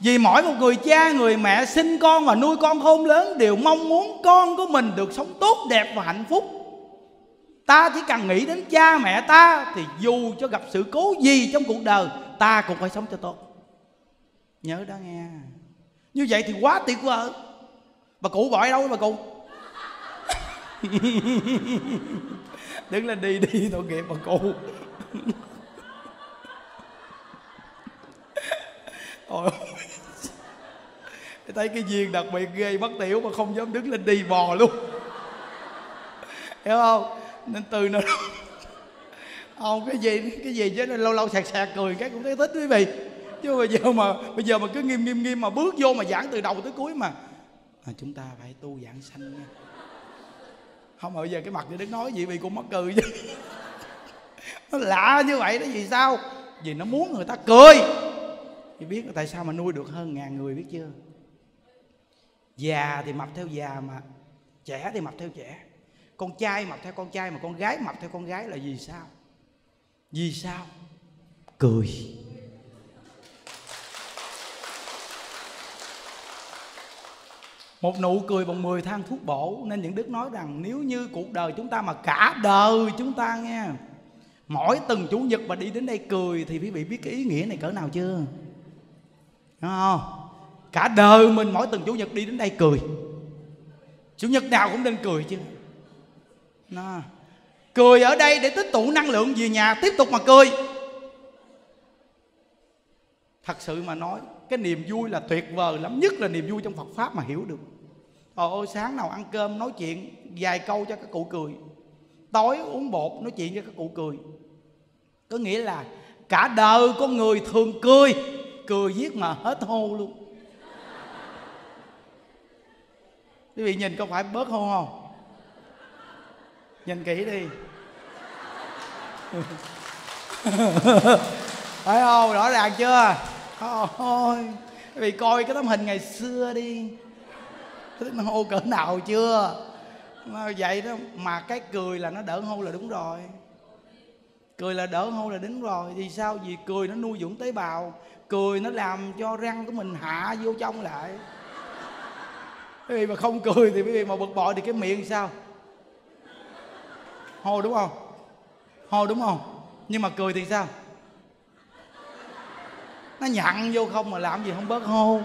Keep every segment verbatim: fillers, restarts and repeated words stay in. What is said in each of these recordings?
Vì mỗi một người cha, người mẹ sinh con và nuôi con khôn lớn đều mong muốn con của mình được sống tốt đẹp và hạnh phúc. Ta chỉ cần nghĩ đến cha mẹ ta thì dù cho gặp sự cố gì trong cuộc đời, ta cũng phải sống cho tốt. Nhớ đó nghe. Như vậy thì quá tuyệt vời. Bà cụ gọi đâu bà cụ? Đứng lên đi, đi tội nghiệp bà cụ. Ôi, thấy cái duyên đặc biệt ghê, mất tiểu mà không dám đứng lên đi, bò luôn. Hiểu không? Nên từ nào không, cái gì cái gì chứ lâu lâu sạc sạc cười cái cũng thấy thích quý vị. Chứ bây giờ mà bây giờ mà cứ nghiêm nghiêm nghiêm mà bước vô mà giảng từ đầu tới cuối mà à, chúng ta phải tu giảng sanh nha. Không mà bây giờ cái mặt Đức nói gì vì cũng mắc cười chứ. Nó lạ như vậy đó, vì sao? Vì nó muốn người ta cười. Thì biết tại sao mà nuôi được hơn ngàn người, biết chưa? Già thì mập theo già, mà trẻ thì mập theo trẻ. Con trai mập theo con trai, mà con gái mập theo con gái là vì sao? Vì sao? Cười. Một nụ cười bằng mười thang thuốc bổ. Nên những Đức nói rằng nếu như cuộc đời chúng ta mà cả đời chúng ta nghe, mỗi từng chủ nhật mà đi đến đây cười, thì quý vị biết cái ý nghĩa này cỡ nào chưa? Đúng không? Cả đời mình mỗi từng chủ nhật đi đến đây cười, chủ nhật nào cũng nên cười chứ. Nó cười ở đây để tích tụ năng lượng về nhà tiếp tục mà cười. Thật sự mà nói, cái niềm vui là tuyệt vời lắm. Nhất là niềm vui trong Phật Pháp mà hiểu được. Trời ơi, sáng nào ăn cơm nói chuyện vài câu cho các cụ cười, tối uống bột nói chuyện cho các cụ cười. Có nghĩa là cả đời con người thường cười, cười giết mà hết hô luôn. Quý vị nhìn có phải bớt hô không? Nhìn kỹ đi. Phải không? Rõ ràng chưa? Thôi, quý vị coi cái tấm hình ngày xưa đi, nó hô cỡ nào chưa? Vậy đó mà cái cười là nó đỡ hô là đúng rồi. Cười là đỡ hô là đúng rồi. Vì sao? Vì cười nó nuôi dưỡng tế bào. Cười nó làm cho răng của mình hạ vô trong lại. Quý vị mà không cười thì quý vị mà bực bội thì cái miệng sao? Hô đúng không? Hô đúng không? Nhưng mà cười thì sao? Nó nhặn vô không mà làm gì không bớt hô.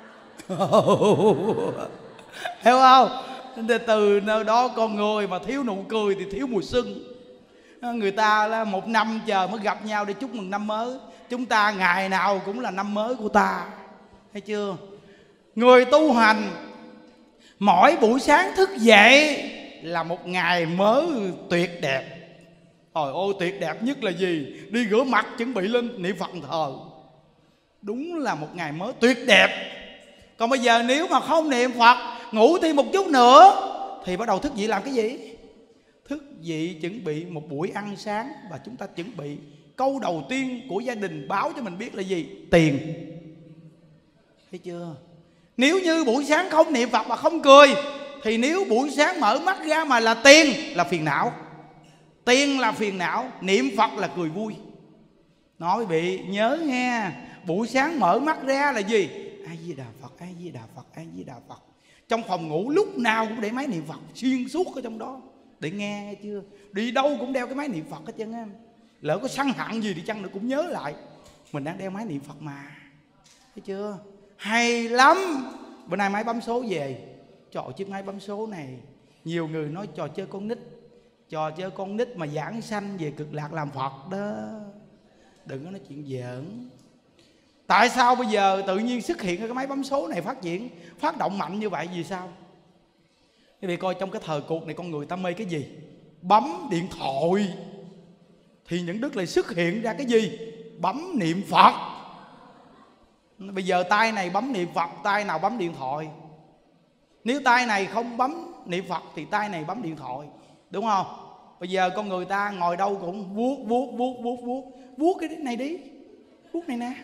Hiểu không? Từ nơi đó con người mà thiếu nụ cười thì thiếu mùa xuân. Người ta là một năm chờ mới gặp nhau để chúc mừng năm mới. Chúng ta ngày nào cũng là năm mới của ta. Thấy chưa? Người tu hành mỗi buổi sáng thức dậy là một ngày mới tuyệt đẹp. Trời ơi, tuyệt đẹp nhất là gì? Đi rửa mặt chuẩn bị lên niệm Phật thờ. Đúng là một ngày mới tuyệt đẹp. Còn bây giờ nếu mà không niệm Phật, ngủ thêm một chút nữa thì bắt đầu thức dậy làm cái gì? Thức dậy chuẩn bị một buổi ăn sáng. Và chúng ta chuẩn bị câu đầu tiên của gia đình báo cho mình biết là gì? Tiền. Thấy chưa? Nếu như buổi sáng không niệm Phật mà không cười, thì nếu buổi sáng mở mắt ra mà là tiền là phiền não. Tiền là phiền não, niệm Phật là cười vui. Nói quý vị nhớ nghe, buổi sáng mở mắt ra là gì? A Di Đà Phật, A Di Đà Phật, A Di Đà Phật. Trong phòng ngủ lúc nào cũng để máy niệm Phật xuyên suốt ở trong đó để nghe, nghe chưa? Đi đâu cũng đeo cái máy niệm Phật hết trơn em. Lỡ có săn hạn gì thì chăng nữa cũng nhớ lại mình đang đeo máy niệm Phật mà. Thấy chưa? Hay lắm. Bữa nay máy bấm số về. Trời, chiếc máy bấm số này nhiều người nói trò chơi con nít. Trò chơi con nít mà giảng sanh về cực lạc làm Phật đó. Đừng có nói chuyện giỡn. Tại sao bây giờ tự nhiên xuất hiện cái máy bấm số này phát triển, phát động mạnh như vậy? Vì sao? Quý vị coi trong cái thời cuộc này con người ta mê cái gì? Bấm điện thoại. Thì những đức lại xuất hiện ra cái gì? Bấm niệm Phật. Bây giờ tay này bấm niệm Phật, tay nào bấm điện thoại. Nếu tay này không bấm niệm Phật thì tay này bấm điện thoại. Đúng không? Bây giờ con người ta ngồi đâu cũng vuốt vuốt vuốt vuốt vuốt vuốt cái này đi, vuốt này nè.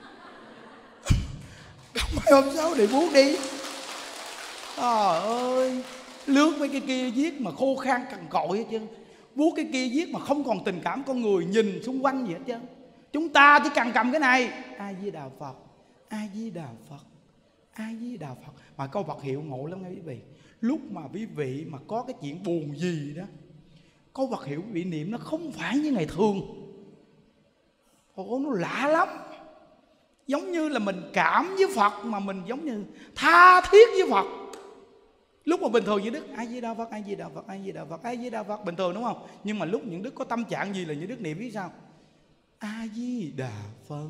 Không phải hôm sáu để vuốt đi. Trời ơi, lướt mấy cái kia viết mà khô khan cằn cội hết trơn. Vuốt cái kia viết mà không còn tình cảm con người nhìn xung quanh gì hết trơn. Chúng ta chỉ cần cầm cái này, A Di Đà Phật, A Di Đà Phật, A Di Đà Phật. Mà câu Phật hiệu ngộ lắm nghe quý vị. Lúc mà quý vị mà có cái chuyện buồn gì đó, câu Phật hiệu quý vị niệm nó không phải như ngày thường. Ồ, nó lạ lắm. Giống như là mình cảm với Phật, mà mình giống như tha thiết với Phật. Lúc mà bình thường như Đức A Di Đà Phật, A Di Đà Phật, A Di Đà Phật, A Di Đà Phật bình thường đúng không? Nhưng mà lúc những Đức có tâm trạng gì là những Đức niệm biết sao? A Di Đà Phật.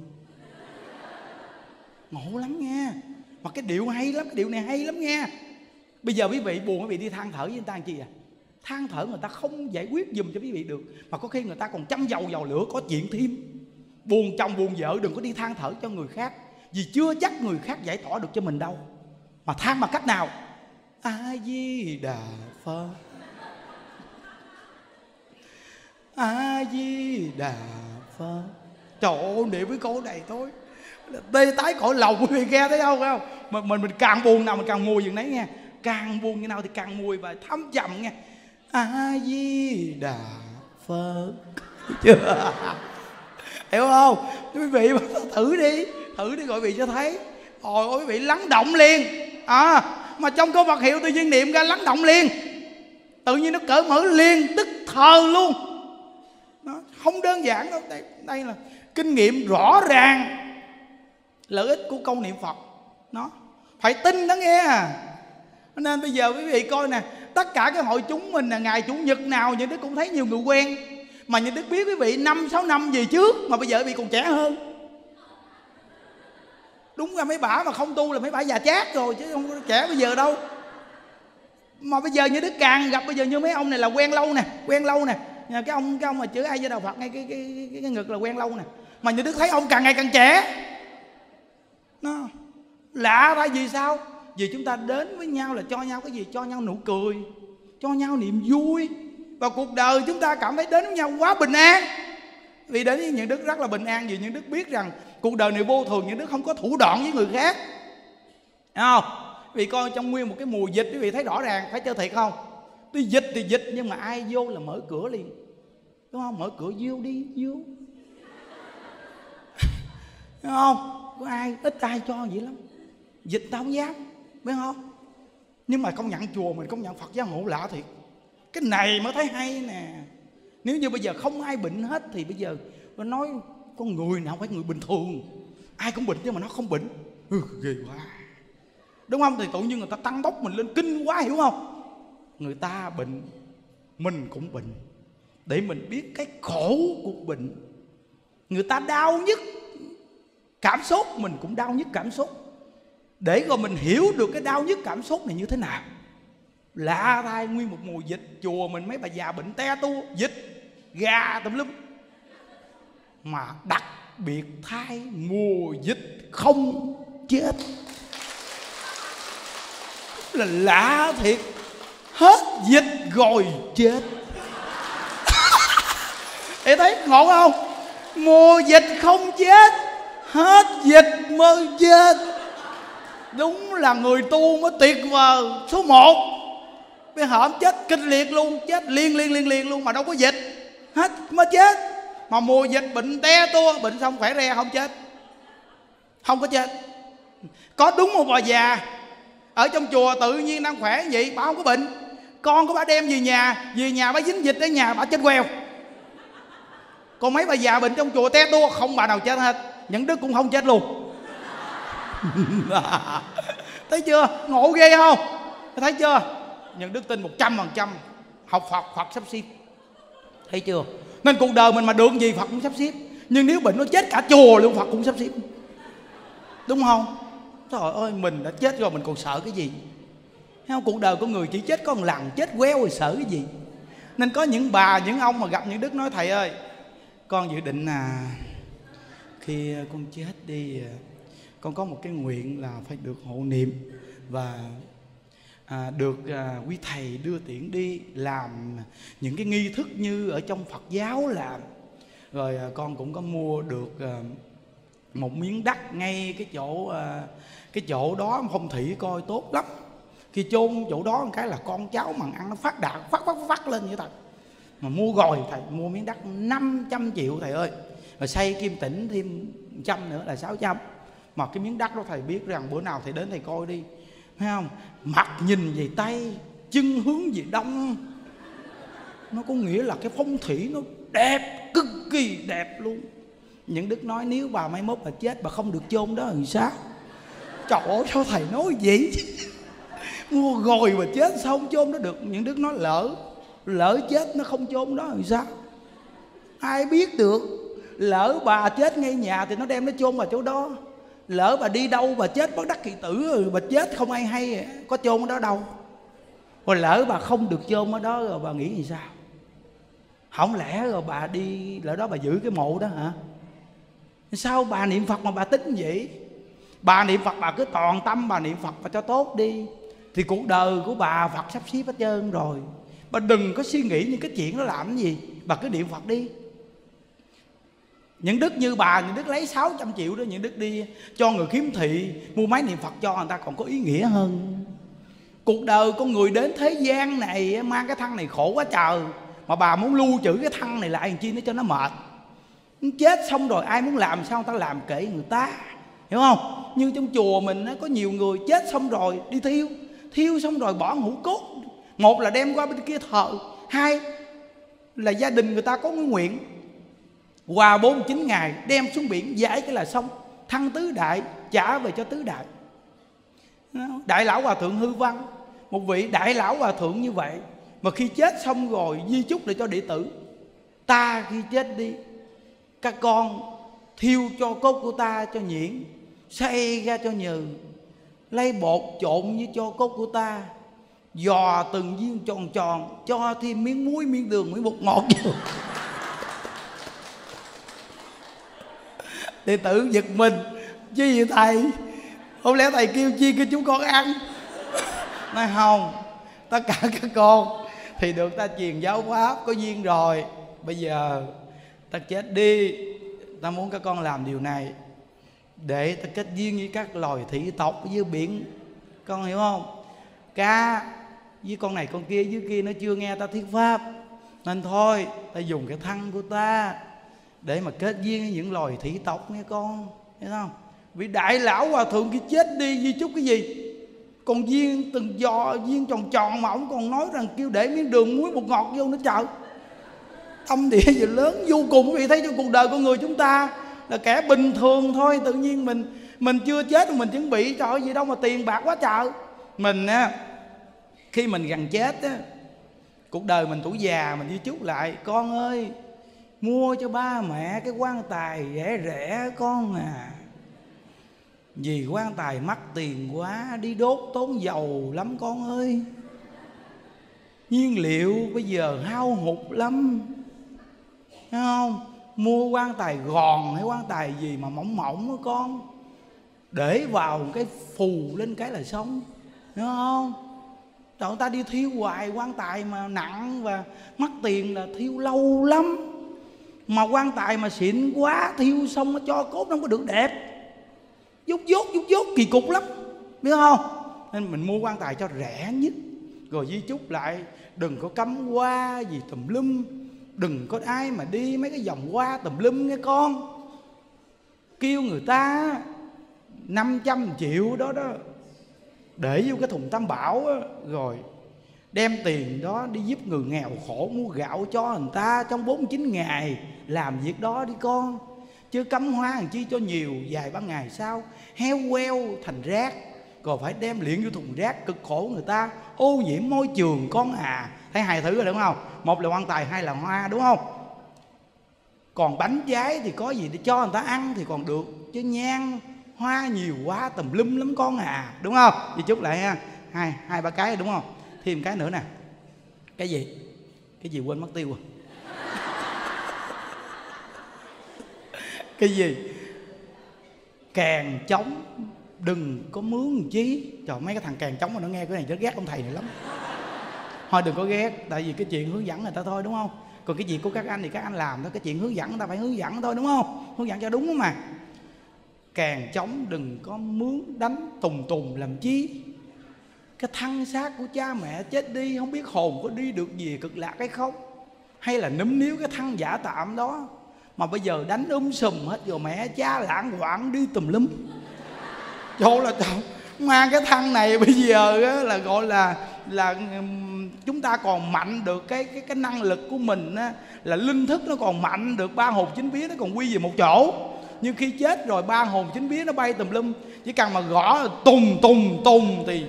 Ngộ lắm nghe. Mà cái điệu hay lắm, cái điệu này hay lắm nghe. Bây giờ quý vị buồn, quý vị đi than thở với người ta làm chi à? Than thở người ta không giải quyết giùm cho quý vị được, mà có khi người ta còn châm dầu vào lửa có chuyện thêm. Buồn chồng buồn vợ đừng có đi than thở cho người khác, vì chưa chắc người khác giải tỏa được cho mình đâu. Mà than bằng cách nào? A Di Đà Phật, A Di Đà Phật. Trời ơi, niệm với câu này thôi tê tái cõi lòng, quý vị nghe thấy không? Thấy không? Mình, mình mình càng buồn nào mình càng mùi dừng đấy nghe. Càng buồn như nào thì càng mùi và thâm trầm nghe. A Di Đà Phật. Chưa? Hiểu không? Quý vị thử đi, thử đi gọi vị cho thấy. Ôi ôi quý vị lắng động liền. À, mà trong câu Phật hiệu tự nhiên niệm ra lắng động liền, tự nhiên nó cởi mở liền, tức thờ luôn. Nó không đơn giản đâu. Đây, đây là kinh nghiệm rõ ràng lợi ích của câu niệm Phật. Nó phải tin đó nghe. Nên bây giờ quý vị coi nè, tất cả cái hội chúng mình là ngày chủ nhật nào những Đức cũng thấy nhiều người quen. Mà những Đức biết quý vị năm sáu năm về trước, mà bây giờ quý vị còn trẻ hơn. Đúng ra mấy bả mà không tu là mấy bả già chát rồi, chứ không có trẻ bây giờ đâu. Mà bây giờ như Đức càng gặp bây giờ như mấy ông này là quen lâu nè, quen lâu nè. Cái ông cái ông mà chữ A Di Đà Phật ngay cái cái, cái cái ngực là quen lâu nè. Mà như Đức thấy ông càng ngày càng trẻ. Nó lạ tại vì sao? Vì chúng ta đến với nhau là cho nhau cái gì? Cho nhau nụ cười, cho nhau niềm vui. Và cuộc đời chúng ta cảm thấy đến với nhau quá bình an. Vì đến với những Đức rất là bình an, vì những Đức biết rằng cuộc đời này vô thường, những Đức không có thủ đoạn với người khác. Thấy không? Vì coi trong nguyên một cái mùa dịch, quý vị thấy rõ ràng, phải chơi thiệt không? Tuy dịch thì dịch, nhưng mà ai vô là mở cửa liền. Đúng không? Mở cửa vô đi, vô. Đúng không? Có ai, ít ai cho vậy lắm. Dịch ta không dám, biết không? Nhưng mà công nhận chùa mình, công nhận Phật giáo ngộ lạ thiệt. Cái này mới thấy hay nè. Nếu như bây giờ không ai bệnh hết thì bây giờ nó nói con người nào không phải người bình thường. Ai cũng bệnh chứ mà nó không bệnh. Ừ, ghê quá. Đúng không? Thì tự nhiên người ta tăng bốc mình lên kinh quá, hiểu không? Người ta bệnh, mình cũng bệnh, để mình biết cái khổ của bệnh. Người ta đau nhất cảm xúc, mình cũng đau nhất cảm xúc, để rồi mình hiểu được cái đau nhất cảm xúc này như thế nào. Lạ thay, nguyên một mùa dịch chùa mình mấy bà già bệnh te tua, dịch gà tùm lum. Mà đặc biệt thay mùa dịch không chết là lạ thiệt. Hết dịch rồi chết. Để thấy ngộ không? Mùa dịch không chết, hết dịch mới chết. Đúng là người tu mới tuyệt vời số một. Bây giờ không chết kinh liệt luôn, chết liên liên liên liên luôn mà đâu có dịch, hết mới chết. Mà mùa dịch bệnh te tua, bệnh xong khỏe re không chết, không có chết. Có đúng một bà già ở trong chùa tự nhiên đang khỏe vậy, bà không có bệnh. Con của bà đem về nhà, về nhà bà dính dịch ở nhà, bà chết queo. Còn mấy bà già bệnh trong chùa te tua, không bà nào chết hết. Những Đức cũng không chết luôn. Thấy chưa? Ngộ ghê không? Thấy chưa? Những Đức tin một trăm phần trăm học Phật, Phật sắp xếp. Thấy chưa? Nên cuộc đời mình mà được gì Phật cũng sắp xếp. Nhưng nếu bệnh nó chết cả chùa luôn, Phật cũng sắp xếp. Đúng không? Trời ơi, mình đã chết rồi mình còn sợ cái gì? Thấy không? Cuộc đời của người chỉ chết có một lần, chết queo rồi sợ cái gì? Nên có những bà, những ông mà gặp những Đức nói: thầy ơi, con dự định là khi con chết đi, con có một cái nguyện là phải được hộ niệm và à, được à, quý thầy đưa tiễn đi làm những cái nghi thức như ở trong Phật giáo làm. Rồi à, con cũng có mua được à, một miếng đất ngay cái chỗ à, cái chỗ đó phong thủy coi tốt lắm. Khi chôn chỗ đó một cái là con cháu mà ăn nó phát đạt, phát phát phát lên như thật. Mà mua rồi thầy, mua miếng đất năm trăm triệu thầy ơi. Rồi xây kim tĩnh thêm trăm nữa là sáu trăm. Mà cái miếng đất đó thầy biết rằng bữa nào thầy đến thầy coi đi, thấy không? Mặt nhìn về Tây, chân hướng về Đông. Nó có nghĩa là cái phong thủy nó đẹp, cực kỳ đẹp luôn. Những Đức nói nếu bà mai mốt bà chết bà không được chôn đó thì sao? Trời ơi sao thầy nói vậy? Mua gồi mà chết sao không chôn đó được? Những Đức nói lỡ Lỡ chết nó không chôn đó thì sao? Ai biết được. Lỡ bà chết ngay nhà thì nó đem nó chôn vào chỗ đó. Lỡ bà đi đâu bà chết bất đắc kỳ tử rồi bà chết không ai hay, có chôn ở đó đâu. Rồi lỡ bà không được chôn ở đó rồi bà nghĩ gì sao? Không lẽ rồi bà đi lỡ đó bà giữ cái mộ đó hả? Sao bà niệm Phật mà bà tính vậy? Bà niệm Phật bà cứ toàn tâm bà niệm Phật bà cho tốt đi, thì cuộc đời của bà Phật sắp xếp hết trơn rồi. Bà đừng có suy nghĩ những cái chuyện đó làm cái gì. Bà cứ niệm Phật đi. Những Đức như bà, những Đức lấy sáu trăm triệu đó, những Đức đi cho người khiếm thị mua máy niệm Phật cho người ta còn có ý nghĩa hơn. Cuộc đời con người đến thế gian này mang cái thân này khổ quá trời, mà bà muốn lưu trữ cái thân này lại làm chi nó cho nó mệt. Chết xong rồi ai muốn làm sao người ta làm kệ người ta, hiểu không? Như trong chùa mình có nhiều người chết xong rồi đi thiêu, thiêu xong rồi bỏ hũ cốt. Một là đem qua bên kia thờ, hai là gia đình người ta có cái nguyện qua bốn mươi chín ngày đem xuống biển giải cái là xong, thăng tứ đại trả về cho tứ đại. Đại lão hòa thượng Hư Văn, một vị đại lão hòa thượng như vậy mà khi chết xong rồi di chúc để cho đệ tử: ta khi chết đi, các con thiêu cho cốt của ta cho nhuyễn, xay ra cho nhừ, lấy bột trộn với cho cốt của ta, dò từng viên tròn tròn, cho thêm miếng muối, miếng đường, miếng bột ngọt vô. Đệ tử giật mình: chứ gì thầy, không lẽ thầy kêu chiên cho chúng con ăn? Nói không, tất cả các con thì được ta truyền giáo pháp, có duyên rồi. Bây giờ ta chết đi, ta muốn các con làm điều này để ta kết duyên với các loài thủy tộc dưới biển, con hiểu không? Cá với con này con kia dưới kia nó chưa nghe ta thuyết pháp, nên thôi ta dùng cái thân của ta để mà kết duyên với những loài thủy tộc nghe con, hiểu không? Vì đại lão hòa thượng khi chết đi di chúc cái gì? Còn viên từng giò viên tròn tròn mà ông còn nói rằng kêu để miếng đường muối bột ngọt vô nữa trời. Tâm địa gì lớn vô cùng. Quý vị thấy trong cuộc đời con người chúng ta là kẻ bình thường thôi, tự nhiên mình mình chưa chết mà mình chuẩn bị trời ơi gì đâu mà tiền bạc quá trời. Mình á, khi mình gần chết á, cuộc đời mình tuổi già mình di chúc lại: con ơi, mua cho ba mẹ cái quan tài rẻ rẻ con à, vì quan tài mắc tiền quá, đi đốt tốn dầu lắm con ơi, nhiên liệu bây giờ hao hụt lắm, thấy không? Mua quan tài gòn hay quan tài gì mà mỏng mỏng đó con, để vào cái phù lên cái là xong, hiểu không? Trời, người ta đi thiêu hoài quan tài mà nặng và mắc tiền là thiêu lâu lắm. Mà quan tài mà xịn quá thiêu xong nó cho cốt nó không có được đẹp, dốt dốt dốt dốt kỳ cục lắm, biết không? Nên mình mua quan tài cho rẻ nhất, rồi di chúc lại đừng có cắm hoa gì tùm lum, đừng có ai mà đi mấy cái vòng hoa tùm lum nghe con. Kêu người ta năm trăm triệu đó đó để vô cái thùng tam bảo đó, rồi đem tiền đó đi giúp người nghèo khổ, mua gạo cho người ta trong bốn mươi chín ngày làm việc đó đi con. Chứ cắm hoa làm chi cho nhiều, vài ba ngày sau heo queo thành rác, còn phải đem liệng vô thùng rác, cực khổ người ta, ô nhiễm môi trường con à. Thấy hai thứ rồi đúng không? Một là quan tài, hai là hoa, đúng không? Còn bánh trái thì có gì để cho người ta ăn thì còn được, chứ nhang hoa nhiều quá tùm lum lắm con à, đúng không? Đi chút lại ha, hai hai ba cái đúng không? Thêm cái nữa nè. Cái gì? Cái gì quên mất tiêu rồi. Cái gì? Kèn trống đừng có mướn chí. Trời, mấy cái thằng kèn trống mà nó nghe cái này nó ghét ông thầy này lắm. Thôi đừng có ghét, tại vì cái chuyện hướng dẫn người ta thôi, đúng không? Còn cái gì của các anh thì các anh làm thôi, cái chuyện hướng dẫn người ta phải hướng dẫn thôi, đúng không? Hướng dẫn cho đúng mà. Kèn trống đừng có mướn đánh tùng tùng làm chi. Cái thân xác của cha mẹ chết đi không biết hồn có đi được về cực lạc hay không, hay là núm níu cái thân giả tạm đó mà bây giờ đánh um sùm hết rồi, mẹ cha lạng quạng đi tùm lum. Chỗ là mang cái thân này bây giờ á, là gọi là là chúng ta còn mạnh được cái cái cái năng lực của mình á, là linh thức nó còn mạnh được, ba hồn chín vía nó còn quy về một chỗ. Nhưng khi chết rồi ba hồn chín vía nó bay tùm lum, chỉ cần mà gõ tùng tùng tùng thì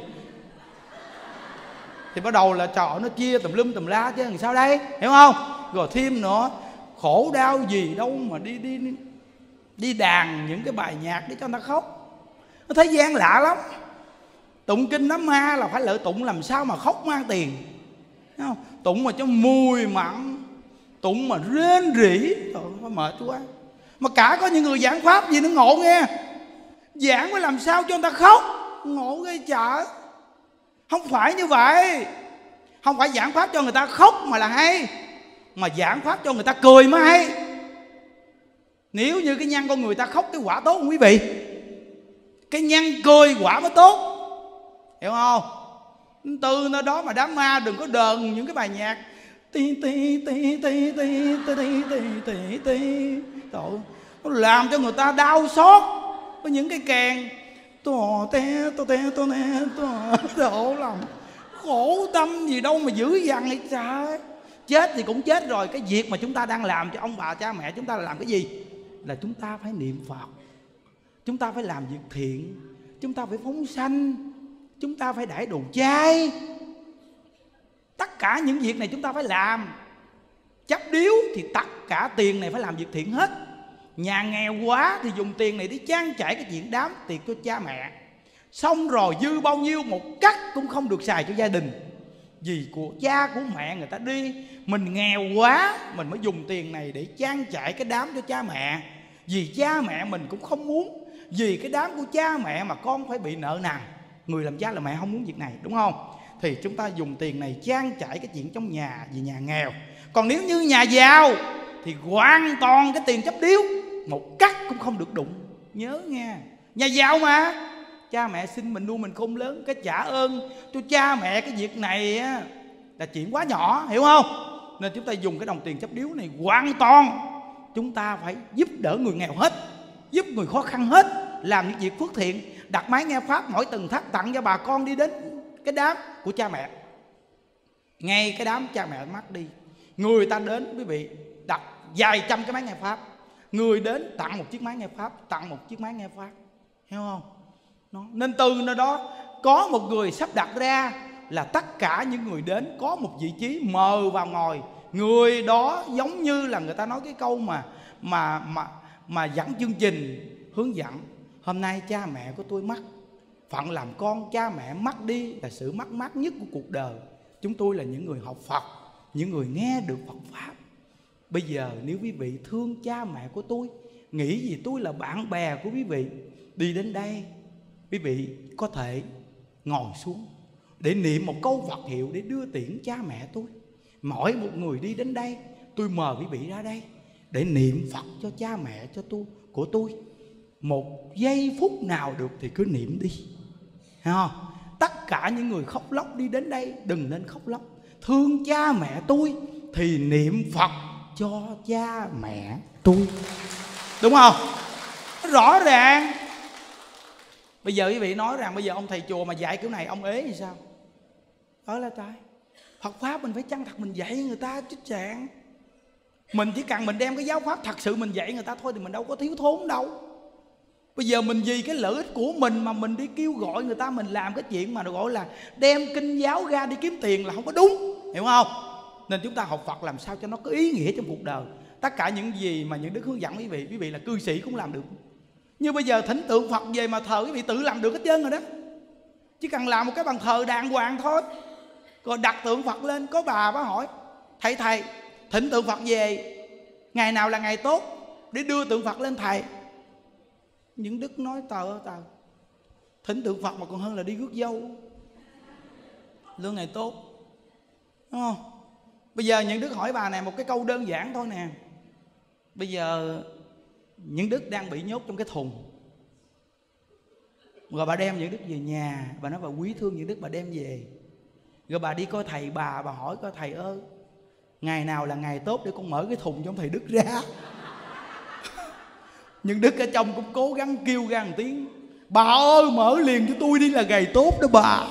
thì bắt đầu là trọ nó chia tùm lum tùm la chứ làm sao đây, hiểu không? Rồi thêm nữa, khổ đau gì đâu mà đi đi đi đàn những cái bài nhạc để cho người ta khóc. Nó thế gian lạ lắm. Tụng kinh Nam Ma là phải lợi tụng làm sao mà khóc mang tiền, thấy không? Tụng mà cho mùi mặn, tụng mà rên rỉ, trời ơi mệt quá. Mà cả có những người giảng pháp gì nó ngộ nghe, giảng phải làm sao cho người ta khóc, ngộ ghê chợ. Không phải như vậy. Không phải giảng pháp cho người ta khóc mà là hay, mà giảng pháp cho người ta cười mới hay. Nếu như cái nhăn con người ta khóc cái quả tốt không quý vị? Cái nhăn cười quả mới tốt, hiểu không? Từ nơi đó mà đám ma đừng có đờn những cái bài nhạc ti ti ti ti ti ti ti ti ti, trời, nó làm cho người ta đau xót. Có những cái kèn to te to te to ne to, khổ lắm, khổ tâm gì đâu mà dữ dằn vậy trời. Chết thì cũng chết rồi, cái việc mà chúng ta đang làm cho ông bà cha mẹ chúng ta là làm cái gì? Là chúng ta phải niệm Phật, chúng ta phải làm việc thiện, chúng ta phải phóng sanh, chúng ta phải đãi đồ chay. Tất cả những việc này chúng ta phải làm. Chấp điếu thì tất cả tiền này phải làm việc thiện hết. Nhà nghèo quá thì dùng tiền này để trang trải cái chuyện đám tiệc cho cha mẹ. Xong rồi dư bao nhiêu một cắt cũng không được xài cho gia đình, vì của cha của mẹ người ta đi. Mình nghèo quá mình mới dùng tiền này để trang trải cái đám cho cha mẹ, vì cha mẹ mình cũng không muốn, vì cái đám của cha mẹ mà con phải bị nợ nần. Người làm cha làm mẹ không muốn việc này, đúng không? Thì chúng ta dùng tiền này trang trải cái chuyện trong nhà, vì nhà nghèo. Còn nếu như nhà giàu thì hoàn toàn cái tiền chấp điếu một cắt cũng không được đụng. Nhớ nghe, nhà giàu mà cha mẹ sinh mình nuôi mình khôn lớn, cái trả ơn cho cha mẹ cái việc này á, là chuyện quá nhỏ, hiểu không? Nên chúng ta dùng cái đồng tiền chấp điếu này hoàn toàn chúng ta phải giúp đỡ người nghèo hết, giúp người khó khăn hết, làm những việc phước thiện, đặt máy nghe pháp mỗi tuần thắt tặng cho bà con đi đến cái đám của cha mẹ. Ngay cái đám cha mẹ mất đi, người ta đến quý vị đặt vài trăm cái máy nghe pháp, người đến tặng một chiếc máy nghe pháp, tặng một chiếc máy nghe pháp, hiểu không? Nó, nên từ nơi đó có một người sắp đặt ra là tất cả những người đến có một vị trí mời vào ngồi. Người đó giống như là người ta nói cái câu mà mà mà mà dẫn chương trình hướng dẫn. Hôm nay cha mẹ của tôi mất, phận làm con cha mẹ mất đi là sự mất mát nhất của cuộc đời. Chúng tôi là những người học Phật, những người nghe được Phật pháp. Bây giờ nếu quý vị thương cha mẹ của tôi, nghĩ gì tôi là bạn bè của quý vị, đi đến đây quý vị có thể ngồi xuống để niệm một câu Phật hiệu để đưa tiễn cha mẹ tôi. Mỗi một người đi đến đây, tôi mời quý vị ra đây để niệm Phật cho cha mẹ cho tôi của tôi. Một giây phút nào được thì cứ niệm đi, thấy không? Tất cả những người khóc lóc đi đến đây đừng nên khóc lóc. Thương cha mẹ tôi thì niệm Phật cho cha mẹ tôi, đúng không? Rõ ràng. Bây giờ quý vị nói rằng bây giờ ông thầy chùa mà dạy kiểu này ông ế thì sao? Đó là tại Phật pháp mình phải chân thật mình dạy người ta chứ chàng. Mình chỉ cần mình đem cái giáo pháp thật sự mình dạy người ta thôi thì mình đâu có thiếu thốn đâu. Bây giờ mình vì cái lợi ích của mình mà mình đi kêu gọi người ta, mình làm cái chuyện mà gọi là đem kinh giáo ra đi kiếm tiền là không có đúng, hiểu không? Nên chúng ta học Phật làm sao cho nó có ý nghĩa trong cuộc đời. Tất cả những gì mà những đức hướng dẫn quý vị, quý vị là cư sĩ cũng làm được. Như bây giờ thỉnh tượng Phật về mà thờ quý vị tự làm được hết trơn rồi đó. Chỉ cần làm một cái bàn thờ đàng hoàng thôi, rồi đặt tượng Phật lên. Có bà bá hỏi thầy thầy thỉnh tượng Phật về ngày nào là ngày tốt để đưa tượng Phật lên thầy? Những đức nói tờ ơi tờ, thỉnh tượng Phật mà còn hơn là đi rước dâu, lương ngày tốt, đúng không? Bây giờ những đức hỏi bà này một cái câu đơn giản thôi nè. Bây giờ những đức đang bị nhốt trong cái thùng, rồi bà đem những đức về nhà, bà nói bà quý thương những đức, bà đem về. Rồi bà đi coi thầy bà, bà hỏi coi thầy ơi, ngày nào là ngày tốt để con mở cái thùng cho ông thầy Đức ra. Nhưng Đức ở trong cũng cố gắng kêu ra một tiếng, Bà ơi mở liền cho tôi đi là ngày tốt đó bà.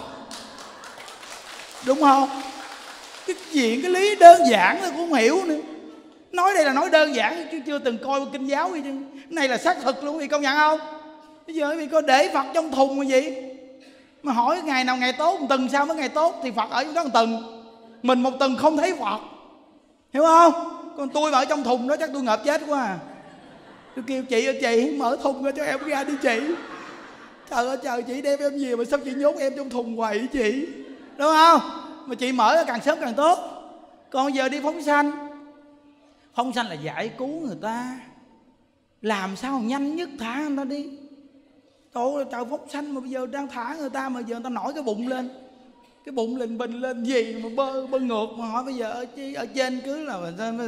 Đúng không? Cái chuyện cái lý đơn giản tôi cũng không hiểu nữa. Nói đây là nói đơn giản chứ chưa từng coi kinh giáo gì chứ. Cái này là xác thực luôn, quý vị công nhận không? Bây giờ quý vị có để Phật trong thùng mà gì mà hỏi ngày nào ngày tốt, một tuần sau mới ngày tốt, thì Phật ở trong đó một tuần, mình một tuần không thấy Phật, hiểu không? Còn tôi mà ở trong thùng đó chắc tôi ngợp chết quá à. Tôi kêu chị ơi chị mở thùng ra cho em ra đi chị. Trời ơi trời, chị đem em về mà sao chị nhốt em trong thùng hoài chị, đúng không? Mà chị mở càng sớm càng tốt. Còn giờ đi phóng sanh, phóng sanh là giải cứu người ta, làm sao nhanh nhất thả người ta đi. Trời ơi trời, phóng sanh mà bây giờ đang thả người ta mà giờ người ta nổi cái bụng lên, cái bụng lên bình lên gì mà bơ bơ ngược, mà hỏi bây giờ ở, ở trên cứ là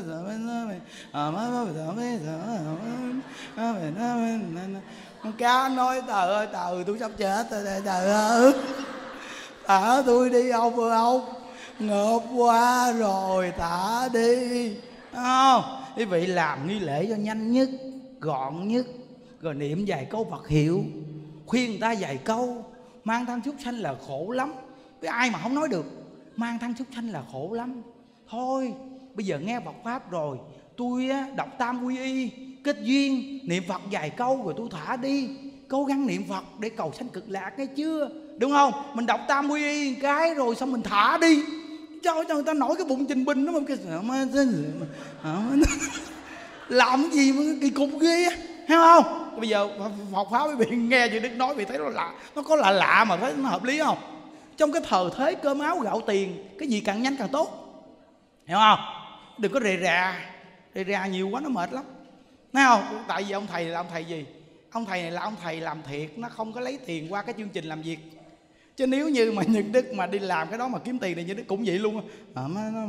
con cá nói trời ơi trời tôi sắp chết rồi trời ơi, thả tôi đi ông ơi ông, ngợp quá rồi thả đi. Không, quý vị làm nghi lễ cho nhanh nhất, gọn nhất, rồi niệm vài câu Phật hiệu, khuyên người ta vài câu. Mang thân súc sanh là khổ lắm, cái ai mà không nói được mang thân súc sanh là khổ lắm. Thôi bây giờ nghe Phật pháp rồi, tôi á, đọc tam quy y kết duyên, niệm Phật vài câu rồi tôi thả đi. Cố gắng niệm Phật để cầu sanh cực lạc, nghe chưa? Đúng không? Mình đọc tam quy y cái rồi xong mình thả đi, cho cho người ta nổi cái bụng trình binh đó mà cái làm cái gì mà kỳ cục ghê, thấy không? Bây giờ Phật pháp quý vị nghe như Đức nói, vì thấy nó lạ, nó có lạ lạ mà thấy nó hợp lý không? Trong cái thời thế cơm áo gạo tiền, cái gì càng nhanh càng tốt, hiểu không? Đừng có rề rà, rề rà nhiều quá nó mệt lắm, thấy không? Tại vì ông thầy là ông thầy gì? Ông thầy này là ông thầy làm thiệt, nó không có lấy tiền qua cái chương trình làm việc. Chứ nếu như mà Nhân Đức mà đi làm cái đó mà kiếm tiền thì Nhân Đức cũng vậy luôn á.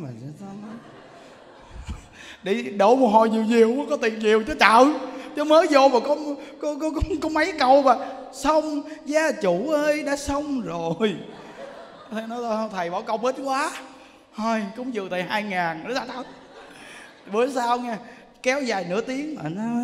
Để đổ mồ hôi nhiều nhiều, có tiền nhiều chứ trời. Chứ mới vô mà có, có, có, có, có mấy câu mà xong gia chủ ơi đã xong rồi. Thầy nói thôi thầy bỏ công ít quá, thôi cúng dường thầy hai ngàn. Nó sao bữa sau nha kéo dài nửa tiếng mà nó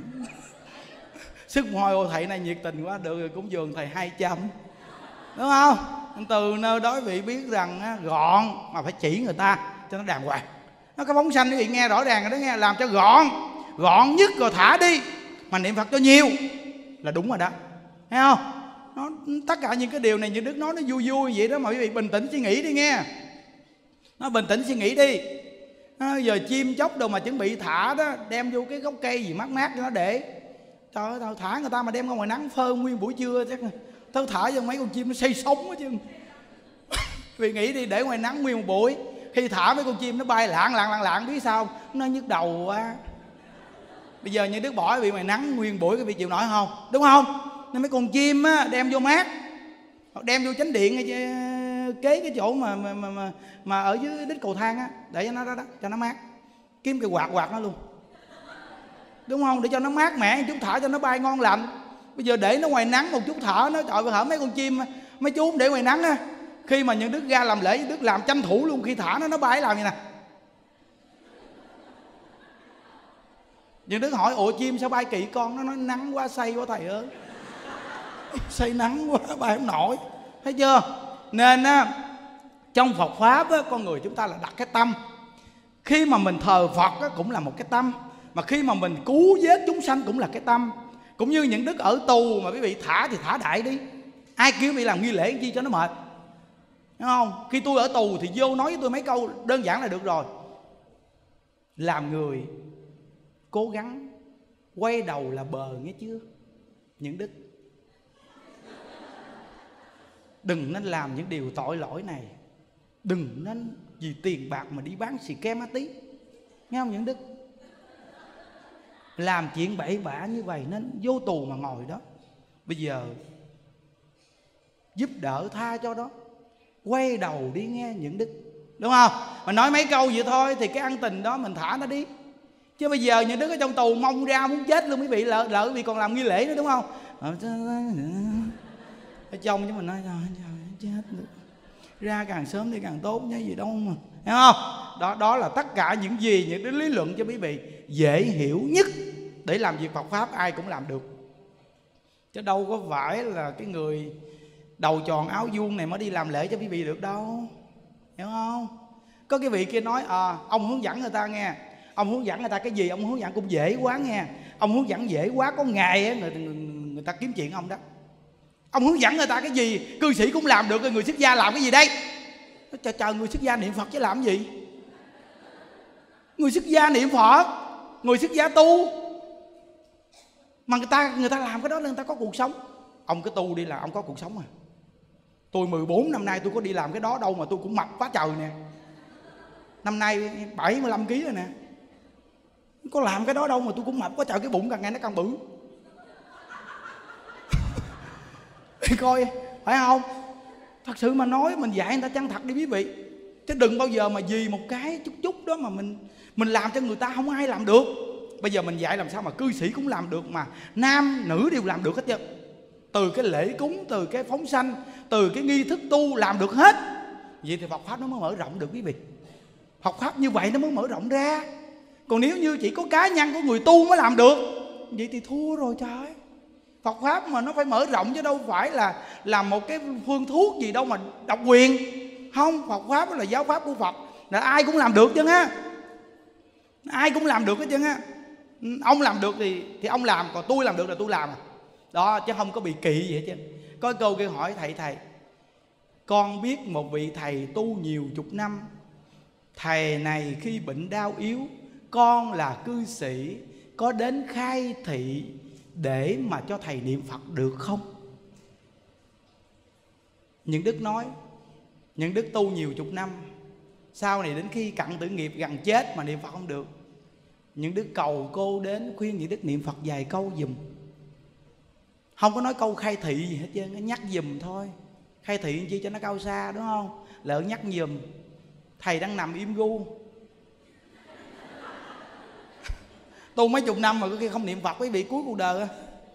sức môi ô thầy này nhiệt tình quá, được rồi cúng dường thầy hai trăm, đúng không? Từ nơi đó vị biết rằng á, gọn mà phải chỉ người ta cho nó đàng hoàng. Nó cái phóng sanh quý vị nghe rõ ràng rồi đó nghe, làm cho gọn, gọn nhất rồi thả đi, mà niệm Phật cho nhiều là đúng rồi đó, thấy không? Nó, tất cả những cái điều này như Đức nói nó vui vui vậy đó, mà quý vị bình tĩnh suy nghĩ đi nghe. Nó bình tĩnh suy nghĩ đi. À, giờ chim chóc đâu mà chuẩn bị thả đó, đem vô cái gốc cây gì mát mát cho nó để. Trời ơi, tao thả người ta mà đem ra ngoài nắng phơi nguyên buổi trưa chắc tao thả cho mấy con chim nó say sống hết chứ. Vì nghĩ đi, để ngoài nắng nguyên một buổi, khi thả mấy con chim nó bay lạng lạng lạng lạng biết sao, nó nhức đầu quá. Bây giờ như Đức bỏ bị ngoài nắng nguyên buổi, cái vị chịu nổi không? Đúng không? Nên mấy con chim á, đem vô mát, hoặc đem vô chánh điện kế cái chỗ mà mà, mà, mà, mà ở dưới đít cầu thang á, để cho nó đó, đó cho nó mát. Kiếm cái quạt quạt nó luôn, đúng không? Để cho nó mát mẻ chút, thả cho nó bay ngon lành. Bây giờ để nó ngoài nắng một chút thở nó, trời ơi hở mấy con chim mấy chú để ngoài nắng á, khi mà những Đức ra làm lễ, Đức làm tranh thủ luôn, khi thả nó nó bay làm gì nè. Nhưng Đức hỏi ủa chim sao bay kỳ con? Nó nói nắng quá say quá thầy ơi, say nắng quá bay không nổi, thấy chưa? Nên á, trong Phật pháp á, con người chúng ta là đặt cái tâm. Khi mà mình thờ Phật á, cũng là một cái tâm, mà khi mà mình cứu vớt chúng sanh cũng là cái tâm. Cũng như những Đức ở tù mà quý vị thả thì thả đại đi, ai kêu quý vị làm nghi lễ chi cho nó mệt, đúng không? Khi tôi ở tù thì vô nói với tôi mấy câu đơn giản là được rồi. Làm người cố gắng quay đầu là bờ, nghe chưa những Đức? Đừng nên làm những điều tội lỗi này, đừng nên vì tiền bạc mà đi bán xì ke ma tí, nghe không những Đức? Làm chuyện bậy bạ như vậy nên vô tù mà ngồi đó. Bây giờ giúp đỡ tha cho đó, quay đầu đi nghe những Đức, đúng không? Mà nói mấy câu vậy thôi thì cái ân tình đó mình thả nó đi. Chứ bây giờ những Đức ở trong tù mong ra muốn chết luôn quý vị, lỡ lỡ quý vị còn làm nghi lễ nữa, đúng không? Ở trong chứ mình nói trời chết được, ra càng sớm thì càng tốt nhá, gì đâu mà, hiểu không? Đó, đó là tất cả những gì, những cái lý luận cho quý vị dễ hiểu nhất để làm việc Phật pháp ai cũng làm được. chứ đâu có phải là cái người đầu tròn áo vuông này mới đi làm lễ cho quý vị được đâu, hiểu không? Có cái vị kia nói à, ông hướng dẫn người ta nghe, ông hướng dẫn người ta cái gì ông hướng dẫn cũng dễ quá nghe, ông hướng dẫn dễ quá, có ngày á người, người, người ta kiếm chuyện ông đó. Ông hướng dẫn người ta cái gì cư sĩ cũng làm được, người xuất gia làm cái gì đây? Trời trời, người xuất gia niệm Phật chứ làm gì? Người xuất gia niệm Phật, người xuất gia tu, mà người ta người ta làm cái đó nên người ta có cuộc sống. Ông cứ tu đi là ông có cuộc sống à. Tôi mười bốn năm nay tôi có đi làm cái đó đâu mà tôi cũng mập quá trời nè. Năm nay bảy mươi lăm ký rồi nè. Có làm cái đó đâu mà tôi cũng mập quá trời, cái bụng càng ngày nó càng bự. Coi phải không? Thật sự mà nói mình dạy người ta chân thật đi quý vị, chứ đừng bao giờ mà vì một cái chút chút đó mà mình mình làm cho người ta không ai làm được. Bây giờ mình dạy làm sao mà cư sĩ cũng làm được, mà nam nữ đều làm được hết trơn. Từ cái lễ cúng, từ cái phóng sanh, từ cái nghi thức tu làm được hết. Vậy thì Phật pháp nó mới mở rộng được quý vị. Phật pháp như vậy nó mới mở rộng ra. Còn nếu như chỉ có cá nhân của người tu mới làm được, vậy thì thua rồi trời. Phật pháp mà nó phải mở rộng chứ đâu phải là là một cái phương thuốc gì đâu mà độc quyền. Không, Phật pháp là giáo pháp của Phật, là ai cũng làm được chứ á. Ai cũng làm được hết chứ á. Ông làm được thì thì ông làm, còn tôi làm được là tôi làm à. Đó, chứ không có bị kỵ gì hết chứ. Có câu kia hỏi thầy thầy, con biết một vị thầy tu nhiều chục năm, thầy này khi bệnh đau yếu, con là cư sĩ, có đến khai thị để mà cho thầy niệm Phật được không? Những Đức nói, những Đức tu nhiều chục năm, sau này đến khi cận tử nghiệp gần chết mà niệm Phật không được, những Đức cầu cô đến khuyên những Đức niệm Phật vài câu giùm. Không có nói câu khai thị gì hết trơn, nhắc giùm thôi. Khai thị chi cho nó cao xa, đúng không? Lỡ nhắc giùm, thầy đang nằm im gu tu mấy chục năm mà có khi không niệm Phật, quý vị cuối cuộc đời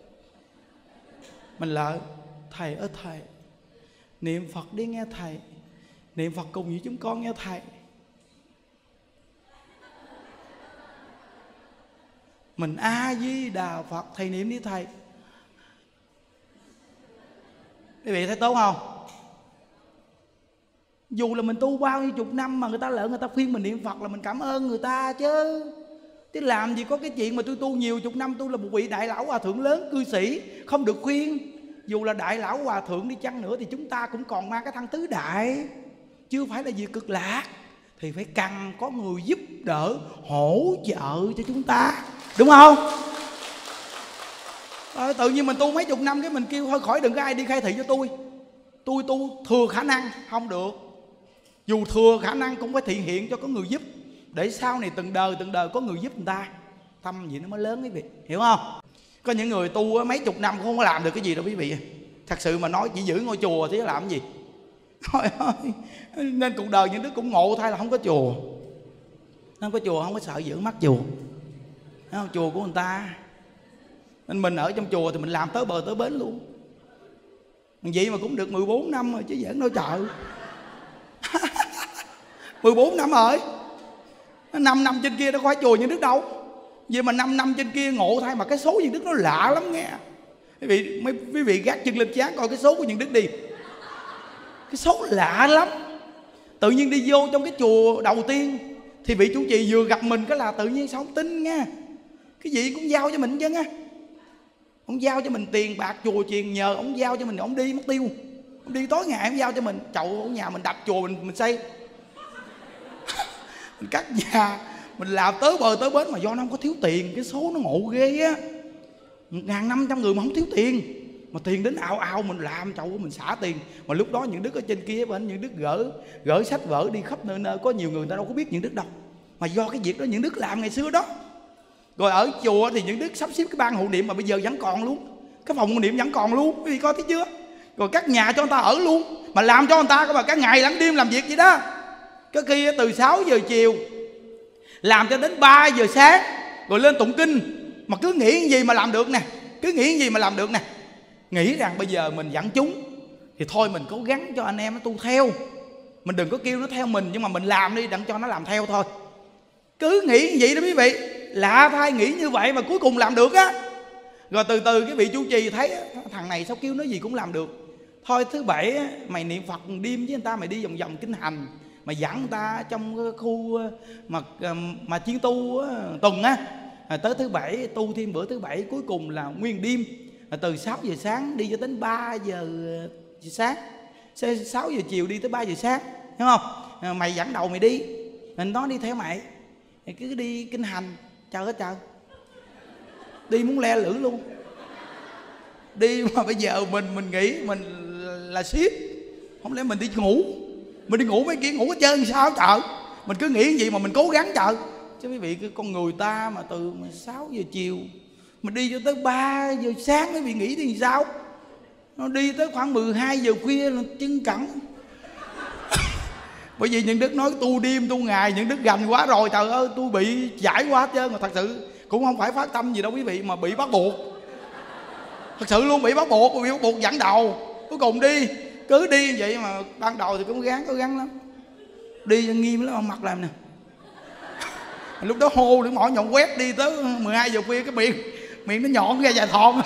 mình lỡ. Thầy ơi thầy, niệm Phật đi nghe thầy, niệm Phật cùng với chúng con nghe thầy. Mình A Di Đà Phật, thầy niệm đi thầy. Quý vị thấy tốt không? Dù là mình tu bao nhiêu chục năm mà người ta lỡ người ta khuyên mình niệm Phật là mình cảm ơn người ta chứ. Chứ làm gì có cái chuyện mà tôi tu nhiều chục năm, tôi là một vị đại lão hòa thượng lớn cư sĩ không được khuyên. Dù là đại lão hòa thượng đi chăng nữa thì chúng ta cũng còn mang cái thân tứ đại, chưa phải là gì cực lạc. Thì phải cần có người giúp đỡ, hỗ trợ cho chúng ta, đúng không? À, tự nhiên mình tu mấy chục năm cái mình kêu thôi khỏi đừng có ai đi khai thị cho tôi. Tôi tu thừa khả năng, không được. Dù thừa khả năng cũng phải thể hiện cho có người giúp, để sau này từng đời từng đời có người giúp người ta. Tâm gì nó mới lớn quý vị, hiểu không? Có những người tu mấy chục năm cũng không có làm được cái gì đâu quý vị. Thật sự mà nói chỉ giữ ngôi chùa thì làm cái gì? Thôi ơi, nên cuộc đời những đứa cũng ngộ thay là không có chùa. Không có chùa không có sợ giữ mắt chùa, thấy không? Chùa của người ta. Nên mình ở trong chùa thì mình làm tới bờ tới bến luôn. Vậy mà cũng được mười bốn năm rồi chứ giỡn đâu trời. mười bốn năm rồi. năm năm trên kia đâu có phải chùa những Đức đâu. Vậy mà năm năm trên kia ngộ thay mà cái số những Đức nó lạ lắm nghe. Quý vị, mấy quý vị gác chân lên trán coi cái số của những Đức đi. Cái số lạ lắm. Tự nhiên đi vô trong cái chùa đầu tiên thì vị chủ trì vừa gặp mình cái là tự nhiên sao không tin nha. Cái gì cũng giao cho mình chứ nha. Ông giao cho mình tiền bạc chùa chiền nhờ, ông giao cho mình, ông đi mất tiêu. Ông đi tối ngày ông giao cho mình, chậu ở nhà mình đập chùa mình mình xây. Mình cắt nhà, mình làm tới bờ tới bến mà do nó không có thiếu tiền. Cái số nó ngộ ghê á. Một ngàn năm trăm người mà không thiếu tiền, mà tiền đến ào ào mình làm chậu mình xả tiền. Mà lúc đó những Đức ở trên kia bên những Đức gỡ gỡ sách vở đi khắp nơi nơi, có nhiều người người ta đâu có biết những Đức đâu, mà do cái việc đó những Đức làm ngày xưa đó. Rồi ở chùa thì những Đức sắp xếp cái ban hộ niệm mà bây giờ vẫn còn luôn, cái phòng hộ niệm vẫn còn luôn, quý vị coi thấy chưa? Rồi các nhà cho người ta ở luôn, mà làm cho người ta mà cả ngày lẫn đêm làm việc vậy đó. Có khi từ sáu giờ chiều làm cho đến ba giờ sáng, rồi lên tụng kinh. Mà cứ nghĩ cái gì mà làm được nè, cứ nghĩ cái gì mà làm được nè. Nghĩ rằng bây giờ mình dẫn chúng thì thôi mình cố gắng cho anh em nó tu theo, mình đừng có kêu nó theo mình, nhưng mà mình làm đi đặng cho nó làm theo thôi. Cứ nghĩ vậy đó quý vị. Lạ thay nghĩ như vậy mà cuối cùng làm được á. Rồi từ từ cái vị chủ trì thấy thằng này sao kêu nó gì cũng làm được, thôi thứ bảy mày niệm Phật đêm với người ta, mày đi vòng vòng kinh hành, mày dẫn người ta trong cái khu mà mà chuyên tu tuần á, tới thứ bảy tu thêm bữa thứ bảy, cuối cùng là nguyên đêm, từ sáu giờ sáng đi cho đến ba giờ sáng, sáu giờ chiều đi tới ba giờ sáng, hiểu không? Mày dẫn đầu mày đi, mình nó đi theo mày, mày cứ đi kinh hành. Trời ơi trời, đi muốn le lưỡi luôn. Đi mà bây giờ mình mình nghĩ mình là ship, không lẽ mình đi ngủ, mình đi ngủ mấy kia ngủ hết trơn sao trời, mình cứ nghĩ cái gì mà mình cố gắng trời. Chứ quý vị, cái con người ta mà từ sáu giờ chiều mình đi cho tới ba giờ sáng, quý vị nghĩ thì sao? Nó đi tới khoảng mười hai giờ khuya là chân cẳng. Bởi vì những đức nói tu đêm tu ngày, những đức gành quá rồi, trời ơi tôi bị giải quá hết trơn. Mà thật sự cũng không phải phát tâm gì đâu quý vị, mà bị bắt buộc. Thật sự luôn, bị bắt buộc, bị bắt buộc dẫn đầu. Cuối cùng đi, cứ đi vậy mà ban đầu thì cũng gắng, cố gắng lắm. Đi nghiêm lắm, mặt làm nè. Lúc đó hô để mỏi nhọn quét đi tới mười hai giờ khuya, cái miệng miệng nó nhọn ra dài thòn.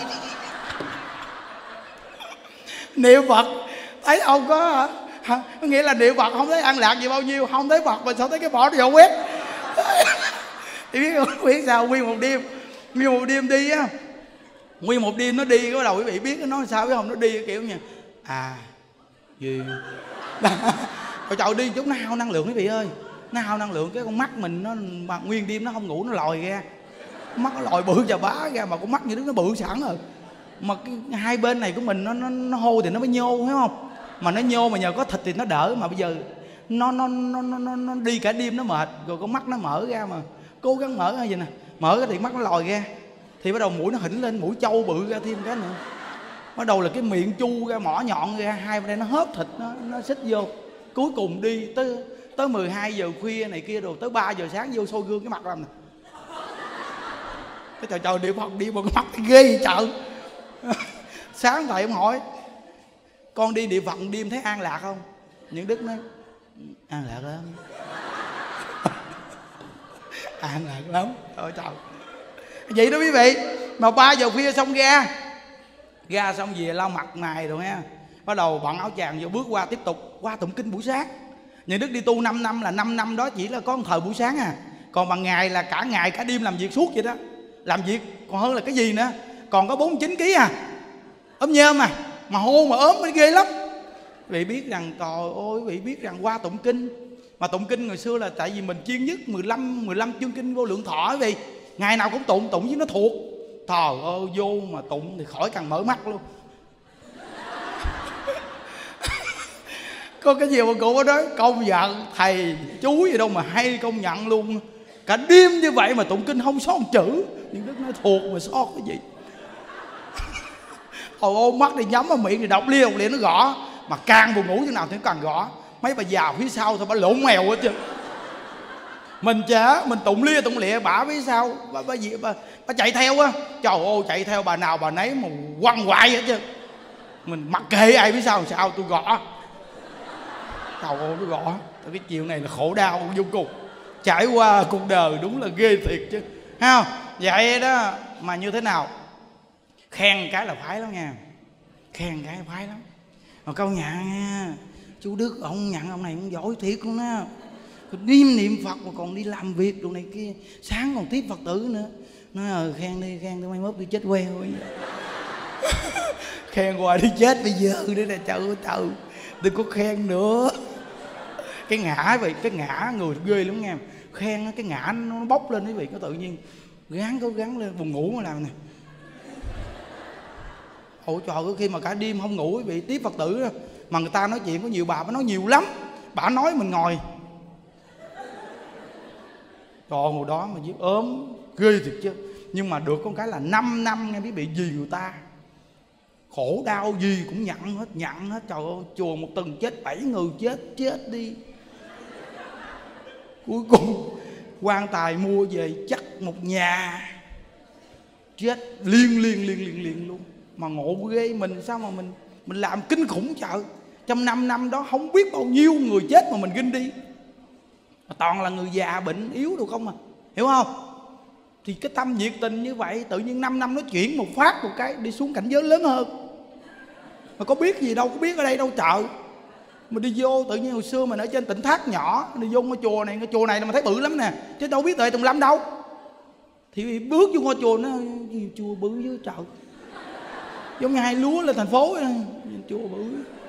Niệm Phật thấy không có hả? Có nghĩa là niệm Phật không thấy an lạc gì bao nhiêu, không thấy Phật mà sao thấy cái bỏ nó nhọn quét. Thì biết không, biết sao nguyên một đêm, nguyên một đêm đi á, nguyên một đêm nó đi, cái bắt đầu quý vị biết nó sao biết không, nó đi kiểu như à gì trời trời, đi chút nó hao năng lượng quý vị ơi, nó hao năng lượng. Cái con mắt mình nó mà nguyên đêm nó không ngủ, nó lòi ra, mắt nó lòi bự chà bá ra, mà con mắt như đứa nó bự sẵn rồi. Mà cái hai bên này của mình nó nó, nó hô thì nó mới nhô, thấy không? Mà nó nhô mà nhờ có thịt thì nó đỡ. Mà bây giờ nó nó nó nó, nó đi cả đêm nó mệt rồi, con mắt nó mở ra, mà cố gắng mở ra vậy nè, mở cái thì mắt nó lòi ra, thì bắt đầu mũi nó hỉnh lên, mũi trâu bự ra thêm cái nữa, bắt đầu là cái miệng chu ra, mỏ nhọn ra, hai bên đây nó hớp thịt, nó nó xích vô. Cuối cùng đi tới tới mười hai giờ khuya này kia, rồi tới ba giờ sáng vô soi gương cái mặt làm nè. Cái trời trời, niệm Phật đi một cái mắt ghê vậy trời. Sáng thầy ông hỏi con đi niệm Phật đêm thấy an lạc không? Những đức nói an lạc lắm. An lạc lắm. Trời trời, vậy đó quý vị. Mà ba giờ khuya xong ra ra xong về lau mặt mày rồi ha, bắt đầu bận áo chàng vô bước qua tiếp tục qua tụng kinh buổi sáng. Những đức đi tu năm năm là năm năm đó chỉ là có một thời buổi sáng à, còn bằng ngày là cả ngày cả đêm làm việc suốt vậy đó. Làm việc còn hơn là cái gì nữa, còn có bốn mươi chín ký à, ốm nhơm mà mà hô mà ốm mới ghê lắm. Quý vị biết rằng, trời ơi, quý vị biết rằng qua tụng kinh, mà tụng kinh ngày xưa là tại vì mình chuyên nhất mười lăm mười lăm chương kinh vô lượng thọ, quý vị ngày nào cũng tụng, tụng với nó thuộc. Trời ơi, vô mà tụng thì khỏi cần mở mắt luôn. Có cái gì mà cụ ở đó công nhận thầy chú gì đâu mà hay, công nhận luôn. Cả đêm như vậy mà tụng kinh không sót một chữ. Nhưng đức nói thuộc mà sót cái gì. Ôi ô, mắt thì nhắm vào miệng thì đọc lia đọc lia nó gõ. Mà càng buồn ngủ thế nào thì nó càng gõ. Mấy bà già phía sau thôi bà lộn mèo hết chứ. Mình chả, mình tụng lia tụng lịa, bả phía sau bà, bà, bà, bà, bà chạy theo á. Trời ơi, chạy theo bà nào bà nấy mà quăng hoài hết chứ. Mình mặc kệ ai phía sau sao tôi gõ. Trời ơi, nó gõ. Cái chiều này là khổ đau vô cùng. Trải qua cuộc đời đúng là ghê thiệt chứ, thấy không? Vậy đó mà như thế nào, khen cái là phái lắm nha, khen cái phái lắm. Mà câu nhận nha, chú Đức ông nhận ông này cũng giỏi thiệt luôn á, đêm niệm Phật mà còn đi làm việc đồ này kia, sáng còn tiếp Phật tử nữa. Nói ờ khen đi, khen tôi mai mốt đi chết queo. Khen hoài đi chết bây giờ nữa nè, trời ơi trời, đừng có khen nữa. Cái ngã vậy, cái ngã người ghê lắm nghe. Khen cái ngã nó bốc lên quý vị, có tự nhiên gắng cố gắng lên, buồn ngủ mà làm nè. Ôi trời ơi, khi mà cả đêm không ngủ quý vị, tiếp Phật tử mà người ta nói chuyện, có nhiều bà bà nói nhiều lắm, bà nói mình ngồi. Trời ơi, hồi đó mà giết ốm ghê thiệt chứ. Nhưng mà được con cái là năm năm nghe quý vị, vì người ta khổ đau gì cũng nhận hết, nhận hết. Trời ơi, chùa một tuần chết bảy người, chết chết đi. Cuối cùng quan tài mua về chắc một nhà, chết liên liên liên liên liên luôn. Mà ngộ ghê, mình sao mà mình mình làm kinh khủng chợ. Trong năm năm đó không biết bao nhiêu người chết mà mình kinh đi. Toàn là người già bệnh yếu đâu không à, hiểu không? Thì cái tâm nhiệt tình như vậy, tự nhiên năm năm nó chuyển một phát một cái đi xuống cảnh giới lớn hơn. Mà có biết gì đâu, có biết ở đây đâu chợ. Mà đi vô tự nhiên hồi xưa mình ở trên Tỉnh Thác nhỏ, đi vô ngôi chùa này, ngôi chùa này là mà thấy bự lắm nè, chứ đâu biết Tuệ Tùng Lâm đâu. Thì bước vô ngôi chùa nó gì chùa bự với chợ, giống như hai lúa lên thành phố này. Chùa bự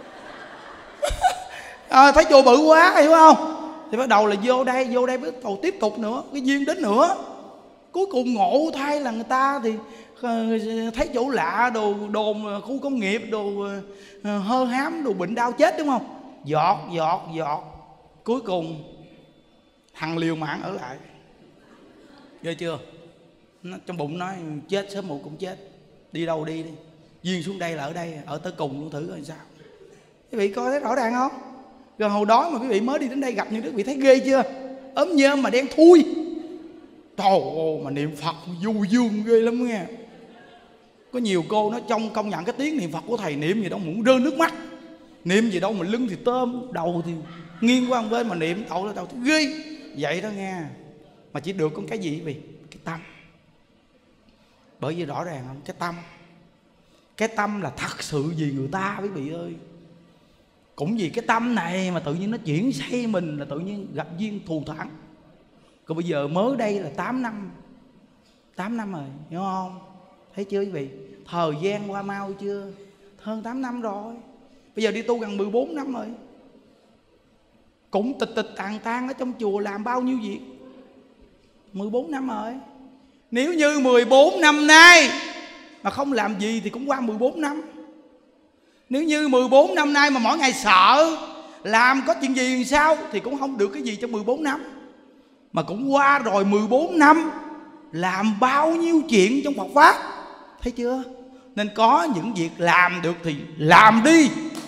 à, thấy chùa bự quá, hiểu không? Thì bắt đầu là vô đây, vô đây bắt đầu tiếp tục nữa, cái duyên đến nữa. Cuối cùng ngộ thay là người ta thì thấy chỗ lạ, đồ đồn khu công nghiệp, đồ hơ hám, đồ bệnh đau chết, đúng không? Giọt giọt giọt, cuối cùng thằng liều mạng ở lại. Ghê chưa? Nó, trong bụng nói chết sớm muộn cũng chết, đi đâu đi đi, duyên xuống đây là ở đây, ở tới cùng luôn thử coi sao. Quý vị coi thấy rõ ràng không? Rồi hồi đó mà quý vị mới đi đến đây gặp những quý vị thấy ghê chưa? Ốm nhơm mà đen thui. Trời ơi, mà niệm Phật du dương ghê lắm nghe. Có nhiều cô nó trong công nhận cái tiếng niệm Phật của thầy, niệm gì đâu muốn rơi nước mắt, niệm gì đâu mà lưng thì tôm, đầu thì nghiêng qua một bên mà niệm đầu là đầu thì ghê vậy đó nghe. Mà chỉ được con cái gì vì cái tâm. Bởi vì rõ ràng không, cái tâm, cái tâm là thật sự vì người ta quý vị ơi. Cũng vì cái tâm này mà tự nhiên nó chuyển xây mình, là tự nhiên gặp duyên thù thắng. Còn bây giờ mới đây là tám năm, tám năm rồi, hiểu không? Thấy chưa quý vị? Thời gian qua mau chưa? Hơn tám năm rồi. Bây giờ đi tu gần mười bốn năm rồi. Cũng tịch tịch tàn tan ở trong chùa làm bao nhiêu việc. mười bốn năm rồi. Nếu như mười bốn năm nay mà không làm gì thì cũng qua mười bốn năm. Nếu như mười bốn năm nay mà mỗi ngày sợ làm có chuyện gì thì sao thì cũng không được cái gì trong mười bốn năm. Mà cũng qua rồi mười bốn năm, làm bao nhiêu chuyện trong Phật Pháp. Thấy chưa? Nên có những việc làm được thì làm đi,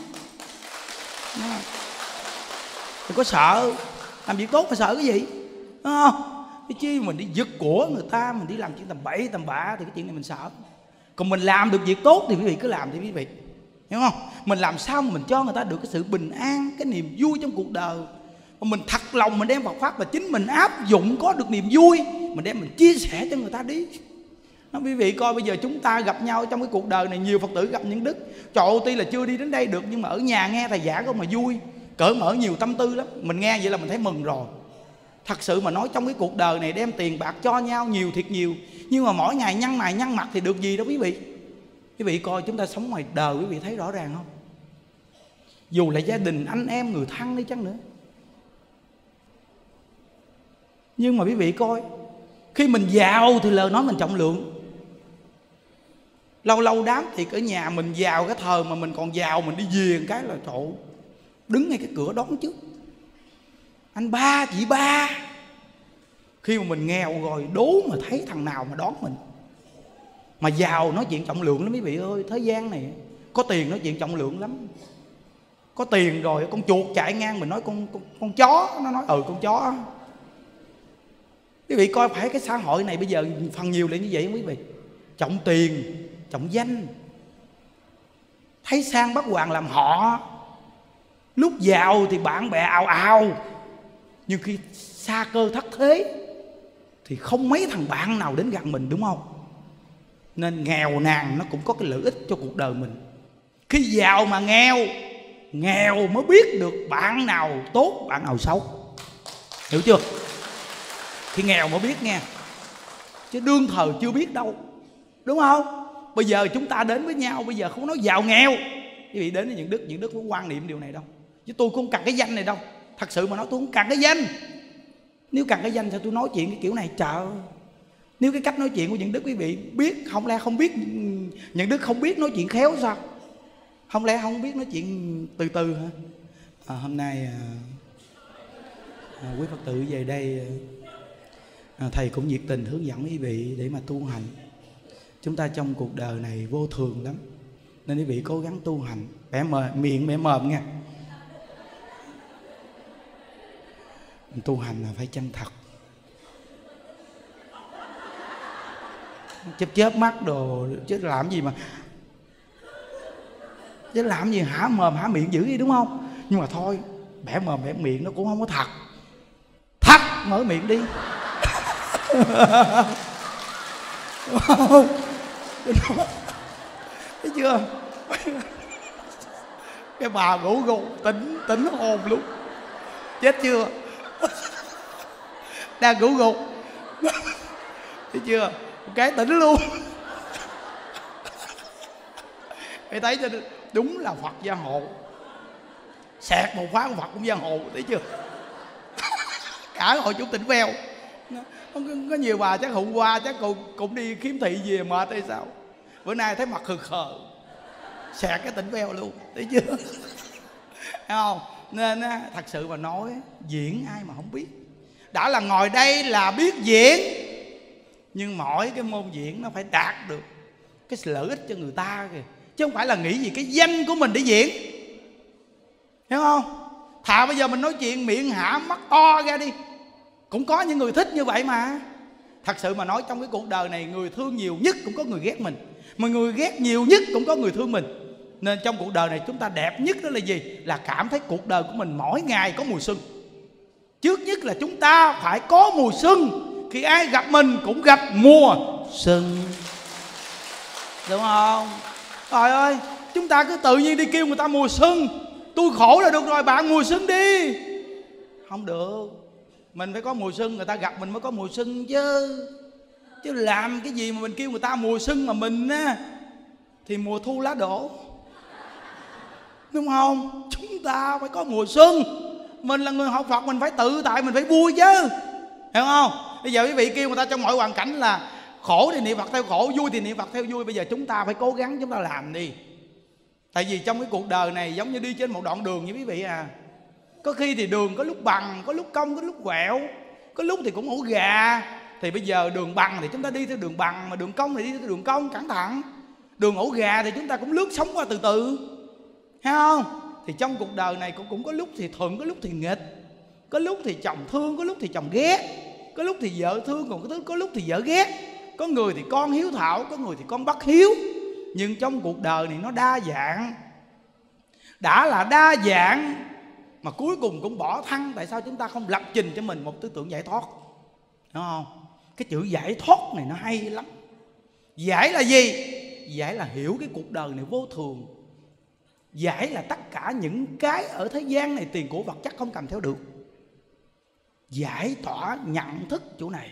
đừng có sợ. Làm việc tốt phải sợ cái gì, đúng không? Cái chi mình đi giật của người ta, mình đi làm chuyện tầm bậy tầm bạ thì cái chuyện này mình sợ. Còn mình làm được việc tốt thì quý vị cứ làm đi quý vị, hiểu không? Mình làm sao mà mình cho người ta được cái sự bình an, cái niềm vui trong cuộc đời. Mà mình thật lòng mình đem Phật Pháp và chính mình áp dụng có được niềm vui, mình đem mình chia sẻ cho người ta đi. Nó quý vị coi bây giờ chúng ta gặp nhau trong cái cuộc đời này, nhiều Phật tử gặp những đức. Trời ơi, tuy là chưa đi đến đây được nhưng mà ở nhà nghe thầy giảng không mà vui, cởi mở nhiều tâm tư lắm. Mình nghe vậy là mình thấy mừng rồi. Thật sự mà nói trong cái cuộc đời này đem tiền bạc cho nhau nhiều thiệt nhiều, nhưng mà mỗi ngày nhăn mày nhăn mặt thì được gì đâu quý vị. Quý vị coi chúng ta sống ngoài đời quý vị thấy rõ ràng không? Dù là gia đình, anh em, người thân đi chăng nữa, nhưng mà quý vị coi, khi mình giàu thì lời nói mình trọng lượng. Lâu lâu đám tiệc ở nhà mình giàu, cái thời mà mình còn giàu mình đi về một cái là trộn đứng ngay cái cửa đón trước. Anh ba, chị ba. Khi mà mình nghèo rồi đố mà thấy thằng nào mà đón mình. Mà giàu nói chuyện trọng lượng lắm quý vị ơi. Thế gian này có tiền nói chuyện trọng lượng lắm. Có tiền rồi con chuột chạy ngang mình nói con con, con chó, nó nói ừ con chó. Quý vị coi phải cái xã hội này bây giờ phần nhiều là như vậy không quý vị? Trọng tiền, trọng danh, thấy sang bắt hoàng làm họ. Lúc giàu thì bạn bè ào ào, nhưng khi xa cơ thất thế thì không mấy thằng bạn nào đến gần mình, đúng không? Nên nghèo nàn nó cũng có cái lợi ích cho cuộc đời mình. Khi giàu mà nghèo, nghèo mới biết được bạn nào tốt, bạn nào xấu. Hiểu chưa? Khi nghèo mới biết nghe, chứ đương thời chưa biết đâu, đúng không? Bây giờ chúng ta đến với nhau, bây giờ không nói giàu nghèo. Quý vị đến với những đức, những đức có quan niệm điều này đâu. Chứ tôi không cần cái danh này đâu. Thật sự mà nói tôi không cần cái danh. Nếu cần cái danh sao tôi nói chuyện cái kiểu này chờ. Nếu cái cách nói chuyện của những đức quý vị biết, không lẽ không biết, những đức không biết nói chuyện khéo sao? Không lẽ không biết nói chuyện từ từ hả? À, hôm nay à, à, quý Phật tử về đây à, thầy cũng nhiệt tình hướng dẫn quý vị để mà tu hành. Chúng ta trong cuộc đời này vô thường lắm, nên quý vị cố gắng tu hành. Bẻ mờ, miệng bẻ mồm nha. Tu hành là phải chân thật. Chớp chớp mắt đồ chứ làm gì mà, chứ làm gì hả mồm hả miệng dữ đi, đúng không? Nhưng mà thôi, bẻ mồm bẻ miệng nó cũng không có thật. Thật mở miệng đi. Đúng không? Thấy chưa? Cái bà ngủ gục tỉnh tỉnh hồn luôn. Chết chưa? Đang ngủ gục, thấy chưa? Một cái tỉnh luôn. Mày thấy cho đúng là Phật giang hồ. Xẹt một phát Phật cũng giang hồ, thấy chưa? Cả hội chúng tỉnh veo. Có, có nhiều bà chắc hôm qua chắc cũng, cũng đi khiếm thị về mệt hay sao, bữa nay thấy mặt khờ khờ, xẹt cái tỉnh veo luôn, thấy chưa? Thấy không? Nên thật sự mà nói, diễn ai mà không biết. Đã là ngồi đây là biết diễn, nhưng mỗi cái môn diễn nó phải đạt được cái lợi ích cho người ta kìa, chứ không phải là nghĩ gì cái danh của mình để diễn. Hiểu không? Thà bây giờ mình nói chuyện miệng hả mắt to ra đi, cũng có những người thích như vậy mà. Thật sự mà nói, trong cái cuộc đời này, người thương nhiều nhất cũng có người ghét mình, mà người ghét nhiều nhất cũng có người thương mình. Nên trong cuộc đời này chúng ta đẹp nhất đó là gì? Là cảm thấy cuộc đời của mình mỗi ngày có mùa xuân. Trước nhất là chúng ta phải có mùa xuân, khi ai gặp mình cũng gặp mùa xuân, đúng không? Trời ơi, chúng ta cứ tự nhiên đi kêu người ta mùa xuân, tôi khổ là được rồi, bạn mùa xuân đi. Không được, mình phải có mùa xuân, người ta gặp mình mới có mùa xuân chứ. Chứ làm cái gì mà mình kêu người ta mùa xuân mà mình á thì mùa thu lá đổ, đúng không? Chúng ta phải có mùa xuân. Mình là người học Phật, mình phải tự tại, mình phải vui chứ, hiểu không? Bây giờ quý vị kêu người ta trong mọi hoàn cảnh là khổ thì niệm Phật theo khổ, vui thì niệm Phật theo vui. Bây giờ chúng ta phải cố gắng, chúng ta làm đi. Tại vì trong cái cuộc đời này giống như đi trên một đoạn đường như quý vị à, có khi thì đường có lúc bằng, có lúc cong, có lúc quẹo, có lúc thì cũng ổ gà. Thì bây giờ đường bằng thì chúng ta đi theo đường bằng, mà đường cong thì đi theo đường cong cẩn thận. Đường ổ gà thì chúng ta cũng lướt sóng qua từ từ, thấy không? Thì trong cuộc đời này cũng, cũng có lúc thì thuận, có lúc thì nghịch, có lúc thì chồng thương, có lúc thì chồng ghét, có lúc thì vợ thương, còn có, có lúc thì vợ ghét. Có người thì con hiếu thảo, có người thì con bất hiếu. Nhưng trong cuộc đời này nó đa dạng. Đã là đa dạng mà cuối cùng cũng bỏ thân, tại sao chúng ta không lập trình cho mình một tư tưởng giải thoát? Đúng không? Cái chữ giải thoát này nó hay lắm. Giải là gì? Giải là hiểu cái cuộc đời này vô thường. Giải là tất cả những cái ở thế gian này, tiền của vật chất không cầm theo được. Giải tỏa nhận thức chỗ này,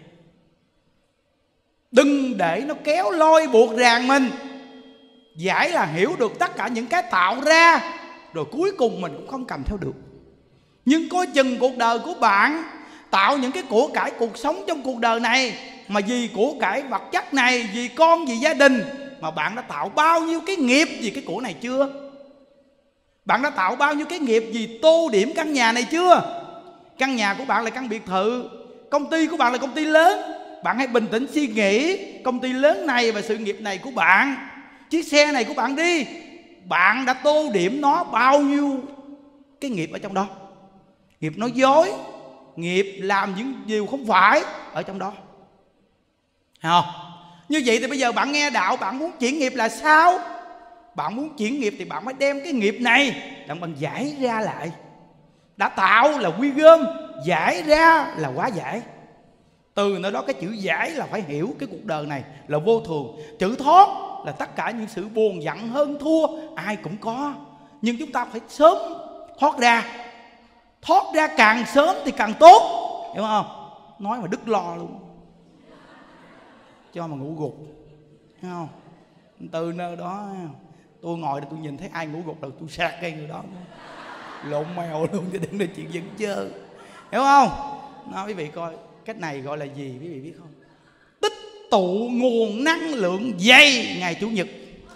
đừng để nó kéo lôi buộc ràng mình. Giải là hiểu được tất cả những cái tạo ra, rồi cuối cùng mình cũng không cầm theo được. Nhưng coi chừng cuộc đời của bạn tạo những cái của cải cuộc sống trong cuộc đời này, mà vì của cải vật chất này, vì con, vì gia đình, mà bạn đã tạo bao nhiêu cái nghiệp vì cái của này chưa? Bạn đã tạo bao nhiêu cái nghiệp vì tô điểm căn nhà này chưa? Căn nhà của bạn là căn biệt thự, công ty của bạn là công ty lớn. Bạn hãy bình tĩnh suy nghĩ công ty lớn này và sự nghiệp này của bạn, chiếc xe này của bạn đi, bạn đã tô điểm nó bao nhiêu cái nghiệp ở trong đó? Nghiệp nói dối, nghiệp làm những điều không phải ở trong đó, thấy không? Như vậy thì bây giờ bạn nghe đạo, bạn muốn chuyển nghiệp là sao? Bạn muốn chuyển nghiệp thì bạn phải đem cái nghiệp này bạn bằng giải ra lại. Đã tạo là quy gom, giải ra là hóa giải. Từ nơi đó cái chữ giải là phải hiểu cái cuộc đời này là vô thường. Chữ thoát là tất cả những sự buồn giận hơn thua ai cũng có, nhưng chúng ta phải sớm thoát ra. Thoát ra càng sớm thì càng tốt, hiểu không? Nói mà đứt lo luôn, cho mà ngủ gục, thấy không? Từ nơi đó tôi ngồi đây tôi nhìn thấy ai ngủ gục là tôi sạc cây người đó, lộn mèo luôn, chứ đừng nói chuyện dẫn chơi, hiểu không? Nói quý vị coi cách này gọi là gì, quý vị biết không? Tích tụ nguồn năng lượng dày ngày Chủ nhật.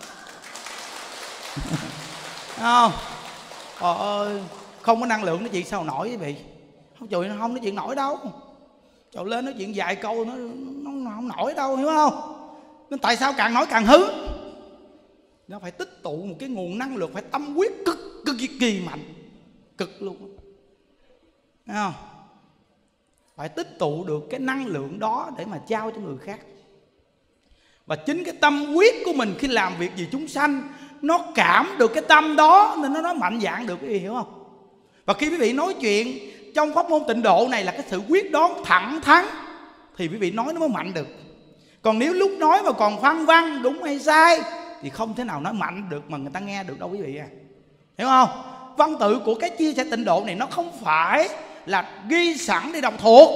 Không? Trời ơi, không có năng lượng nói chuyện sao nổi quý vị? Không chịu, không nói chuyện nổi đâu. Trời, lên nói chuyện vài câu nó, nó, nó không nổi đâu, hiểu không? Nên tại sao càng nói càng hứng? Nó phải tích tụ một cái nguồn năng lượng, phải tâm quyết cực cực kỳ, kỳ mạnh, cực luôn, thấy không? Phải tích tụ được cái năng lượng đó để mà trao cho người khác. Và chính cái tâm quyết của mình khi làm việc vì chúng sanh, nó cảm được cái tâm đó nên nó nói mạnh dạn được, quý vị hiểu không? Và khi quý vị nói chuyện trong pháp môn tịnh độ này là cái sự quyết đoán thẳng thắn, thì quý vị nói nó mới mạnh được. Còn nếu lúc nói mà còn khoan văn đúng hay sai thì không thể nào nói mạnh được mà người ta nghe được đâu quý vị à. Hiểu không? Văn tự của cái chia sẻ tịnh độ này nó không phải là ghi sẵn để đọc thuộc,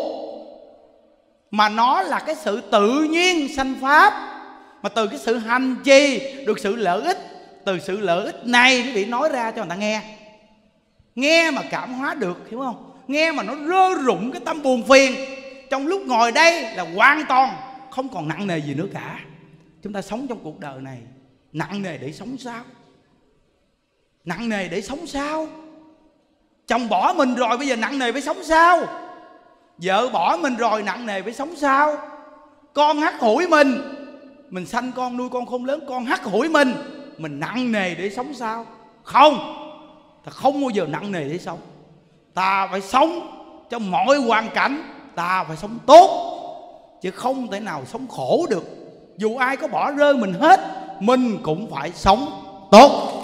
mà nó là cái sự tự nhiên sanh pháp. Mà từ cái sự hành trì được sự lợi ích, từ sự lợi ích này quý vị nói ra cho người ta nghe. Nghe mà cảm hóa được, hiểu không? Nghe mà nó rơ rụng cái tâm buồn phiền. Trong lúc ngồi đây là hoàn toàn không còn nặng nề gì nữa cả. Chúng ta sống trong cuộc đời này nặng nề để sống sao? Nặng nề để sống sao? Chồng bỏ mình rồi bây giờ nặng nề phải sống sao? Vợ bỏ mình rồi nặng nề phải sống sao? Con hắt hủi mình, mình sanh con nuôi con không lớn, con hắt hủi mình, mình nặng nề để sống sao? Không, ta không bao giờ nặng nề để sống. Ta phải sống trong mọi hoàn cảnh, ta phải sống tốt, chứ không thể nào sống khổ được. Dù ai có bỏ rơi mình hết, mình cũng phải sống tốt.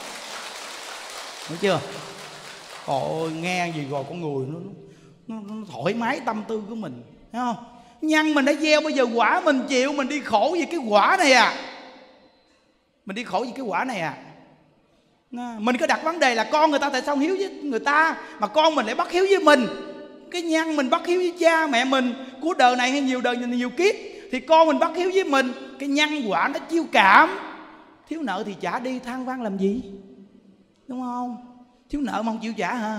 Hiểu chưa? Ôi, nghe gì rồi con người nó, nó, nó thoải mái tâm tư của mình, thấy không? Nhân mình đã gieo, bây giờ quả mình chịu. Mình đi khổ vì cái quả này à. Mình đi khổ vì cái quả này à. Mình có đặt vấn đề là con người ta tại sao hiếu với người ta mà con mình lại bất hiếu với mình. Cái nhân mình bất hiếu với cha mẹ mình của đời này hay nhiều đời nhiều kiếp, thì con mình bất hiếu với mình. Cái nhân quả nó chiêu cảm. Thiếu nợ thì trả đi, than vãn làm gì, đúng không? Thiếu nợ mà không chịu trả hả?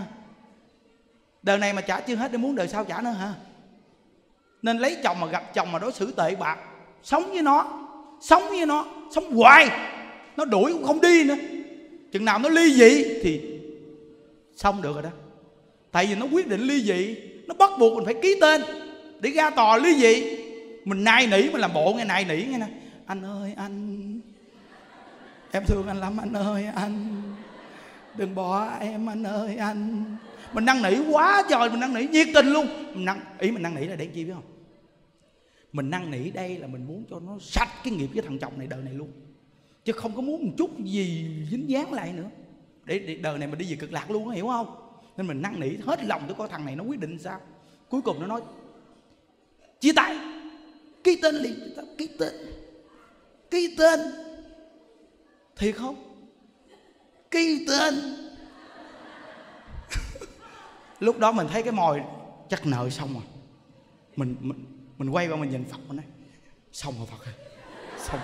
Đời này mà trả chưa hết, để muốn đời sau trả nữa hả? Nên lấy chồng mà gặp chồng mà đối xử tệ bạc, sống với nó, sống với nó, sống hoài, nó đuổi cũng không đi nữa. Chừng nào nó ly dị thì xong được rồi đó. Tại vì nó quyết định ly dị, nó bắt buộc mình phải ký tên để ra tòa ly dị. Mình nài nỉ, mình làm bộ nghe nài nỉ nghe nè. Anh ơi anh, em thương anh lắm anh ơi anh, đừng bỏ em anh ơi anh. Mình năn nỉ quá trời, mình năn nỉ nhiệt tình luôn. Mình năn, ý mình năn nỉ là để chi biết không? Mình năn nỉ đây là mình muốn cho nó sạch cái nghiệp với thằng chồng này đời này luôn, chứ không có muốn một chút gì dính dáng lại nữa, để, để đời này mình đi về cực lạc luôn, hiểu không? Nên mình năn nỉ hết lòng để coi thằng này nó quyết định sao. Cuối cùng nó nói chia tay, ký tên liền, ký tên, ký tên. Thiệt không? Ký tên. Lúc đó mình thấy cái mồi chắc nợ xong rồi. Mình mình mình quay qua mình nhìn Phật, mình nói xong rồi Phật ơi, xong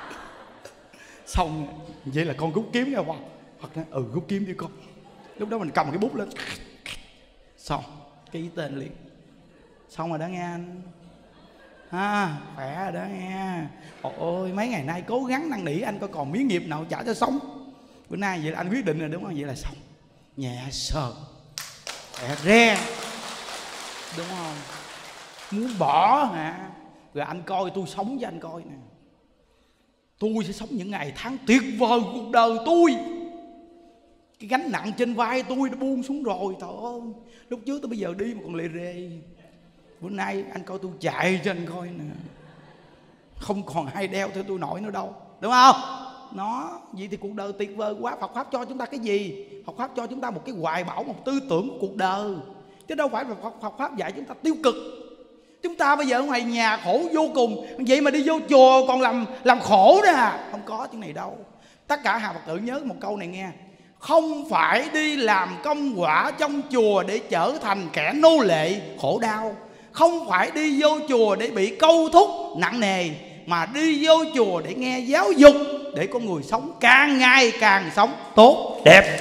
xong vậy là con rút kiếm ra. Phật nói ừ rút kiếm đi con. Lúc đó mình cầm cái bút lên, xong ký tên liền. Xong rồi đó nghe anh ha, khỏe rồi đó nghe. Ôi mấy ngày nay cố gắng năn nỉ anh coi còn miếng nghiệp nào trả cho sống. Bữa nay vậy là anh quyết định rồi đúng không? Vậy là xong, nhẹ sờ khỏe re, đúng không? Muốn bỏ hả? Rồi anh coi tôi sống với anh coi nè. Tôi sẽ sống những ngày tháng tuyệt vời cuộc đời tôi. Cái gánh nặng trên vai tôi nó buông xuống rồi. Trời ơi, lúc trước tôi bây giờ đi mà còn lề rề. Bữa nay anh coi tôi chạy cho anh coi nè, không còn ai đeo theo tôi nổi nữa đâu, đúng không? Nó vậy thì cuộc đời tuyệt vời quá. Phật pháp cho chúng ta cái gì? Phật pháp cho chúng ta một cái hoài bão, một tư tưởng của cuộc đời, chứ đâu phải là Phật, Phật pháp dạy chúng ta tiêu cực. Chúng ta bây giờ ở ngoài nhà khổ vô cùng, vậy mà đi vô chùa còn làm làm khổ đó à? Không có chuyện này đâu. Tất cả hàng Phật tử nhớ một câu này nghe: không phải đi làm công quả trong chùa để trở thành kẻ nô lệ khổ đau, không phải đi vô chùa để bị câu thúc nặng nề, mà đi vô chùa để nghe giáo dục, để con người sống càng ngày càng sống tốt đẹp.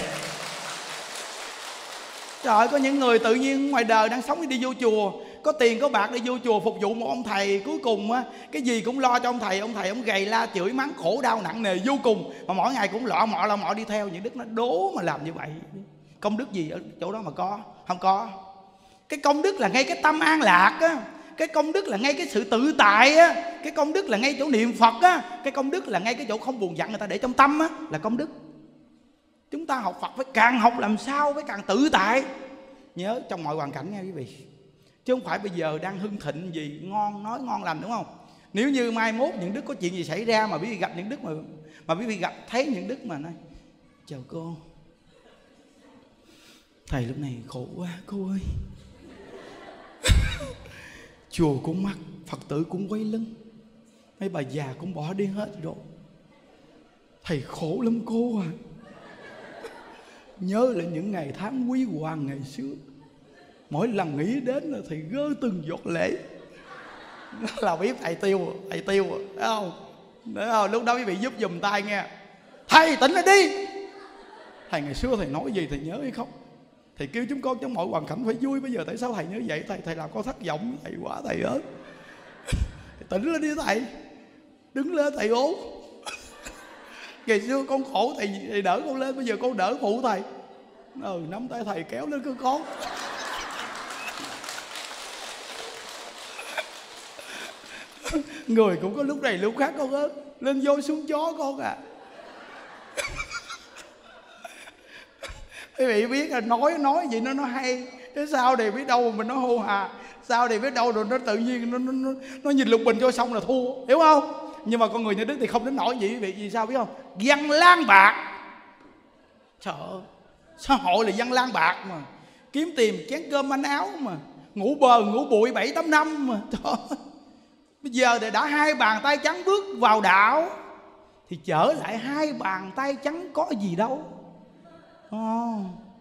Trời ơi, có những người tự nhiên ngoài đời đang sống đi vô chùa, có tiền có bạc đi vô chùa phục vụ một ông thầy, cuối cùng á cái gì cũng lo cho ông thầy, ông thầy ông gầy la chửi mắng khổ đau nặng nề vô cùng, mà mỗi ngày cũng lọ mọ lọ mọ đi theo. Những đức nó đố mà làm như vậy, công đức gì ở chỗ đó mà có? Không có. Cái công đức là ngay cái tâm an lạc á, cái công đức là ngay cái sự tự tại á, cái công đức là ngay chỗ niệm Phật á, cái công đức là ngay cái chỗ không buồn giận người ta để trong tâm á, là công đức. Chúng ta học Phật phải càng học làm sao phải càng tự tại. Nhớ trong mọi hoàn cảnh nha quý vị, chứ không phải bây giờ đang hưng thịnh gì ngon nói ngon lành, đúng không? Nếu như mai mốt những đức có chuyện gì xảy ra mà quý vị gặp những đức mà mà quý vị gặp thấy những đức mà nói chào cô, thầy lúc này khổ quá cô ơi. Chùa cũng mắc, Phật tử cũng quay lưng, Mấy bà già cũng bỏ đi hết rồi. Thầy khổ lắm cô à. Nhớ lại những ngày tháng quý hoàng ngày xưa, mỗi lần nghĩ đến là thầy gơ từng giọt lệ. Là biết thầy tiêu, thầy tiêu thấy không? Thấy không? Lúc đó quý vị giúp giùm tay nghe. Thầy tỉnh lại đi. Thầy ngày xưa thầy nói gì thầy nhớ hay không? Thầy kêu chúng con trong mọi hoàn cảnh phải vui. Bây giờ tại sao thầy nhớ vậy? Thầy thầy làm con thất vọng thầy quá thầy ơi. Tỉnh lên đi thầy. Đứng lên thầy ốm. Ngày xưa con khổ thầy, thầy đỡ con lên. Bây giờ con đỡ phụ thầy. Ừ, nắm tay thầy kéo lên cứ con. Người cũng có lúc này lúc khác con ơi. Lên vô xuống chó con à. Quý vị biết là nói nói gì nó nó hay. Thế sao để biết đâu mà mình nói hô hà. Sao để biết đâu rồi nó tự nhiên nó, nó, nó, nó nhìn lục bình cho xong là thua. Hiểu không? Nhưng mà con người nhà Đức thì không đến nổi gì quý vị. Vì sao biết không? Văn lang bạc. Trời ơi, xã hội là văn lang bạc mà. Kiếm tìm chén cơm manh áo mà. Ngủ bờ ngủ bụi bảy tám năm mà. Trời ơi. Bây giờ thì đã hai bàn tay trắng bước vào đạo, thì trở lại hai bàn tay trắng có gì đâu. Oh.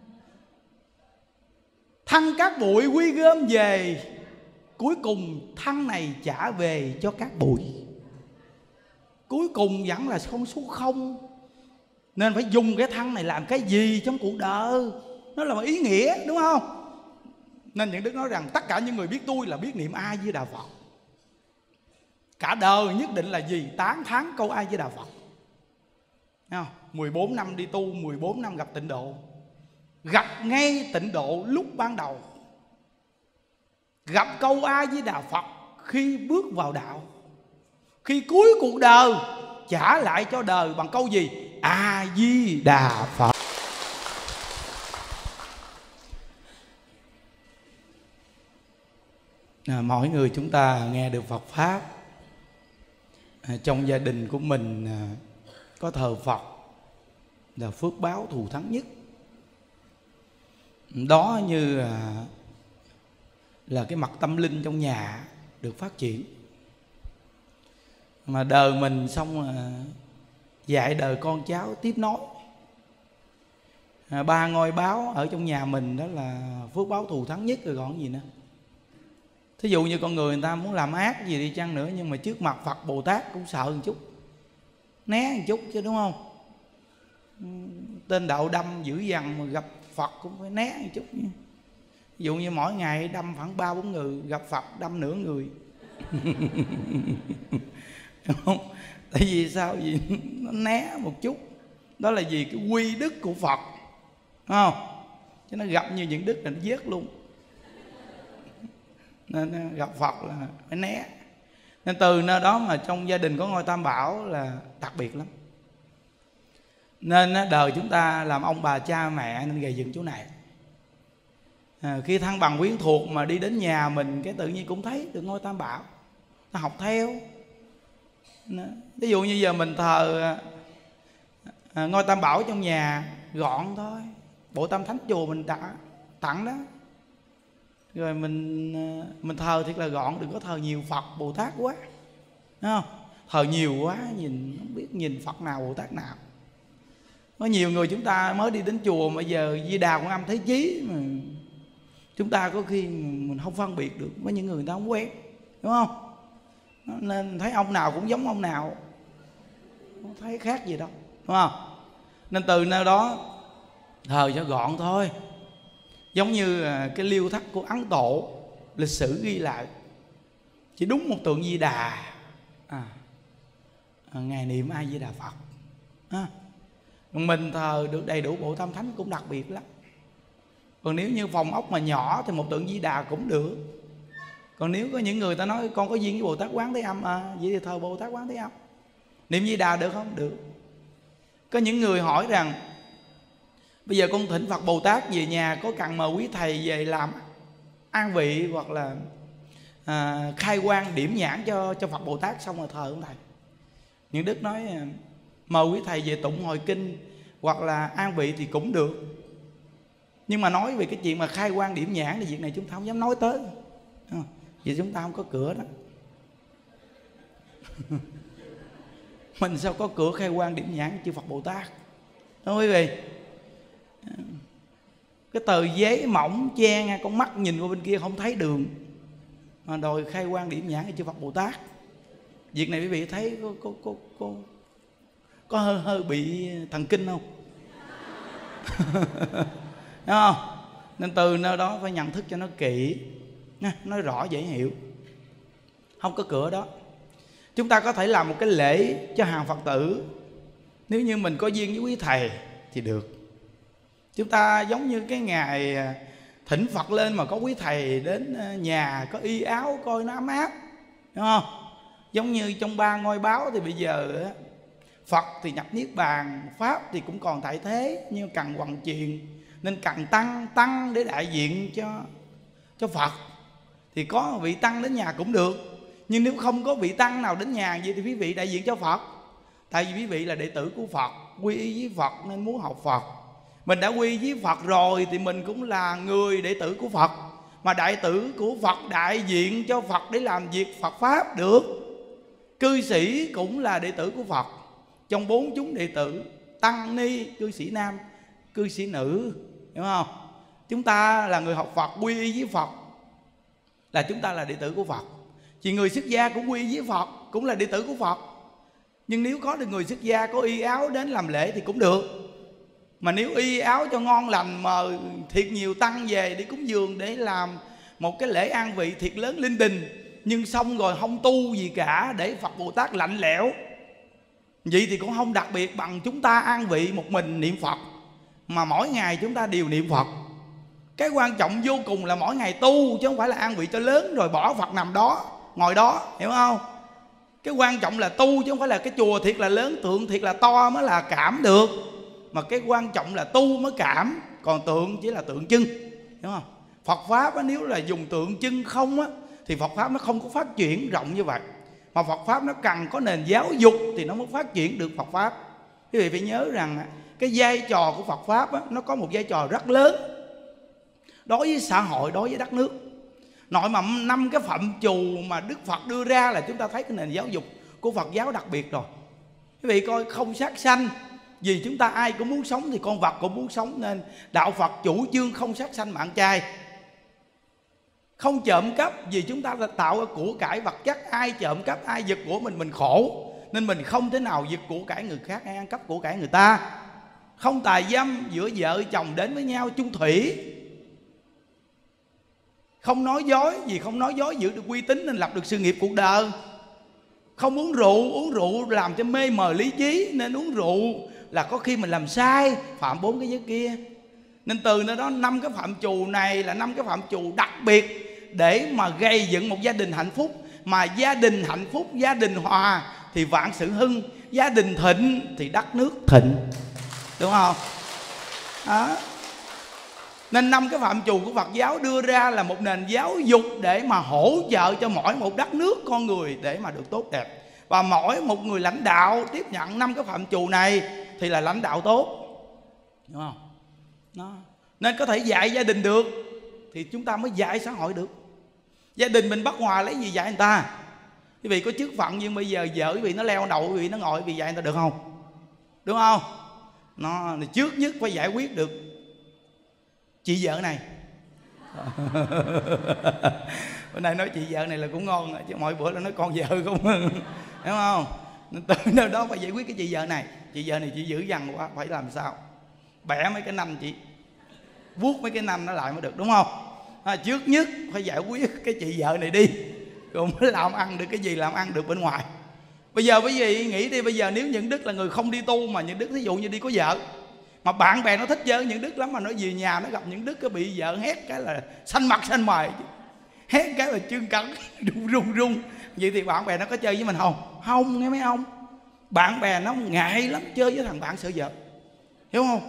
Thăng các bụi quy gom về, cuối cùng thăng này trả về cho các bụi. Cuối cùng vẫn là con số không. Nên phải dùng cái thăng này làm cái gì trong cuộc đời, nó là một ý nghĩa, đúng không? Nên những Đức nói rằng tất cả những người biết tôi là biết niệm A Di Đà Phật. Cả đời nhất định là gì? Tán thán câu A Di Đà Phật. Thấy không? mười bốn năm đi tu, mười bốn năm gặp tịnh độ. Gặp ngay tịnh độ lúc ban đầu. Gặp câu A Di Đà Phật khi bước vào đạo. Khi cuối cuộc đời trả lại cho đời bằng câu gì? A Di Đà Phật. À, mỗi người chúng ta nghe được Phật Pháp, à, trong gia đình của mình à, có thờ Phật là phước báo thù thắng nhất. Đó như à, là cái mặt tâm linh trong nhà được phát triển. Mà đời mình xong à, dạy đời con cháu tiếp nối. à, Ba ngôi báo ở trong nhà mình đó là phước báo thù thắng nhất rồi còn gì nữa. Thí dụ như con người người ta muốn làm ác gì đi chăng nữa, nhưng mà trước mặt Phật Bồ Tát cũng sợ một chút, né một chút chứ, đúng không? Tên đạo đâm dữ dằn mà gặp Phật cũng phải né một chút. Ví dụ như mỗi ngày đâm khoảng ba bốn người, gặp Phật đâm nửa người. Đúng không? Tại vì sao? Vì nó né một chút. Đó là vì cái quy đức của Phật, đúng không? Chứ nó gặp như những đức là nó giết luôn. Nên gặp Phật là phải né. Nên từ nơi đó mà trong gia đình có ngôi Tam Bảo là đặc biệt lắm. Nên đời chúng ta làm ông bà cha mẹ nên gầy dựng chỗ này. à, Khi thăng bằng quyến thuộc mà đi đến nhà mình, cái tự nhiên cũng thấy được ngôi Tam Bảo, ta học theo. Ví dụ như giờ mình thờ à, ngôi Tam Bảo trong nhà gọn thôi, bộ Tam Thánh chùa mình đã tặng đó. Rồi mình mình thờ thiệt là gọn, đừng có thờ nhiều Phật Bồ Tát quá, đúng không? Thờ nhiều quá nhìn không biết nhìn Phật nào Bồ Tát nào. Có nhiều người chúng ta mới đi đến chùa mà giờ Di Đà Quan Âm Thế Chí mà chúng ta có khi mình không phân biệt được với những người người ta không quen, đúng không? Nên thấy ông nào cũng giống ông nào, không thấy khác gì đâu, đúng không? Nên từ nơi đó thờ cho gọn thôi. Giống như cái liêu thắt của Ấn Độ, lịch sử ghi lại chỉ đúng một tượng Di Đà, à, ngày niệm A Di Đà Phật. à. Mình thờ được đầy đủ bộ Tam Thánh cũng đặc biệt lắm. Còn nếu như phòng ốc mà nhỏ thì một tượng Di Đà cũng được. Còn nếu có những người ta nói con có duyên với Bồ Tát Quán Thế Âm, à, vậy thì thờ Bồ Tát Quán Thế Âm. Niệm Di Đà được không? Được. Có những người hỏi rằng bây giờ con thỉnh Phật Bồ Tát về nhà, có cần mời quý thầy về làm an vị hoặc là à, khai quang điểm nhãn cho cho Phật Bồ Tát xong rồi thờ không thầy? Những Đức nói mời quý thầy về tụng hồi kinh hoặc là an vị thì cũng được. Nhưng mà nói về cái chuyện mà khai quang điểm nhãn thì việc này chúng ta không dám nói tới, vì chúng ta không có cửa đó. Mình sao có cửa khai quang điểm nhãn chư Phật Bồ Tát, đúng không quý vị? Cái tờ giấy mỏng che nha, con mắt nhìn qua bên kia không thấy đường, mà đòi khai quang điểm nhãn chư Phật Bồ Tát. Việc này quý vị thấy có có có có, có hơi hơi bị thần kinh không? Đúng không? Nên từ nơi đó phải nhận thức cho nó kỹ, nói rõ dễ hiểu. Không có cửa đó. Chúng ta có thể làm một cái lễ cho hàng Phật tử, nếu như mình có duyên với quý thầy thì được. Chúng ta giống như cái ngày thỉnh Phật lên mà có quý thầy đến nhà, có y áo coi nó ấm áp, đúng không? Giống như trong ba ngôi báo thì bây giờ Phật thì nhập Niết Bàn, Pháp thì cũng còn tại thế, nhưng cần hoằng truyền, nên cần tăng tăng để đại diện cho cho Phật. Thì có vị tăng đến nhà cũng được, nhưng nếu không có vị tăng nào đến nhà vậy thì quý vị đại diện cho Phật. Tại vì quý vị là đệ tử của Phật, quy y với Phật nên muốn học Phật. Mình đã quy với Phật rồi thì mình cũng là người đệ tử của Phật. Mà đệ tử của Phật đại diện cho Phật để làm việc Phật Pháp được. Cư sĩ cũng là đệ tử của Phật. Trong bốn chúng đệ tử, tăng ni, cư sĩ nam, cư sĩ nữ, hiểu không? Chúng ta là người học Phật, quy y với Phật là chúng ta là đệ tử của Phật. Chỉ người xuất gia cũng quy y với Phật, cũng là đệ tử của Phật. Nhưng nếu có được người xuất gia có y áo đến làm lễ thì cũng được. Mà nếu y áo cho ngon lành, mời thiệt nhiều tăng về để cúng dường, để làm một cái lễ an vị thiệt lớn linh đình, nhưng xong rồi không tu gì cả, để Phật Bồ Tát lạnh lẽo, vậy thì cũng không đặc biệt bằng chúng ta an vị một mình niệm Phật, mà mỗi ngày chúng ta đều niệm Phật. Cái quan trọng vô cùng là mỗi ngày tu, chứ không phải là an vị cho lớn rồi bỏ Phật nằm đó, ngồi đó, hiểu không? Cái quan trọng là tu, chứ không phải là cái chùa thiệt là lớn, tượng thiệt là to mới là cảm được. Mà cái quan trọng là tu mới cảm, còn tượng chỉ là tượng trưng, đúng không? Phật Pháp á, nếu là dùng tượng trưng không á, thì Phật Pháp nó không có phát triển rộng như vậy. Mà Phật Pháp nó cần có nền giáo dục thì nó mới phát triển được Phật Pháp. Quý vị phải nhớ rằng cái vai trò của Phật Pháp á, nó có một vai trò rất lớn đối với xã hội, đối với đất nước. Nội mà năm cái phạm trù mà Đức Phật đưa ra là chúng ta thấy cái nền giáo dục của Phật giáo đặc biệt rồi. Quý vị coi, không sát sanh, vì chúng ta ai cũng muốn sống thì con vật cũng muốn sống, nên đạo Phật chủ trương không sát sanh mạng chay. Không trộm cắp, vì chúng ta đã tạo ra của cải vật chất, ai trộm cắp ai giật của mình mình khổ, nên mình không thể nào giật của cải người khác hay ăn cắp của cải người ta. Không tà dâm, giữa vợ chồng đến với nhau chung thủy. Không nói dối, vì không nói dối giữ được uy tín nên lập được sự nghiệp cuộc đời. Không uống rượu, uống rượu làm cho mê mờ lý trí, nên uống rượu là có khi mình làm sai, phạm bốn cái giới kia. Nên từ nơi đó năm cái phạm trù này là năm cái phạm trù đặc biệt để mà gây dựng một gia đình hạnh phúc. Mà gia đình hạnh phúc, gia đình hòa thì vạn sự hưng, gia đình thịnh thì đất nước thịnh, đúng không? Đó. Nên năm cái phạm trù của Phật giáo đưa ra là một nền giáo dục để mà hỗ trợ cho mỗi một đất nước con người để mà được tốt đẹp. Và mỗi một người lãnh đạo tiếp nhận năm cái phạm trù này thì là lãnh đạo tốt, đúng không? Đó. Nên có thể dạy gia đình được thì chúng ta mới dạy xã hội được. Gia đình mình bất hòa lấy gì dạy người ta? Quý vị có chức phận nhưng bây giờ vợ quý vị nó leo đầu quý vị nó ngồi, quý vị dạy người ta được không? Đúng không? Nó trước nhất phải giải quyết được chị vợ này. Bữa nay nói chị vợ này là cũng ngon, chứ mọi bữa là nói con vợ không. Đúng không? Nên từ nơi đó phải giải quyết cái chị vợ này. Chị vợ này chị dữ dằn quá, phải làm sao? Bẻ mấy cái nanh chị, vuốt mấy cái nanh nó lại mới được, đúng không? À, trước nhất phải giải quyết cái chị vợ này đi, rồi mới làm ăn được cái gì làm ăn được bên ngoài. Bây giờ quý vị nghĩ đi, bây giờ nếu những Đức là người không đi tu, mà những Đức thí dụ như đi có vợ, mà bạn bè nó thích chơi những Đức lắm, mà nó về nhà nó gặp những Đức bị vợ hét cái là xanh mặt xanh mày, hét cái là chân cẳng run run run. Vậy thì bạn bè nó có chơi với mình không? Không nghe mấy ông. Bạn bè nó ngại lắm chơi với thằng bạn sợ vợ, hiểu không?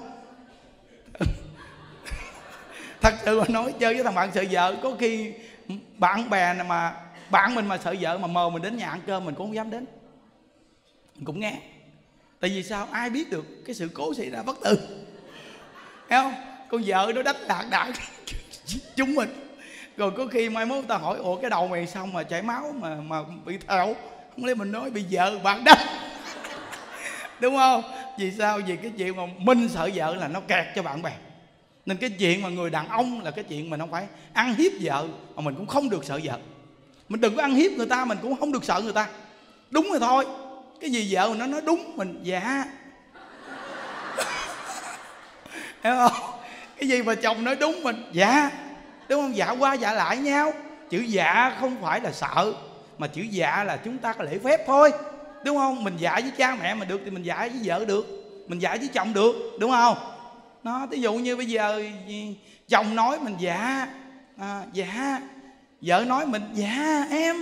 Thật sự mà nói, chơi với thằng bạn sợ vợ, có khi bạn bè này mà bạn mình mà sợ vợ mà mời mình đến nhà ăn cơm mình cũng không dám đến, mình cũng nghe. Tại vì sao? Ai biết được cái sự cố xảy ra bất tử, thấy không? Con vợ nó đánh đạn đạn chúng mình, rồi có khi mai mốt ta hỏi ủa cái đầu mày sao mà chảy máu mà mà bị tháo, Không lẽ mình nói bị vợ bạn đó. Đúng không? Vì sao? Vì cái chuyện mà mình sợ vợ là nó kẹt cho bạn bè. Nên cái chuyện mà người đàn ông là cái chuyện mình không phải ăn hiếp vợ, mà mình cũng không được sợ vợ. Mình đừng có ăn hiếp người ta, mình cũng không được sợ người ta. Đúng rồi thôi. Cái gì vợ nó nói đúng mình dạ. Hiểu không? Cái gì mà chồng nói đúng mình dạ. Đúng không? Dạ qua dạ lại nhau. Chữ dạ không phải là sợ, mà chữ dạ là chúng ta có lễ phép thôi. Đúng không? Mình dạ với cha mẹ mình được thì mình dạ với vợ được, mình dạ với chồng được. Đúng không? Nó ví dụ như bây giờ chồng nói mình dạ à, dạ. Vợ nói mình dạ em.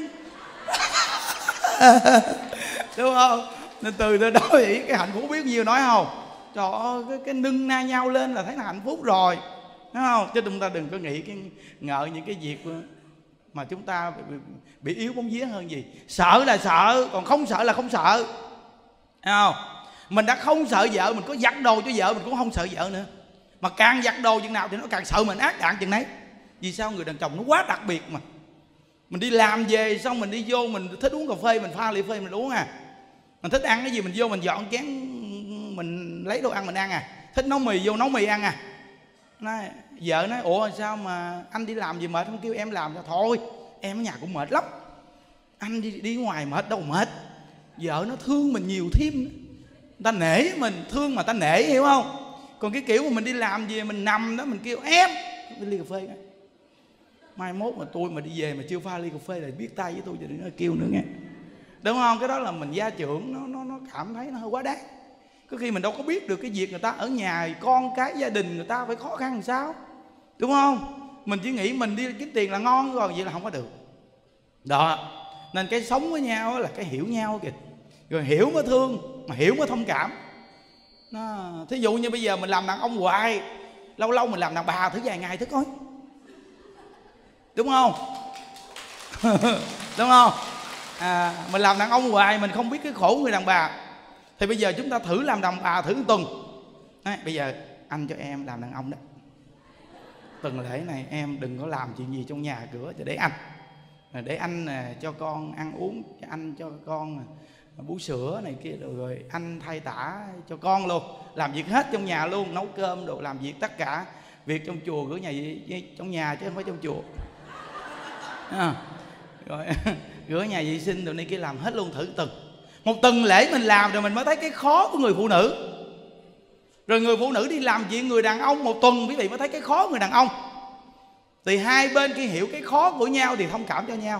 Đúng không? Nên từ đó vậy cái hạnh phúc biết nhiêu nói không? Trời ơi, cái, cái nâng na nhau lên là thấy là hạnh phúc rồi. Đúng không? Chứ chúng ta đừng có nghĩ cái ngợi những cái việc mà chúng ta bị, bị yếu bóng vía hơn gì. Sợ là sợ, còn không sợ là không sợ. Thấy không? Mình đã không sợ vợ, mình có giặt đồ cho vợ mình cũng không sợ vợ nữa. Mà càng giặt đồ chừng nào thì nó càng sợ mình ác đạn chừng nấy. Vì sao? Người đàn chồng nó quá đặc biệt mà. Mình đi làm về xong mình đi vô, mình thích uống cà phê, mình pha ly phê mình uống à. Mình thích ăn cái gì mình vô mình dọn chén, mình lấy đồ ăn mình ăn à. Thích nấu mì vô nấu mì ăn à. Nói, vợ nói ủa sao mà anh đi làm gì mệt không kêu em làm cho. Thôi em ở nhà cũng mệt lắm, anh đi đi ngoài mệt đâu mệt. Vợ nó thương mình nhiều thêm, người ta nể mình, thương mà ta nể, hiểu không? Còn cái kiểu mà mình đi làm gì mình nằm đó mình kêu em cái ly cà phê đó. Mai mốt mà tôi mà đi về mà chưa pha ly cà phê là biết tay với tôi cho đừng kêu nữa nghe. Đúng không? Cái đó là mình gia trưởng, nó nó nó cảm thấy nó hơi quá đáng. Có khi mình đâu có biết được cái việc người ta ở nhà, con cái gia đình người ta phải khó khăn làm sao. Đúng không? Mình chỉ nghĩ mình đi kiếm tiền là ngon rồi, vậy là không có được. Đó. Nên cái sống với nhau là cái hiểu nhau kìa. Rồi hiểu mới thương, mà hiểu mới thông cảm. Nó, thí dụ như bây giờ mình làm đàn ông hoài, lâu lâu mình làm đàn bà thử vài ngày thử coi. Đúng không? Đúng không? À, mình làm đàn ông hoài mình không biết cái khổ người đàn bà. Thì bây giờ chúng ta thử làm đàn bà thử một tuần. Đấy, bây giờ anh cho em làm đàn ông đó. Tuần lễ này em đừng có làm chuyện gì trong nhà cửa, để anh. Để anh cho con ăn uống, anh cho con bú sữa này kia, rồi, rồi anh thay tả cho con luôn, làm việc hết trong nhà luôn, nấu cơm đồ, làm việc tất cả việc trong chùa, rửa nhà trong nhà chứ không phải trong chùa. À, rồi rửa nhà vệ sinh đồ này kia làm hết luôn, thử tuần. Một tuần lễ mình làm rồi mình mới thấy cái khó của người phụ nữ. Rồi người phụ nữ đi làm chuyện người đàn ông một tuần, quý vị mới thấy cái khó người đàn ông. Thì hai bên khi hiểu cái khó của nhau thì thông cảm cho nhau.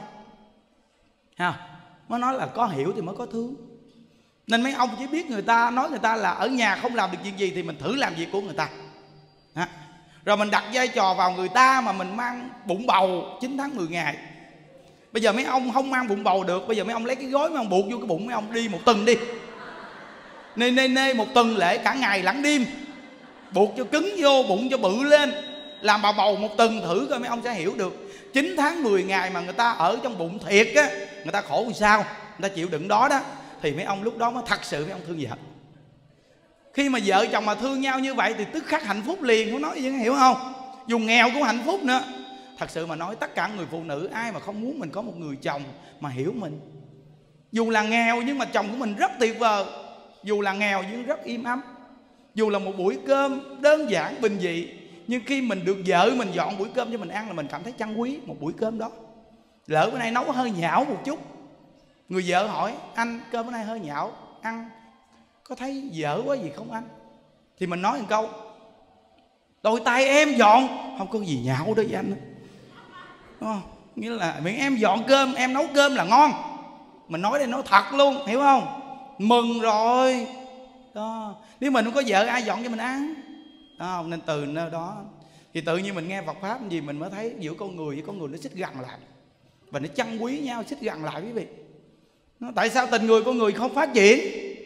Ha, mới nói là có hiểu thì mới có thương. Nên mấy ông chỉ biết người ta nói người ta là ở nhà không làm được chuyện gì thì mình thử làm việc của người ta. Ha. Rồi mình đặt vai trò vào người ta mà mình mang bụng bầu chín tháng mười ngày. Bây giờ mấy ông không mang bụng bầu được, bây giờ mấy ông lấy cái gối mấy ông buộc vô cái bụng mấy ông đi một tuần đi. Nê nê nê một tuần lễ cả ngày lẫn đêm, buộc cho cứng vô bụng cho bự lên, làm bà bầu một tuần thử coi mấy ông sẽ hiểu được. Chín tháng mười ngày mà người ta ở trong bụng thiệt á, người ta khổ làm sao, người ta chịu đựng đó đó, thì mấy ông lúc đó mới thật sự mấy ông thương vợ. Khi mà vợ chồng mà thương nhau như vậy thì tức khắc hạnh phúc liền, không nói gì hiểu không? Dù nghèo cũng hạnh phúc nữa. Thật sự mà nói tất cả người phụ nữ ai mà không muốn mình có một người chồng mà hiểu mình. Dù là nghèo nhưng mà chồng của mình rất tuyệt vời. Dù là nghèo nhưng rất im ấm. Dù là một buổi cơm đơn giản bình dị, nhưng khi mình được vợ mình dọn buổi cơm cho mình ăn là mình cảm thấy trân quý một buổi cơm đó. Lỡ bữa nay nấu hơi nhão một chút, người vợ hỏi anh cơm bữa nay hơi nhão, ăn có thấy dở quá gì không anh? Thì mình nói một câu đôi tay em dọn, không có gì nhão đó với anh. Đúng không? Nghĩa là miệng em dọn cơm, em nấu cơm là ngon. Mình nói đây nói thật luôn, hiểu không? Mừng rồi đó. Nếu mình không có vợ ai dọn cho mình ăn đó. Nên từ nơi đó thì tự nhiên mình nghe Phật Pháp gì mình mới thấy giữa con người với con người nó xích gần lại. Và nó trân quý nhau, xích gần lại quý vị. Nó, tại sao tình người con người không phát triển?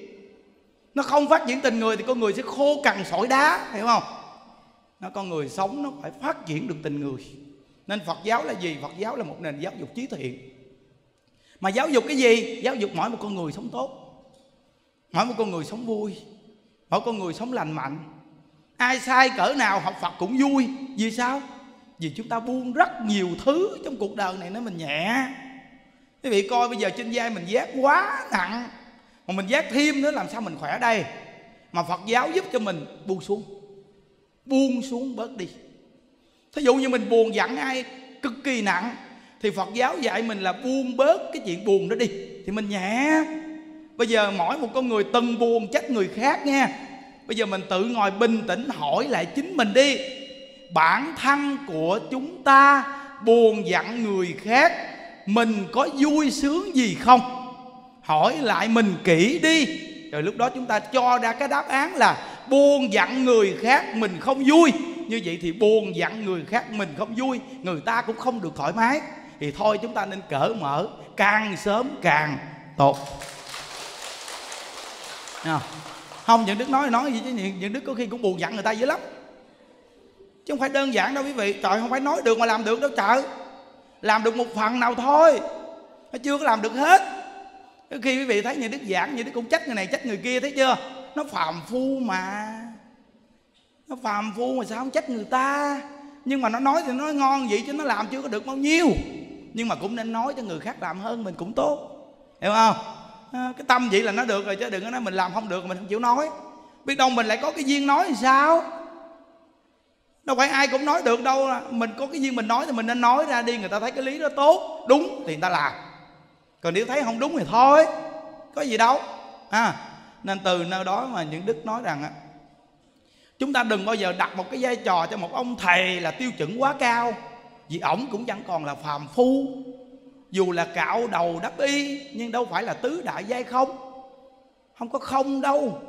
Nó không phát triển tình người thì con người sẽ khô cằn sỏi đá, hiểu không? Nó con người sống nó phải phát triển được tình người. Nên Phật giáo là gì? Phật giáo là một nền giáo dục trí thiện. Mà giáo dục cái gì? Giáo dục mỗi một con người sống tốt, mỗi một con người sống vui, mỗi con người sống lành mạnh. Ai sai cỡ nào học Phật cũng vui. Vì sao? Vì chúng ta buông rất nhiều thứ trong cuộc đời này nó mình nhẹ. Quý vị coi bây giờ trên vai mình vác quá nặng, mà mình vác thêm nữa làm sao mình khỏe đây. Mà Phật giáo giúp cho mình buông xuống, buông xuống bớt đi. Thí dụ như mình buồn giận ai cực kỳ nặng, thì Phật giáo dạy mình là buông bớt cái chuyện buồn đó đi, thì mình nhẹ. Bây giờ mỗi một con người từng buồn trách người khác nha. Bây giờ mình tự ngồi bình tĩnh hỏi lại chính mình đi, bản thân của chúng ta buồn giận người khác, mình có vui sướng gì không? Hỏi lại mình kỹ đi. Rồi lúc đó chúng ta cho ra cái đáp án là buồn giận người khác mình không vui. Như vậy thì buồn giận người khác mình không vui, người ta cũng không được thoải mái. Thì thôi chúng ta nên cởi mở, càng sớm càng tốt. Không, những Đức nói nói gì chứ những Đức có khi cũng buồn giận người ta dữ lắm. Chứ không phải đơn giản đâu quý vị. Trời, không phải nói được mà làm được đâu trời. Làm được một phần nào thôi, nó chưa có làm được hết. Khi quý vị thấy những Đức giảng, những Đức cũng trách người này trách người kia, thấy chưa? Nó phàm phu mà. Nó phàm phu mà sao không trách người ta. Nhưng mà nó nói thì nó nói ngon vậy chứ nó làm chưa có được bao nhiêu. Nhưng mà cũng nên nói cho người khác làm hơn mình cũng tốt, hiểu không? À, cái tâm vậy là nó được rồi, chứ đừng có nói mình làm không được mình không chịu nói. Biết đâu mình lại có cái duyên nói thì sao? Đâu phải ai cũng nói được đâu. Mình có cái duyên mình nói thì mình nên nói ra đi. Người ta thấy cái lý đó tốt, đúng thì người ta làm. Còn nếu thấy không đúng thì thôi, có gì đâu à. Nên từ nơi đó mà những Đức nói rằng á, chúng ta đừng bao giờ đặt một cái vai trò cho một ông thầy là tiêu chuẩn quá cao. Vì ổng cũng vẫn còn là phàm phu. Dù là cạo đầu đắp y, nhưng đâu phải là tứ đại giai không. Không có không đâu,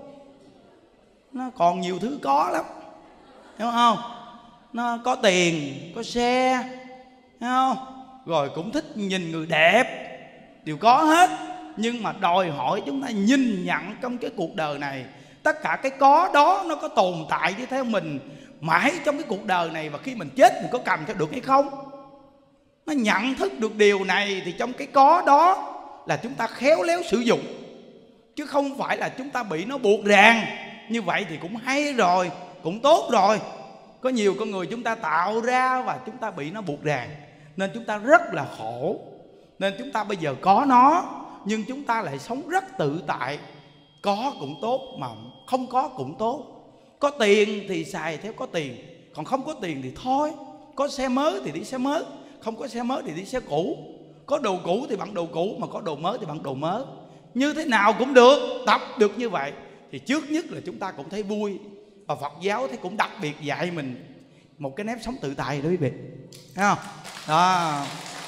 nó còn nhiều thứ có lắm, hiểu không? Nó có tiền, có xe, hiểu không? Rồi cũng thích nhìn người đẹp, đều có hết. Nhưng mà đòi hỏi chúng ta nhìn nhận trong cái cuộc đời này, tất cả cái có đó nó có tồn tại với theo mình mãi trong cái cuộc đời này. Và khi mình chết mình có cầm theo được hay không? Nó nhận thức được điều này thì trong cái có đó là chúng ta khéo léo sử dụng, chứ không phải là chúng ta bị nó buộc ràng. Như vậy thì cũng hay rồi, cũng tốt rồi. Có nhiều con người chúng ta tạo ra và chúng ta bị nó buộc ràng, nên chúng ta rất là khổ. Nên chúng ta bây giờ có nó, nhưng chúng ta lại sống rất tự tại. Có cũng tốt mà không có cũng tốt. Có tiền thì xài theo có tiền, còn không có tiền thì thôi. Có xe mới thì đi xe mới, không có xe mới thì đi xe cũ. Có đồ cũ thì bằng đồ cũ, mà có đồ mới thì bằng đồ mới. Như thế nào cũng được, tập được như vậy thì trước nhất là chúng ta cũng thấy vui. Và Phật giáo thì cũng đặc biệt dạy mình một cái nếp sống tự tại đó quý vị, thấy không? Đó.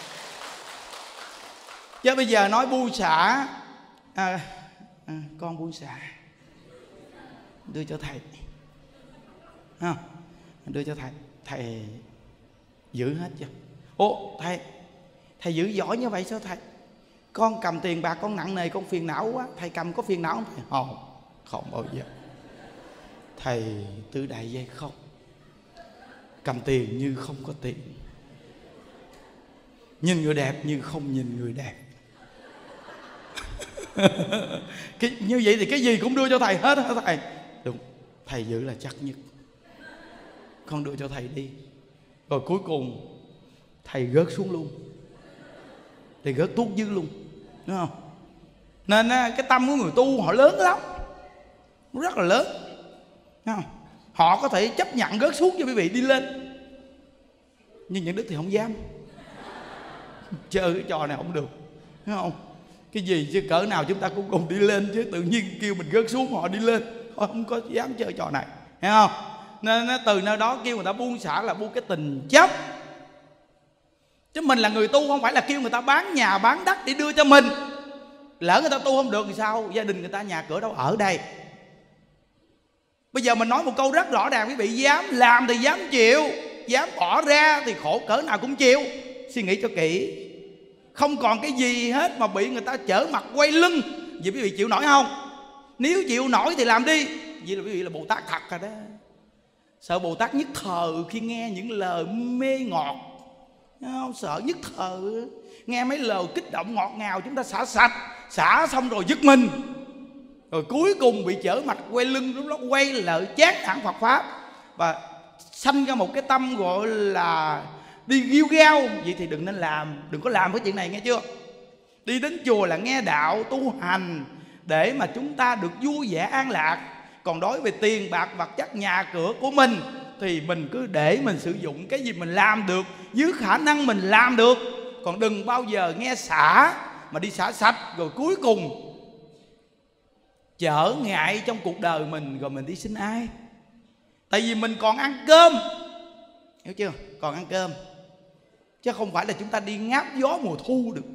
Chứ bây giờ nói buông xả à, à, con buông xả, đưa cho thầy à, đưa cho thầy, thầy giữ hết chưa? Ồ thầy, thầy giữ giỏi như vậy sao thầy? Con cầm tiền bạc con nặng nề, con phiền não quá. Thầy cầm có phiền não không thầy? Không, không bao giờ. Thầy tứ đại giai không. Cầm tiền như không có tiền, nhìn người đẹp như không nhìn người đẹp. Cái, như vậy thì cái gì cũng đưa cho thầy hết hả thầy? Đúng, thầy giữ là chắc nhất. Con đưa cho thầy đi. Rồi cuối cùng thầy gớt xuống luôn, thầy gớt tuốt dư luôn, đúng không? Nên cái tâm của người tu họ lớn lắm, rất là lớn, đúng không? Họ có thể chấp nhận gớt xuống cho quý vị đi lên. Nhưng những Đức thì không dám. Chơi cái trò này không được, đúng không? Cái gì chứ cỡ nào chúng ta cũng cùng đi lên, chứ tự nhiên kêu mình gớt xuống họ đi lên, họ không có dám chơi trò này, hiểu không? Nên từ nơi đó kêu người ta buông xả là buông cái tình chấp. Chứ mình là người tu không phải là kêu người ta bán nhà bán đất để đưa cho mình. Lỡ người ta tu không được thì sao? Gia đình người ta nhà cửa đâu ở đây. Bây giờ mình nói một câu rất rõ ràng, quý vị dám làm thì dám chịu, dám bỏ ra thì khổ cỡ nào cũng chịu. Suy nghĩ cho kỹ. Không còn cái gì hết mà bị người ta trở mặt quay lưng. Vậy quý vị chịu nổi không? Nếu chịu nổi thì làm đi. Vậy là quý vị là Bồ Tát thật rồi đó. Sợ Bồ Tát nhất thờ khi nghe những lời mê ngọt, không? Sợ nhất thờ nghe mấy lời kích động ngọt ngào, chúng ta xả sạch, xả xong rồi dứt mình, rồi cuối cùng bị trở mặt quay lưng. Lúc đó quay lại chán nản Phật Pháp và sanh ra một cái tâm gọi là đi ghiêu gao. Vậy thì đừng nên làm, đừng có làm cái chuyện này, nghe chưa? Đi đến chùa là nghe đạo tu hành để mà chúng ta được vui vẻ an lạc. Còn đối với tiền bạc vật chất nhà cửa của mình thì mình cứ để mình sử dụng cái gì mình làm được dưới khả năng mình làm được. Còn đừng bao giờ nghe xả mà đi xả sạch rồi cuối cùng trở ngại trong cuộc đời mình, rồi mình đi xin ai? Tại vì mình còn ăn cơm, hiểu chưa? Còn ăn cơm, chứ không phải là chúng ta đi ngáp gió mùa thu được.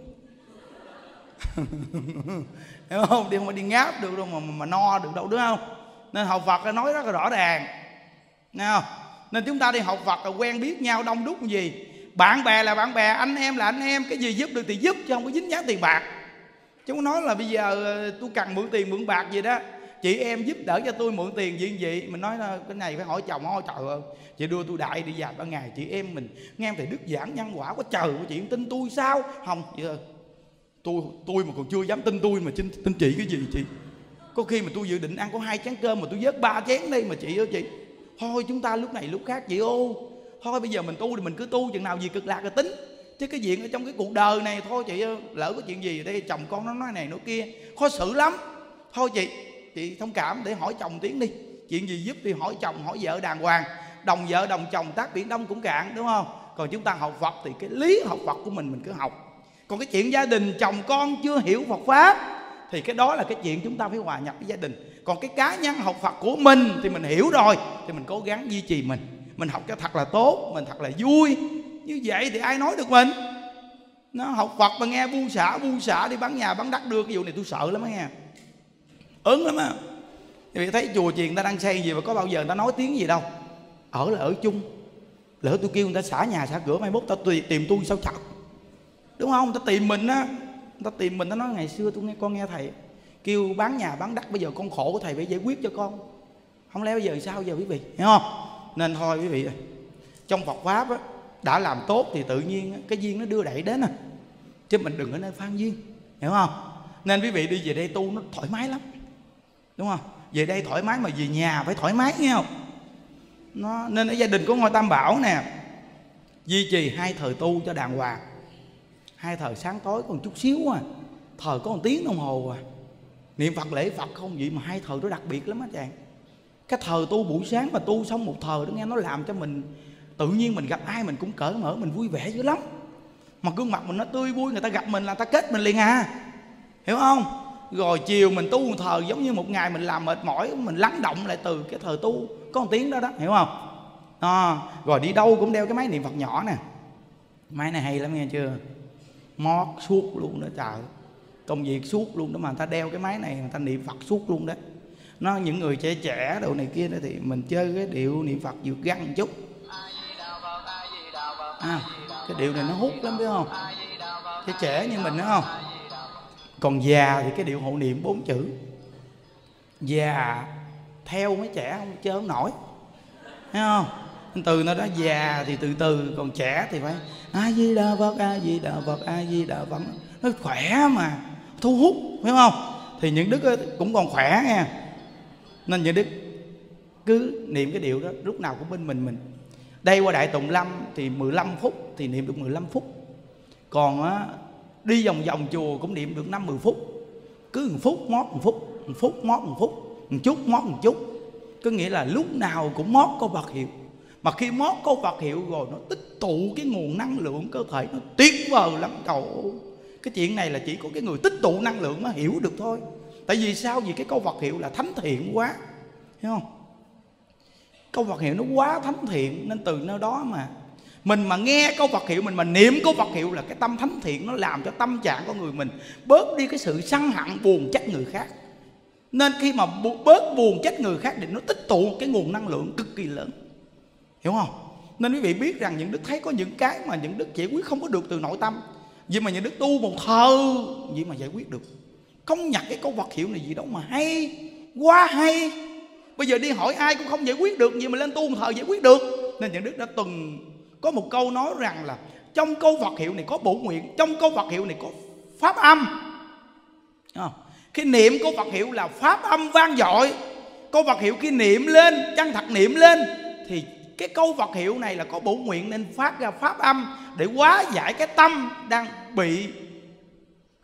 Hiểu không? Đi không phải đi ngáp được đâu mà, mà, mà no được đâu, đúng không? Nên học Phật nói rất là rõ ràng, nghe không? Nên chúng ta đi học Phật là quen biết nhau đông đúc như gì. Bạn bè là bạn bè, anh em là anh em. Cái gì giúp được thì giúp, chứ không có dính dáng tiền bạc. Chứ không nói là bây giờ tôi cần mượn tiền mượn bạc gì đó, chị em giúp đỡ cho tôi mượn tiền gì gì. Mình nói là cái này phải hỏi chồng. Hỏi trời ơi, chị đưa tôi đại đi dài ba ngày, chị em mình nghe thầy Đức giảng nhân quả quá trời, chị tin tôi sao? Không, chị ơi, tôi tôi mà còn chưa dám tin tôi mà tin, tin chị cái gì chị? Có khi mà tôi dự định ăn có hai chén cơm mà tôi vớt ba chén đây mà chị ơi chị. Thôi chúng ta lúc này lúc khác chị ô. Thôi bây giờ mình tu thì mình cứ tu, chừng nào gì cực lạc rồi tính. Chứ cái chuyện ở trong cái cuộc đời này thôi chị ơi, lỡ có chuyện gì ở đây chồng con nó nói này nói kia khó xử lắm. Thôi chị, chị thông cảm để hỏi chồng tiếng đi. Chuyện gì giúp thì hỏi chồng, hỏi vợ đàng hoàng. Đồng vợ đồng chồng tác biển đông cũng cạn, đúng không? Còn chúng ta học Phật thì cái lý học Phật của mình mình cứ học. Còn cái chuyện gia đình chồng con chưa hiểu Phật Pháp thì cái đó là cái chuyện chúng ta phải hòa nhập với gia đình. Còn cái cá nhân học Phật của mình thì mình hiểu rồi, thì mình cố gắng duy trì mình. Mình học cho thật là tốt, mình thật là vui. Như vậy thì ai nói được mình? Nó học Phật mà nghe buông xả buông xả đi bán nhà bán đất đưa, cái vụ này tôi sợ lắm á nghe. Ớn lắm á. Vì thấy chùa chiền người ta đang xây gì mà có bao giờ người ta nói tiếng gì đâu. Ở là ở chung. Lỡ tôi kêu người ta xả nhà xả cửa mai mốt ta tìm tôi sao chặt, đúng không? Ta tìm mình á, ta tìm mình, ta nói ngày xưa tôi nghe con nghe thầy kêu bán nhà bán đất, bây giờ con khổ của thầy phải giải quyết cho con. Không lẽ bây giờ sao giờ quý vị, hiểu không? Nên thôi quý vị, trong Phật Pháp á, đã làm tốt thì tự nhiên cái duyên nó đưa đẩy đến à. Chứ mình đừng ở nơi phan duyên, hiểu không? Nên quý vị đi về đây tu nó thoải mái lắm, đúng không? Về đây thoải mái mà về nhà phải thoải mái, nghe không? Nó, nên ở gia đình có ngôi Tam Bảo nè, duy trì hai thời tu cho đàng hoàng. Hai thời sáng tối còn chút xíu à, thời có một tiếng đồng hồ à. Niệm Phật lễ Phật không vậy mà hai thời đó đặc biệt lắm á chàng. Cái thời tu buổi sáng mà tu xong một thời đó nghe, nó làm cho mình tự nhiên mình gặp ai mình cũng cởi mở, mình vui vẻ dữ lắm. Mà gương mặt mình nó tươi vui, người ta gặp mình là ta kết mình liền à, hiểu không? Rồi chiều mình tu một thời giống như một ngày mình làm mệt mỏi, mình lắng động lại từ cái thời tu có một tiếng đó đó, hiểu không? À, rồi đi đâu cũng đeo cái máy niệm Phật nhỏ nè. Máy này hay lắm nghe chưa? Mót suốt luôn đó trời. Công việc suốt luôn đó mà người ta đeo cái máy này, người ta niệm Phật suốt luôn đó. Nó những người trẻ trẻ đồ này kia đó thì mình chơi cái điệu niệm Phật vượt găng một chút. À, cái điệu này nó hút lắm biết không? Cái trẻ như mình đó không? Còn già thì cái điệu hộ niệm bốn chữ. Già theo mấy trẻ không chơi không nổi, thấy không? Từ nó đó già thì từ từ, còn trẻ thì phải A Di Đà Phật, A Di Đà Phật, A Di Đà Phật. Nó khỏe mà thu hút, phải không? Thì những đức cũng còn khỏe nha. Nên những đức cứ niệm cái điệu đó lúc nào cũng bên mình mình. Đây qua Đại Tùng Lâm thì mười lăm phút thì niệm được mười lăm phút. Còn á, đi vòng vòng chùa cũng niệm được năm mười phút. Cứ một phút mót một phút, một phút mót một phút, một chút mót một chút. Có nghĩa là lúc nào cũng mót câu Phật hiệu. Mà khi mót câu Phật hiệu rồi nó tích tụ cái nguồn năng lượng cơ thể, nó tuyệt vời lắm cậu. Cái chuyện này là chỉ có cái người tích tụ năng lượng mới hiểu được thôi. Tại vì sao? Vì cái câu Phật hiệu là thánh thiện quá, hiểu không? Câu Phật hiệu nó quá thánh thiện, nên từ nơi đó mà mình mà nghe câu Phật hiệu, mình mà niệm câu Phật hiệu là cái tâm thánh thiện, nó làm cho tâm trạng của người mình bớt đi cái sự sân hận buồn trách người khác. Nên khi mà bớt buồn trách người khác thì nó tích tụ cái nguồn năng lượng cực kỳ lớn, hiểu không? Nên quý vị biết rằng những đức thấy có những cái mà những đức giải quyết không có được từ nội tâm, vì mà những đức tu một thờ vậy mà giải quyết được. Công nhận cái câu Phật hiệu này gì đâu mà hay, quá hay. Bây giờ đi hỏi ai cũng không giải quyết được, vậy mà lên tu một thờ giải quyết được. Nên những đức đã từng có một câu nói rằng là trong câu Phật hiệu này có bổ nguyện, trong câu Phật hiệu này có pháp âm. Khi niệm câu Phật hiệu là pháp âm vang dội. Câu Phật hiệu khi niệm lên, chân thật niệm lên thì cái câu Phật hiệu này là có bổ nguyện nên phát ra pháp âm để hóa giải cái tâm đang bị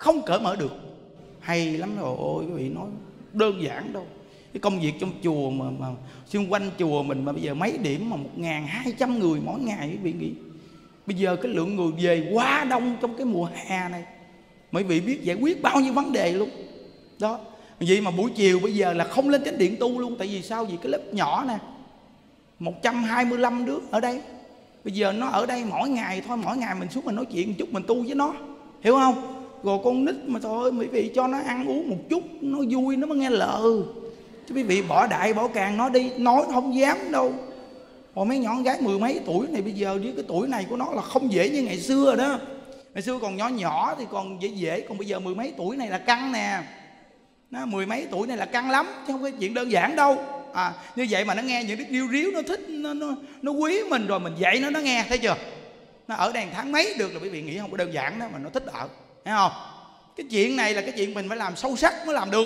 không cởi mở được. Hay lắm rồi, ôi quý vị, nói đơn giản đâu. Cái công việc trong chùa mà, mà xung quanh chùa mình mà bây giờ mấy điểm mà một ngàn hai trăm người mỗi ngày, quý vị nghĩ bây giờ cái lượng người về quá đông trong cái mùa hè này, mấy vị biết giải quyết bao nhiêu vấn đề luôn đó. Vậy mà buổi chiều bây giờ là không lên chánh điện tu luôn. Tại vì sao? Vì cái lớp nhỏ nè, một trăm hai mươi lăm đứa ở đây, bây giờ nó ở đây mỗi ngày thôi, mỗi ngày mình xuống mình nói chuyện một chút, mình tu với nó, hiểu không? Rồi con nít mà thôi, quý vị cho nó ăn uống một chút, nó vui nó mới nghe lợ. Chứ quý vị bỏ đại bỏ càng nó đi, nói không dám đâu. Còn mấy nhỏ gái mười mấy tuổi này bây giờ với cái tuổi này của nó là không dễ như ngày xưa rồi đó. Ngày xưa còn nhỏ nhỏ thì còn dễ dễ, còn bây giờ mười mấy tuổi này là căng nè. Nó mười mấy tuổi này là căng lắm, chứ không có chuyện đơn giản đâu. À, như vậy mà nó nghe những đứa riu riu, nó thích, nó, nó, nó quý mình, rồi mình dạy nó, nó nghe, thấy chưa? Nó ở đây tháng mấy được là quý vị nghĩ không có đơn giản đó, mà nó thích ở, thấy không? Cái chuyện này là cái chuyện mình phải làm sâu sắc mới làm được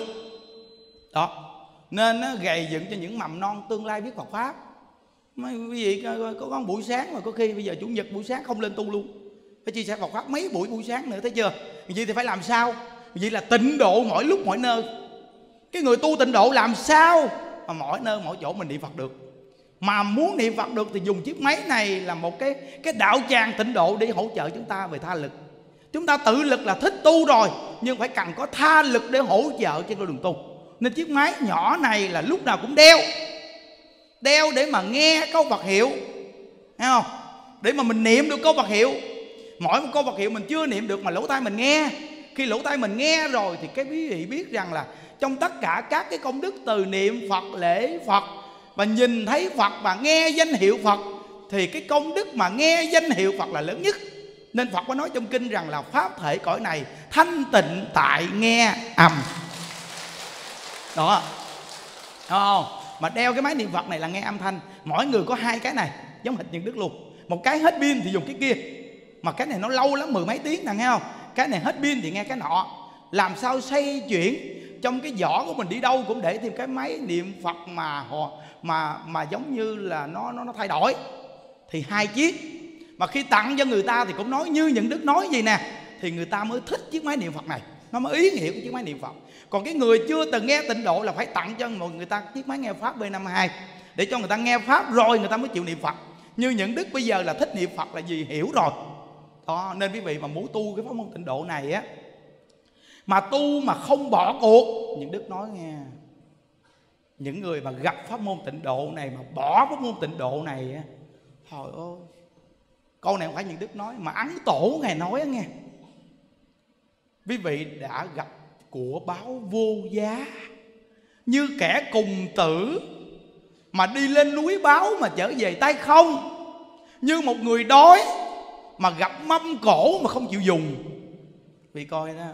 đó. Nên nó gầy dựng cho những mầm non tương lai biết Phật Pháp. Mấy quý vị có, có, có buổi sáng mà có khi bây giờ Chủ nhật buổi sáng không lên tu luôn, phải chia sẻ Phật Pháp mấy buổi buổi sáng nữa, thấy chưa? Vậy thì phải làm sao? Vậy là tịnh độ mỗi lúc mỗi nơi. Cái người tu tịnh độ làm sao mà mỗi nơi mỗi chỗ mình niệm Phật được? Mà muốn niệm Phật được thì dùng chiếc máy này là một cái cái đạo tràng tịnh độ để hỗ trợ chúng ta về tha lực. Chúng ta tự lực là thích tu rồi, nhưng phải cần có tha lực để hỗ trợ trên con đường tu. Nên chiếc máy nhỏ này là lúc nào cũng đeo, đeo để mà nghe câu Phật hiệu, thấy không? Để mà mình niệm được câu Phật hiệu. Mỗi một câu Phật hiệu mình chưa niệm được mà lỗ tai mình nghe. Khi lỗ tai mình nghe rồi thì cái quý vị biết rằng là trong tất cả các cái công đức từ niệm Phật, lễ Phật và nhìn thấy Phật và nghe danh hiệu Phật, thì cái công đức mà nghe danh hiệu Phật là lớn nhất. Nên Phật có nói trong kinh rằng là pháp thể cõi này thanh tịnh tại nghe âm đó, đúng không? Mà đeo cái máy niệm Phật này là nghe âm thanh. Mỗi người có hai cái này, giống hệt Nhân Đức luôn. Một cái hết pin thì dùng cái kia, mà cái này nó lâu lắm, mười mấy tiếng nè, nghe không? Cái này hết pin thì nghe cái nọ. Làm sao xoay chuyển trong cái giỏ của mình, đi đâu cũng để thêm cái máy niệm Phật mà họ mà mà giống như là nó nó nó thay đổi. Thì hai chiếc. Mà khi tặng cho người ta thì cũng nói như những Đức nói gì nè, thì người ta mới thích chiếc máy niệm Phật này, nó mới ý nghĩa của chiếc máy niệm Phật. Còn cái người chưa từng nghe tịnh độ là phải tặng cho mọi người ta chiếc máy nghe Pháp B năm mươi hai, để cho người ta nghe Pháp rồi người ta mới chịu niệm Phật. Như những Đức bây giờ là thích niệm Phật là gì hiểu rồi đó. Nên quý vị mà muốn tu cái pháp môn tịnh độ này á, mà tu mà không bỏ cuộc, những Đức nói nghe, những người mà gặp pháp môn tịnh độ này mà bỏ pháp môn tịnh độ này á, trời ơi, câu này không phải những Đức nói mà Ấn Tổ Ngài nói nghe, quý vị đã gặp của báo vô giá, như kẻ cùng tử mà đi lên núi báo mà trở về tay không, như một người đói mà gặp mâm cổ mà không chịu dùng. Vì coi đó,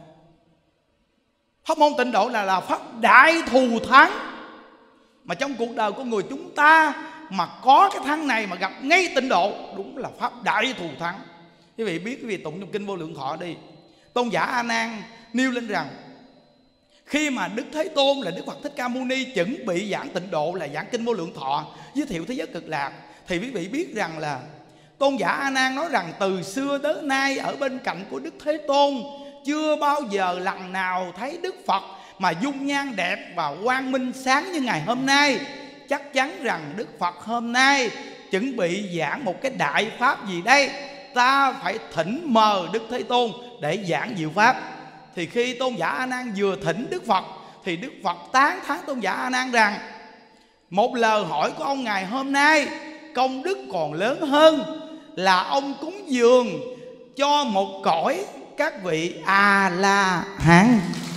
pháp môn tịnh độ là là pháp đại thù thắng. Mà trong cuộc đời của người chúng ta mà có cái thắng này mà gặp ngay tịnh độ, đúng là pháp đại thù thắng. Quý vị biết, quý vị tụng trong kinh Vô Lượng Thọ đi, Tôn giả A Nan nêu lên rằng khi mà Đức Thế Tôn là Đức Phật Thích Ca Mâu Ni chuẩn bị giảng tịnh độ là giảng kinh Vô Lượng Thọ, giới thiệu thế giới cực lạc, thì quý vị biết rằng là Tôn giả A Nan nói rằng từ xưa tới nay ở bên cạnh của Đức Thế Tôn chưa bao giờ lần nào thấy Đức Phật mà dung nhan đẹp và quang minh sáng như ngày hôm nay. Chắc chắn rằng Đức Phật hôm nay chuẩn bị giảng một cái đại pháp gì đây, ta phải thỉnh mời Đức Thế Tôn để giảng diệu pháp. Thì khi Tôn giả A Nan vừa thỉnh Đức Phật thì Đức Phật tán thán Tôn giả A Nan rằng một lời hỏi của ông ngày hôm nay công đức còn lớn hơn là ông cúng dường cho một cõi các vị A La Hán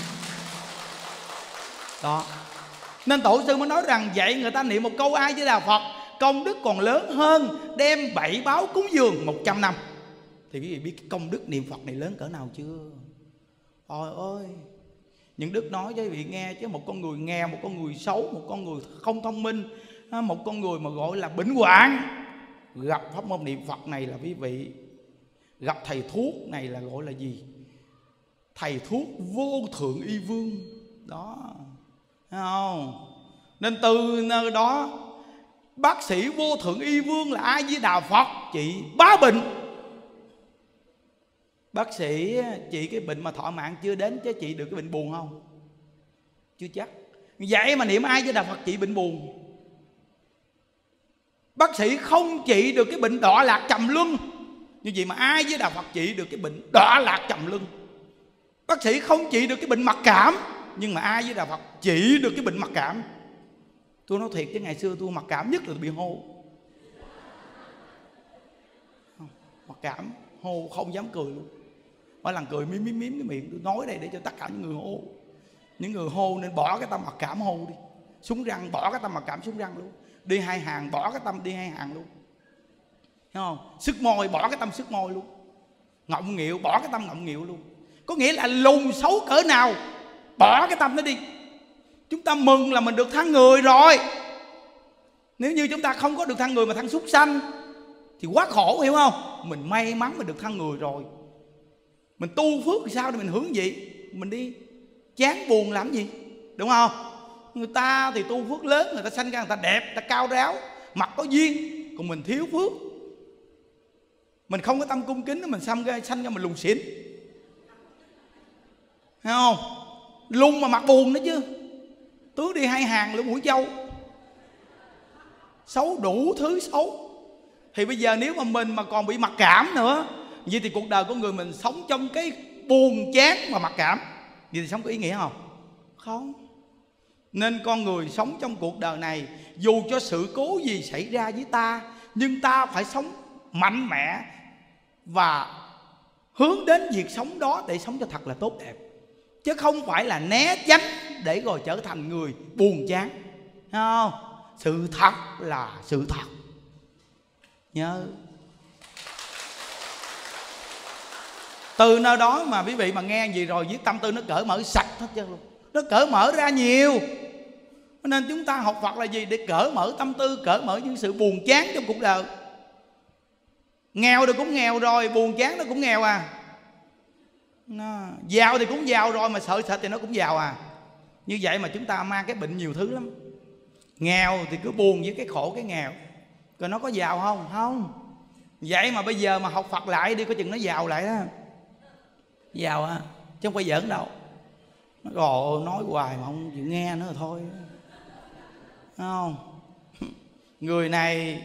đó. Nên tổ sư mới nói rằng dạy người ta niệm một câu A Di Đà Phật công đức còn lớn hơn đem bảy báo cúng dường một trăm năm. Thì quý vị biết cái công đức niệm Phật này lớn cỡ nào chưa? Trời ơi, những Đức nói cho quý vị nghe, chứ một con người nghèo, một con người xấu, một con người không thông minh, một con người mà gọi là bệnh hoạn, gặp pháp môn niệm Phật này là quý vị gặp thầy thuốc này là gọi là gì? Thầy thuốc vô thượng y vương đó, thấy không? Nên từ nơi đó bác sĩ vô thượng y vương là A Di Đà Phật trị bá bệnh. Bác sĩ trị cái bệnh mà thọ mạng chưa đến, chứ trị được cái bệnh buồn không? Chưa chắc. Vậy mà niệm A Di Đà Phật trị bệnh buồn. Bác sĩ không trị được cái bệnh đọa lạc trầm luân, như vậy mà A Di Đà Phật trị được cái bệnh đọa lạc trầm luân. Bác sĩ không trị được cái bệnh mặc cảm, nhưng mà A Di Đà Phật trị được cái bệnh mặc cảm. Tôi nói thiệt chứ ngày xưa tôi mặc cảm nhất là tôi bị hô. Mặc cảm, hô không dám cười luôn. Mỗi lần cười miếm miếm miếm cái miệng. Tôi nói đây để cho tất cả những người hô. Những người hô nên bỏ cái tâm mặc cảm hô đi. Súng răng bỏ cái tâm mặc cảm súng răng luôn. Đi hai hàng bỏ cái tâm đi hai hàng luôn. Thấy không? Sức môi bỏ cái tâm sức môi luôn. Ngọng nghịu bỏ cái tâm ngọng nghịu luôn. Có nghĩa là lùn xấu cỡ nào bỏ cái tâm nó đi. Chúng ta mừng là mình được thăng người rồi. Nếu như chúng ta không có được thăng người mà thăng súc sanh thì quá khổ, hiểu không? Mình may mắn mình được thăng người rồi. Mình tu phước thì sao để mình hướng gì? Mình đi chán buồn làm gì? Đúng không? Người ta thì tu phước lớn, người ta sanh ra người ta đẹp, người ta cao ráo, mặt có duyên. Còn mình thiếu phước, mình không có tâm cung kính, mình sanh ra, sanh ra mình lùn xỉn. Thấy không? Lùn mà mặt buồn nữa chứ. Tướng đi hai hàng lỗ mũi trâu, xấu đủ thứ xấu. Thì bây giờ nếu mà mình mà còn bị mặc cảm nữa, vậy thì cuộc đời của người mình sống trong cái buồn chán mà mặc cảm, vậy thì sống có ý nghĩa không? Không. Nên con người sống trong cuộc đời này, dù cho sự cố gì xảy ra với ta, nhưng ta phải sống mạnh mẽ và hướng đến việc sống đó để sống cho thật là tốt đẹp, chứ không phải là né tránh để rồi trở thành người buồn chán. Thấy không? Sự thật là sự thật. Nhớ. Từ nơi đó mà quý vị mà nghe gì rồi với tâm tư nó cởi mở sạch hết trơn luôn. Nó cởi mở ra nhiều. Nên chúng ta học Phật là gì? Để cởi mở tâm tư, cởi mở những sự buồn chán trong cuộc đời. Nghèo thì cũng nghèo rồi, buồn chán nó cũng nghèo à. Nó, giàu thì cũng giàu rồi, mà sợ sệt thì nó cũng giàu à. Như vậy mà chúng ta mang cái bệnh nhiều thứ lắm. Nghèo thì cứ buồn với cái khổ cái nghèo, rồi nó có giàu không? Không. Vậy mà bây giờ mà học Phật lại đi, có chừng nó giàu lại đó. Giàu à, chứ không phải giỡn đâu. Rồi nói hoài mà không chịu nghe nữa rồi thôi. Thấy không? Người này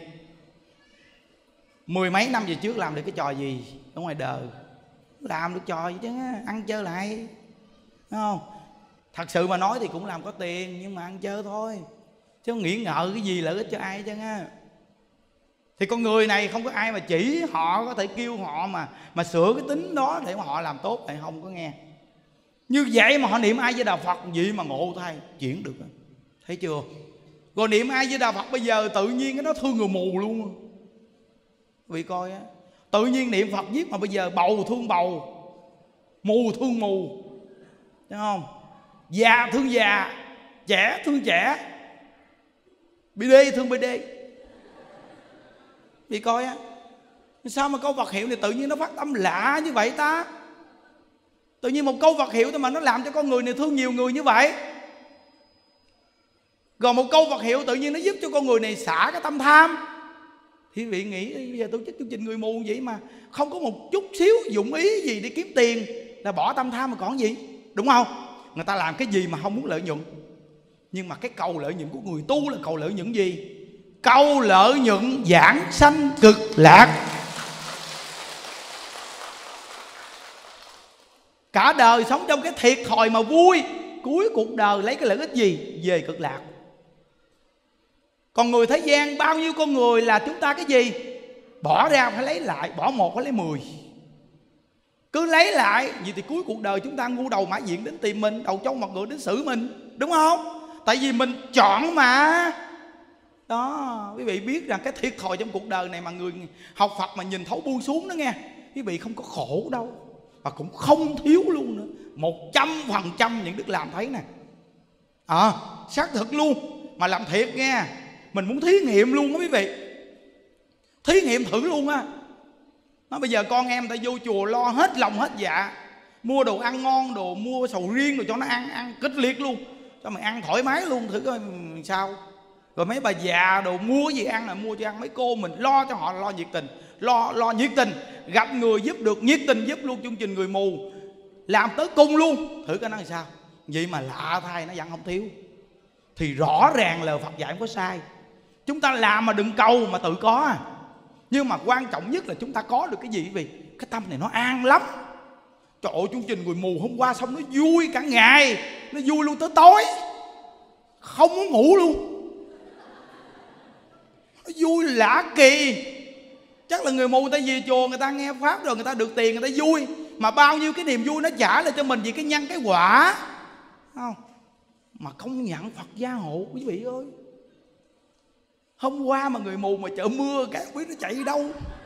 mười mấy năm về trước làm được cái trò gì ở ngoài đời, làm được trò gì chứ, ăn chơi lại. Thấy không? Thật sự mà nói thì cũng làm có tiền, nhưng mà ăn chơi thôi, chứ không nghĩ ngợi cái gì lợi ích cho ai chứ á. Thì con người này không có ai mà chỉ họ, có thể kêu họ mà mà sửa cái tính đó để mà họ làm tốt, lại không có nghe. Như vậy mà họ niệm A Di Đà Phật gì mà ngộ thay chuyển được. Thấy chưa? Rồi niệm A Di Đà Phật bây giờ tự nhiên cái nó thương người mù luôn. Vì coi á, tự nhiên niệm Phật viết mà bây giờ bầu thương bầu, mù thương mù. Thấy không? Già thương già, trẻ thương trẻ, bê đê thương bê đê. Vì coi á, sao mà câu Phật hiệu này tự nhiên nó phát tâm lạ như vậy ta? Tự nhiên một câu Phật hiệu thôi mà nó làm cho con người này thương nhiều người như vậy. Rồi một câu Phật hiệu tự nhiên nó giúp cho con người này xả cái tâm tham. Thì vị nghĩ bây giờ tổ chức chương trình người mù vậy mà không có một chút xíu dụng ý gì để kiếm tiền, là bỏ tâm tham mà còn gì, đúng không? Người ta làm cái gì mà không muốn lợi nhuận. Nhưng mà cái cầu lợi nhuận của người tu là cầu lợi nhuận gì? Cầu lợi nhuận giảng sanh cực lạc. Cả đời sống trong cái thiệt thòi mà vui, cuối cuộc đời lấy cái lợi ích gì? Về cực lạc. Còn người thế gian bao nhiêu con người là chúng ta cái gì? Bỏ ra phải lấy lại, bỏ một phải lấy mười. Cứ lấy lại, vậy thì cuối cuộc đời chúng ta ngu đầu mã diện đến tìm mình, đầu trâu mặt ngựa đến xử mình, đúng không? Tại vì mình chọn mà. Đó, quý vị biết rằng cái thiệt thòi trong cuộc đời này mà người học Phật mà nhìn thấu buông xuống đó nghe, quý vị không có khổ đâu, và cũng không thiếu luôn nữa. Một trăm phần trăm những đức làm thấy nè. À, xác thực luôn. Mà làm thiệt nghe. Mình muốn thí nghiệm luôn đó quý vị. Thí nghiệm thử luôn á. Nó bây giờ con em ta vô chùa lo hết lòng hết dạ, mua đồ ăn ngon, đồ mua sầu riêng rồi cho nó ăn, ăn kích liệt luôn, cho mày ăn thoải mái luôn, thử coi sao. Rồi mấy bà già đồ mua gì ăn là mua cho ăn, mấy cô mình lo cho họ, lo nhiệt tình, lo lo nhiệt tình gặp người giúp được nhiệt tình giúp luôn. Chương trình người mù làm tới cùng luôn, thử cái nói sao vậy mà lạ thay nó vẫn không thiếu. Thì rõ ràng lời Phật dạy không có sai. Chúng ta làm mà đừng cầu mà tự có à. Nhưng mà quan trọng nhất là chúng ta có được cái gì, vì cái tâm này nó an lắm. Trời ơi, chương trình người mù hôm qua xong nó vui cả ngày, nó vui luôn tới tối, không muốn ngủ luôn. Nó vui lạ kỳ. Chắc là người mù người ta về chùa, người ta nghe pháp rồi người ta được tiền, người ta vui. Mà bao nhiêu cái niềm vui nó trả lại cho mình vì cái nhân cái quả, không? Mà công nhận Phật gia hộ quý vị ơi. Hôm qua mà người mù mà chợ mưa cái không biết nó chạy đi đâu.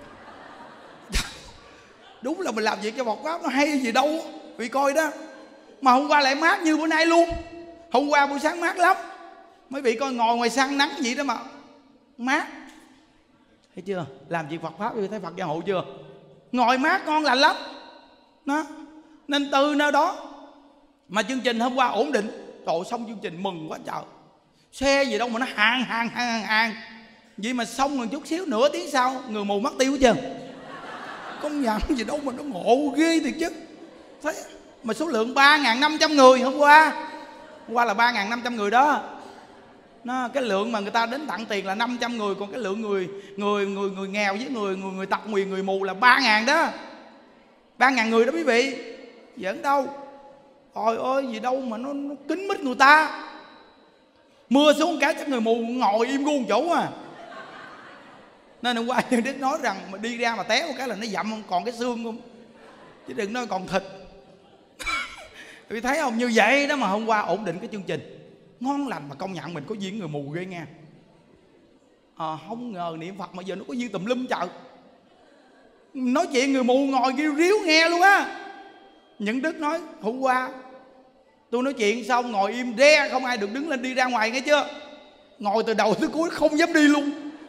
Đúng là mình làm việc cho Phật pháp nó hay gì đâu vì coi đó. Mà hôm qua lại mát như bữa nay luôn. Hôm qua buổi sáng mát lắm. Mấy vị coi ngồi ngoài sân nắng vậy đó mà mát. Thấy chưa? Làm việc Phật pháp thì thấy Phật gia hộ chưa? Ngồi mát ngon lành lắm đó. Nên từ nơi đó mà chương trình hôm qua ổn định. Trời, xong chương trình mừng quá trời. Xe gì đâu mà nó hàng hàng hàng hàng hàng. Vậy mà xong một chút xíu, nửa tiếng sau người mù mất tiêu hết trơn. Công nhận gì đâu mà nó ngộ ghê thiệt chứ. Thấy mà số lượng ba nghìn năm trăm người hôm qua. Hôm qua là ba nghìn năm trăm người đó. Nó, cái lượng mà người ta đến tặng tiền là năm trăm người. Còn cái lượng người người người người nghèo với người người người tật nguyền, người mù là ba nghìn đó. ba nghìn người đó quý vị. Giỡn đâu. Trời ơi gì đâu mà nó, nó kín mít người ta. Mưa xuống cái chắc người mù ngồi im gu một chỗ à. Nên hôm qua Nhân Đức nói rằng mà đi ra mà té một cái là nó dặm không còn cái xương không, chứ đừng nói còn thịt. Vì thấy không, như vậy đó mà hôm qua ổn định cái chương trình ngon lành. Mà công nhận mình có duyên người mù ghê nha. À, không ngờ niệm Phật mà giờ nó có duyên tùm lum trời. Nói chuyện người mù ngồi kêu ríu nghe luôn á. Những Đức nói hôm qua tôi nói chuyện xong ngồi im re, không ai được đứng lên đi ra ngoài, nghe chưa? Ngồi từ đầu tới cuối không dám đi luôn.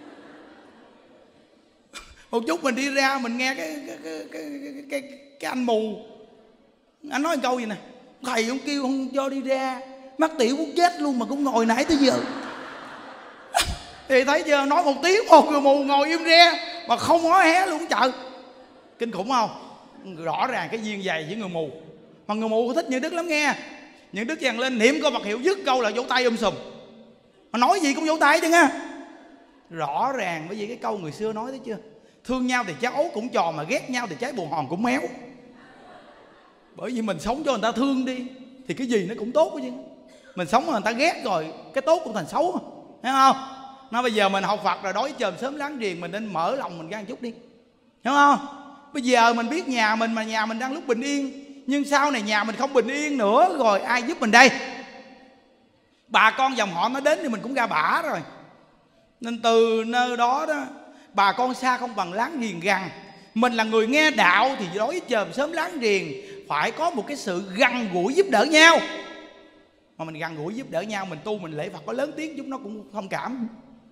Một chút mình đi ra mình nghe cái cái cái cái, cái, cái, cái anh mù, anh nói một câu gì nè: thầy ông kêu không cho đi ra, mắc tiểu muốn chết luôn mà cũng ngồi nãy tới giờ. Thì thấy chưa, nói một tiếng một người mù ngồi im re mà không hó hé luôn trời. Kinh khủng không? Rõ ràng cái duyên dày với người mù. Mà người mù thích Như Đức lắm nghe. Như Đức dàn lên niệm câu Phật hiệu dứt câu là vỗ tay um sùm. Mà nói gì cũng vỗ tay chứ nha. Rõ ràng, bởi vì cái câu người xưa nói thấy chưa, thương nhau thì trái ấu cũng trò, mà ghét nhau thì trái bồ hòn cũng méo. Bởi vì mình sống cho người ta thương đi thì cái gì nó cũng tốt chứ. Mình sống mà người ta ghét rồi cái tốt cũng thành xấu, thấy không? Nó bây giờ mình học Phật rồi, đói chồm sớm láng giềng, mình nên mở lòng mình ra một chút đi, hiểu không? Bây giờ mình biết nhà mình mà nhà mình đang lúc bình yên, nhưng sau này nhà mình không bình yên nữa rồi ai giúp mình đây? Bà con dòng họ nó đến thì mình cũng ra bả rồi. Nên từ nơi đó đó, bà con xa không bằng láng giềng gần. Mình là người nghe đạo thì đói chồm sớm láng giềng phải có một cái sự gần gũi giúp đỡ nhau. Mà mình gần gũi giúp đỡ nhau, mình tu mình lễ Phật có lớn tiếng chúng nó cũng thông cảm.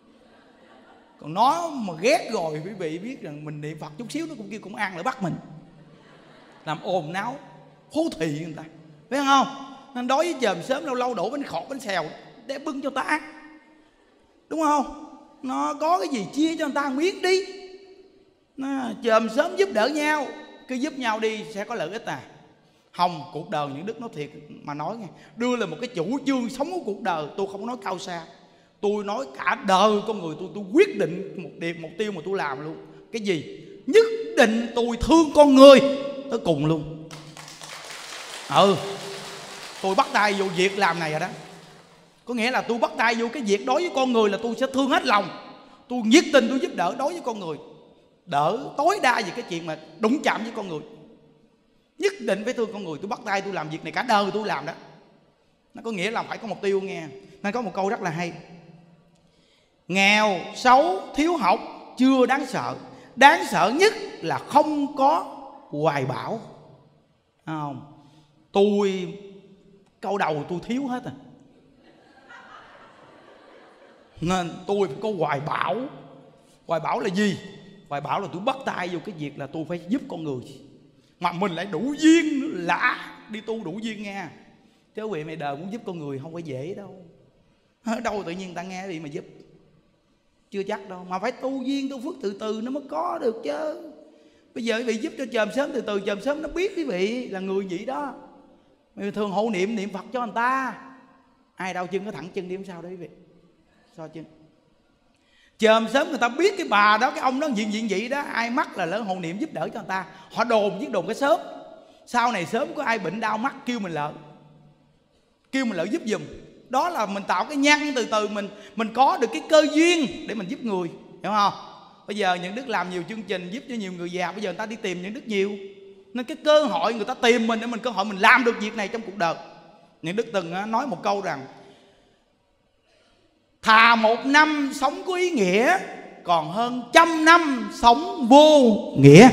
Còn nó mà ghét rồi quý vị biết rằng mình niệm Phật chút xíu nó cũng kêu công an lại bắt mình, làm ồn náo phố thị người ta, biết không? Nên đói với chồm sớm lâu lâu đổ bánh khọt bánh xèo để bưng cho ta ăn, đúng không? Nó có cái gì chia cho người ta một miếng đi. Nó chồm sớm giúp đỡ nhau, cứ giúp nhau đi sẽ có lợi ích à. Hồng cuộc đời những Đức nói thiệt mà nói nghe, đưa lên một cái chủ trương sống của cuộc đời. Tôi không nói cao xa, tôi nói cả đời con người tôi, tôi quyết định một điểm mục tiêu mà tôi làm luôn. Cái gì? Nhất định tôi thương con người tới cùng luôn. Ừ, tôi bắt tay vô việc làm này rồi đó. Có nghĩa là tôi bắt tay vô cái việc đối với con người là tôi sẽ thương hết lòng. Tôi nhiệt tình tôi giúp đỡ đối với con người, đỡ tối đa về cái chuyện mà đụng chạm với con người. Nhất định phải thương con người. Tôi bắt tay tôi làm việc này cả đời tôi làm đó. Nó có nghĩa là phải có mục tiêu nghe. Nên có một câu rất là hay: nghèo, xấu, thiếu học chưa đáng sợ, đáng sợ nhất là không có hoài bão. Không, tôi câu đầu tôi thiếu hết à. Nên tôi phải có hoài bão. Hoài bão là gì? Hoài bão là tôi bắt tay vô cái việc là tôi phải giúp con người. Mà mình lại đủ duyên lạ, đi tu đủ duyên nghe. Chứ quý vị mày đời muốn giúp con người không phải dễ đâu. Ở đâu tự nhiên ta nghe gì mà giúp, chưa chắc đâu. Mà phải tu duyên tu phước từ từ nó mới có được chứ. Bây giờ quý vị giúp cho chòm sớm từ từ, chòm sớm nó biết quý vị là người vậy đó. Mình thường hộ niệm niệm Phật cho người ta. Ai đau chân có thẳng chân đi không sao đó quý vị, so chân. Chòm sớm người ta biết cái bà đó, cái ông đó diện diện vậy đó, ai mắc là lớn hộ niệm giúp đỡ cho người ta. Họ đồn với đồn cái sớm, sau này sớm có ai bệnh đau mắt kêu mình lợi, kêu mình lợi giúp giùm. Đó là mình tạo cái nhân, từ từ mình mình có được cái cơ duyên để mình giúp người, hiểu không? Bây giờ những Đức làm nhiều chương trình giúp cho nhiều người già, bây giờ người ta đi tìm những Đức nhiều, nên cái cơ hội người ta tìm mình để mình cơ hội mình làm được việc này trong cuộc đời. Những Đức từng nói một câu rằng thà một năm sống có ý nghĩa còn hơn trăm năm sống vô nghĩa.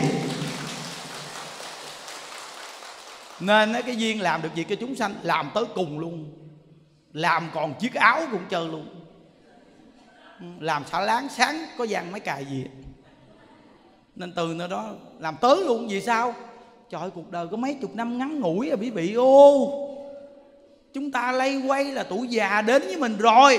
Nên cái duyên làm được việc cho chúng sanh làm tới cùng luôn, làm còn chiếc áo cũng chơi luôn, làm xả láng sáng có gian mấy cài gì. Nên từ nơi đó làm tới luôn. Vì sao? Trời ơi, cuộc đời có mấy chục năm ngắn ngủi à quý vị ô. Chúng ta lay quay là tuổi già đến với mình rồi,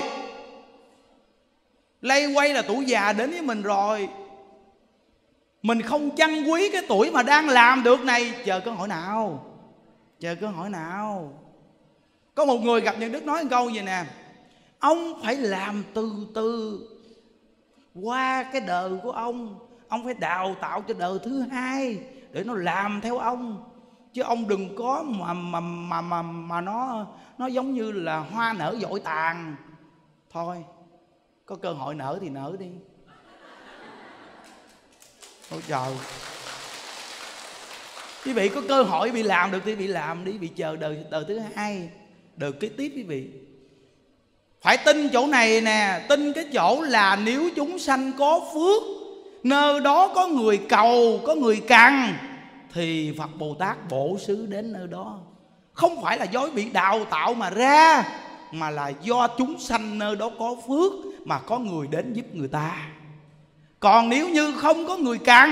lay quay là tuổi già đến với mình rồi. Mình không trân quý cái tuổi mà đang làm được này, chờ cơ hội nào, chờ cơ hội nào. Có một người gặp Nhân Đức nói một câu vậy nè: ông phải làm từ từ, qua cái đời của ông, ông phải đào tạo cho đời thứ hai để nó làm theo ông. Chứ ông đừng có mà mà mà mà, mà nó nó giống như là hoa nở dội tàn thôi. Có cơ hội nở thì nở đi. Ôi trời, quý vị có cơ hội bị làm được thì bị làm đi, bị chờ đời đời thứ hai, đời kế tiếp. Quý vị phải tin chỗ này nè, tin cái chỗ là nếu chúng sanh có phước, nơi đó có người cầu, có người cần, thì Phật Bồ Tát bổ xứ đến nơi đó. Không phải là do bị đào tạo mà ra, mà là do chúng sanh nơi đó có phước mà có người đến giúp người ta. Còn nếu như không có người cần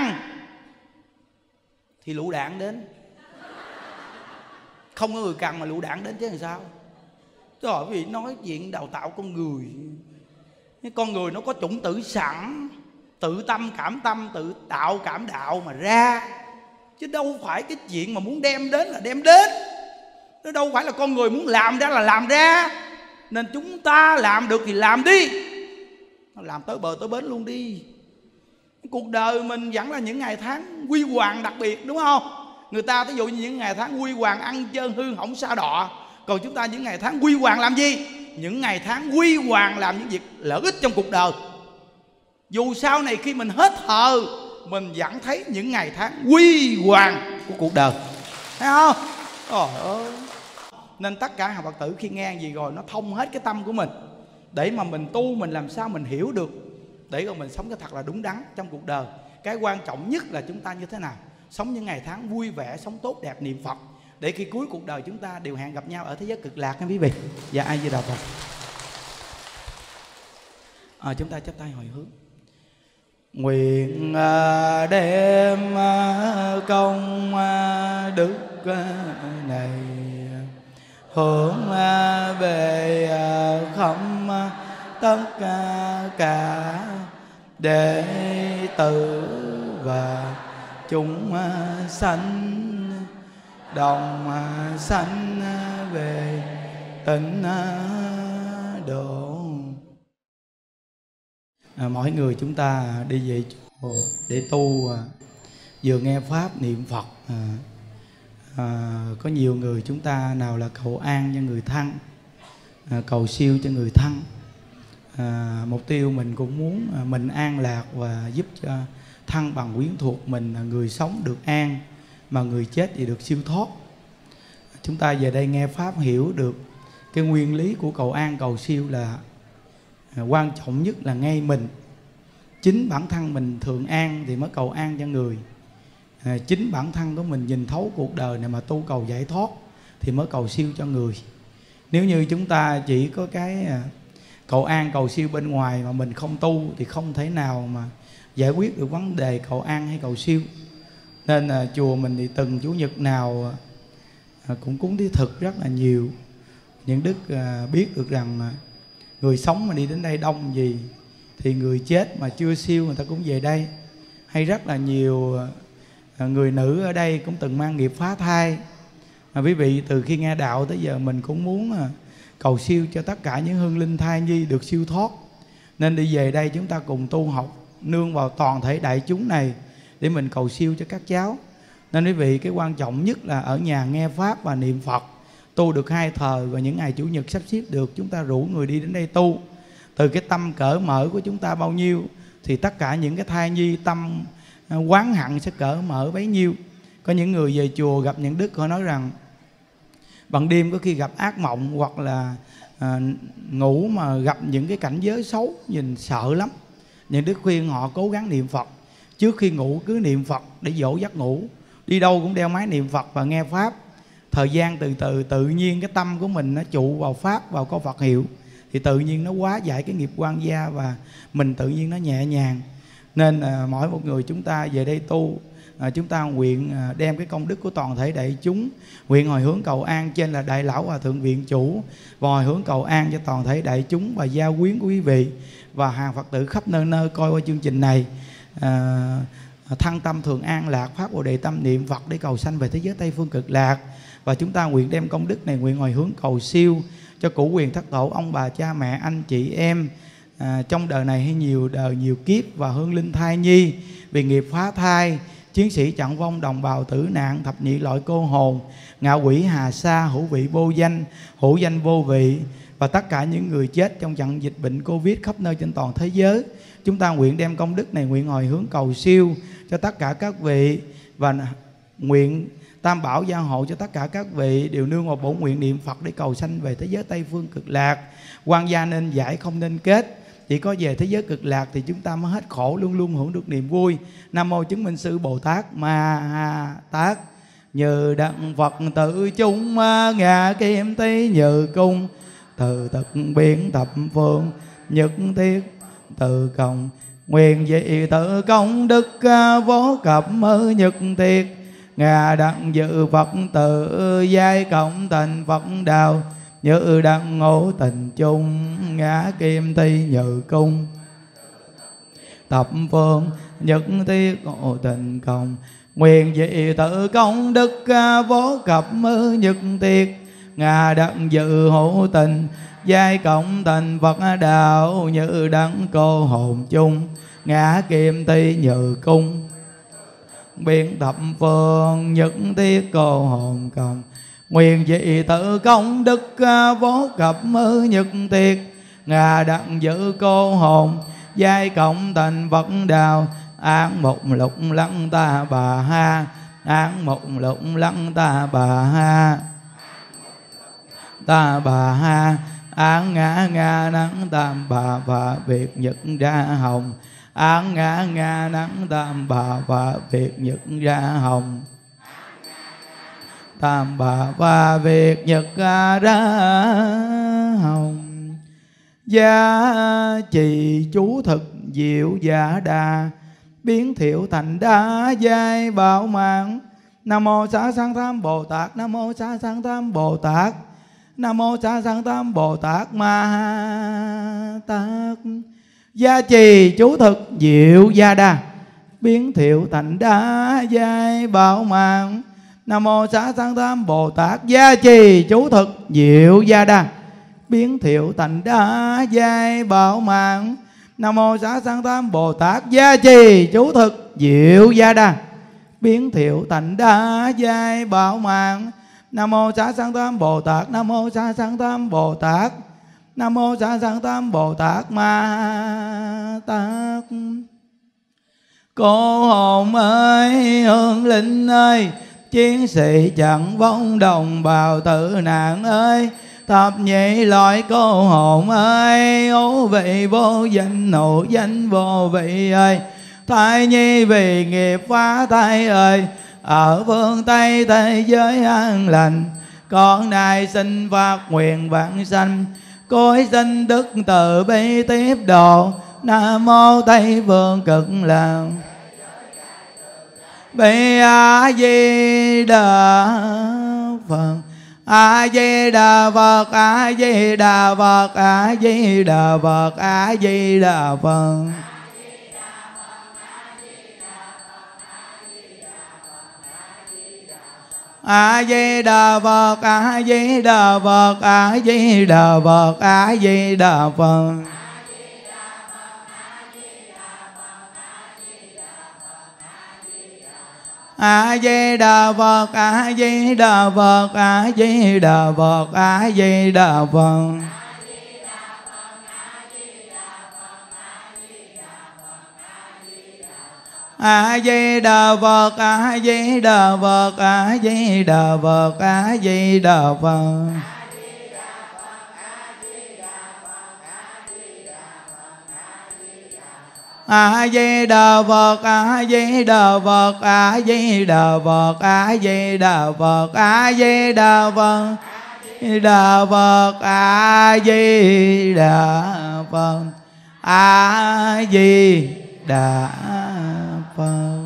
thì lựu đạn đến. Không có người cần mà lựu đạn đến chứ làm sao? Trời ơi, vì nói chuyện đào tạo con người, cái con người nó có chủng tử sẵn, tự tâm cảm tâm, tự tạo cảm đạo mà ra. Chứ đâu phải cái chuyện mà muốn đem đến là đem đến. Nó đâu phải là con người muốn làm ra là làm ra. Nên chúng ta làm được thì làm đi, làm tới bờ tới bến luôn đi. Cuộc đời mình vẫn là những ngày tháng huy hoàng đặc biệt, đúng không? Người ta ví dụ như những ngày tháng huy hoàng ăn chơi hư hỏng sa đọa, còn chúng ta những ngày tháng huy hoàng làm gì? Những ngày tháng huy hoàng làm những việc lợi ích trong cuộc đời. Dù sau này khi mình hết thờ, mình vẫn thấy những ngày tháng huy hoàng của cuộc đời, thấy không? Trời ơi. Nên tất cả hàng Phật tử khi nghe gì rồi nó thông hết cái tâm của mình, để mà mình tu, mình làm sao mình hiểu được, để rồi mình sống cái thật là đúng đắn trong cuộc đời. Cái quan trọng nhất là chúng ta như thế nào sống những ngày tháng vui vẻ, sống tốt đẹp, niệm Phật, để khi cuối cuộc đời chúng ta đều hẹn gặp nhau ở thế giới cực lạc nha quý vị. Dạ A Di Đà Phật. À, chúng ta chắp tay hồi hướng. Nguyện đem công đức này hướng về khắp tất cả đệ tử và chúng sanh, đồng sanh về tịnh độ. À, mỗi người chúng ta đi về chùa để tu, à, vừa nghe pháp niệm Phật. à, à, Có nhiều người chúng ta nào là cầu an cho người thân, à, cầu siêu cho người thân. à, Mục tiêu mình cũng muốn à, mình an lạc và giúp cho thân bằng quyến thuộc mình, à, người sống được an mà người chết thì được siêu thoát. Chúng ta về đây nghe pháp hiểu được cái nguyên lý của cầu an cầu siêu là à, quan trọng nhất là ngay mình. Chính bản thân mình thường an thì mới cầu an cho người. à, Chính bản thân của mình nhìn thấu cuộc đời này mà tu cầu giải thoát thì mới cầu siêu cho người. Nếu như chúng ta chỉ có cái à, cầu an cầu siêu bên ngoài mà mình không tu thì không thể nào mà giải quyết được vấn đề cầu an hay cầu siêu. Nên à, chùa mình thì từng chủ nhật nào à, cũng cúng thí thực rất là nhiều. Những đức à, biết được rằng à, người sống mà đi đến đây đông gì thì người chết mà chưa siêu người ta cũng về đây. Hay rất là nhiều người nữ ở đây cũng từng mang nghiệp phá thai. À, quý vị từ khi nghe đạo tới giờ mình cũng muốn à, cầu siêu cho tất cả những hương linh thai nhi được siêu thoát. Nên đi về đây chúng ta cùng tu học, nương vào toàn thể đại chúng này để mình cầu siêu cho các cháu. Nên quý vị, cái quan trọng nhất là ở nhà nghe Pháp và niệm Phật, tu được hai thời, và những ngày Chủ nhật sắp xếp được, chúng ta rủ người đi đến đây tu. Từ cái tâm cởi mở của chúng ta bao nhiêu thì tất cả những cái thai nhi tâm quán hận sẽ cởi mở bấy nhiêu. Có những người về chùa gặp những đức, họ nói rằng ban đêm có khi gặp ác mộng, hoặc là à, ngủ mà gặp những cái cảnh giới xấu, nhìn sợ lắm. Những đức khuyên họ cố gắng niệm Phật. Trước khi ngủ cứ niệm Phật để dỗ giấc ngủ. Đi đâu cũng đeo máy niệm Phật và nghe Pháp. Thời gian từ từ tự nhiên cái tâm của mình nó trụ vào Pháp, vào câu Phật hiệu, thì tự nhiên nó hóa giải cái nghiệp quan gia và mình tự nhiên nó nhẹ nhàng. Nên à, mỗi một người chúng ta về đây tu, à, chúng ta nguyện à, đem cái công đức của toàn thể đại chúng, nguyện hồi hướng cầu an trên là Đại Lão Hòa Thượng Viện Chủ, và hồi hướng cầu an cho toàn thể đại chúng và gia quyến của quý vị và hàng Phật tử khắp nơi nơi coi qua chương trình này. à, Thăng tâm thường an lạc, pháp Bồ Đề tâm niệm Phật để cầu sanh về thế giới Tây Phương Cực Lạc. Và chúng ta nguyện đem công đức này, nguyện hồi hướng cầu siêu cho cửu quyền thất tổ, ông bà cha mẹ anh chị em à, trong đời này hay nhiều đời nhiều kiếp, và hương linh thai nhi vì nghiệp phá thai, chiến sĩ trận vong, đồng bào tử nạn, thập nhị loại cô hồn, ngạ quỷ hà sa, hữu vị vô danh, hữu danh vô vị, và tất cả những người chết trong trận dịch bệnh Covid khắp nơi trên toàn thế giới. Chúng ta nguyện đem công đức này, nguyện hồi hướng cầu siêu cho tất cả các vị, và nguyện tam bảo gia hộ cho tất cả các vị đều nương vào bổn nguyện niệm Phật để cầu sanh về thế giới Tây Phương Cực Lạc. Quan gia nên giải không nên kết. Chỉ có về thế giới Cực Lạc thì chúng ta mới hết khổ, luôn luôn hưởng được niềm vui. Nam mô chứng minh sư Bồ Tát Ma Ha Tát. Như đặng Phật tự chung ngạ kim tí như cung, từ thực biến thập phương nhất thiết từ công, nguyện dị tự công đức vô cập mơ nhất thiết, ngà đặng dự Phật tự giai cộng thành Phật đạo, như đặng ngộ tình chung ngã kim ti như cung, thập phương nhất thiết ngộ tình công, nguyện dị tự công đức vô cập mơ nhất thiết, ngà đặng dự hữu tình giai cộng thành Phật đạo, như đặng cô hồn chung ngã kim ti như cung, biến thập phương nhất thiết cô hồn công, nguyện dị tự công đức vô cập mơ nhất thiết, ngà đặng giữ cô hồn giai cộng thành Phật đạo, án một lục lăng ta bà ha, án một lục lăng ta bà ha, ta bà ha, án ngã ngã nắng tam bà và việc nhật ra hồng, án ngã ngã nắng tam bà và việc nhật ra hồng, tam bà và việc nhật ra hồng. Gia trì chú thực diệu giả đà, biến thiệu thành đa giai bảo mạng. Nam mô Xá Sanh Tham Bồ Tát, Nam mô Xá Sanh Tham Bồ Tát, Nam mô Xá Sanh Tham Bồ Tát Ma Tát. Gia trì chú thực diệu gia đà, biến thiệu thành đa giai bảo mạng. Nam mô Xá Sanh Tham Bồ Tát. Gia trì chú thực diệu gia đà, biến thiệu thành đa giai bảo mạng. Nam mô Xá Sanh Tham Bồ Tát. Gia trì chú thực diệu gia đà, biến thiệu thành đa giai bảo mạng. Nam mô Xá Sanh Tham Bồ Tát. Nam mô Xá Sanh Tham Bồ Tát. Nam mô Xá Sanh Tham Bồ Tát Ma Tát. Cô hồn ơi, hương linh ơi, chiến sĩ chẳng vong, đồng bào tử nạn ơi, thập nhị loại cô hồn ơi, ố vị vô danh, nộ danh vô vị ơi, thai nhi vì nghiệp phá thai ơi, ở phương Tây thế giới an lành, con nay xin phát nguyện vãng sanh, cối xin đức từ bi tiếp độ. Nam mô Tây Phương Cực Lạc. Bi A Di Đà Phật. A Di Đà Phật. A Di Đà Phật. A Di Đà Phật. A Di Đà Phật. A Di Đà Phật, A Di Đà Phật, A Di Đà Phật, A Di Đà Phật. A Di Đà Phật, A Di Đà Phật, A Di Đà Phật, A Di Đà Phật. A Di Đà Phật, A Di Đà Phật, A Di Đà Phật, A Di Đà Phật. A Di Đà Phật, A Di Đà Phật, A Di Đà Phật, A Di Đà Phật, A Di Đà Phật, Đà Phật, A Di Đà Phật, A Di Đà Phật.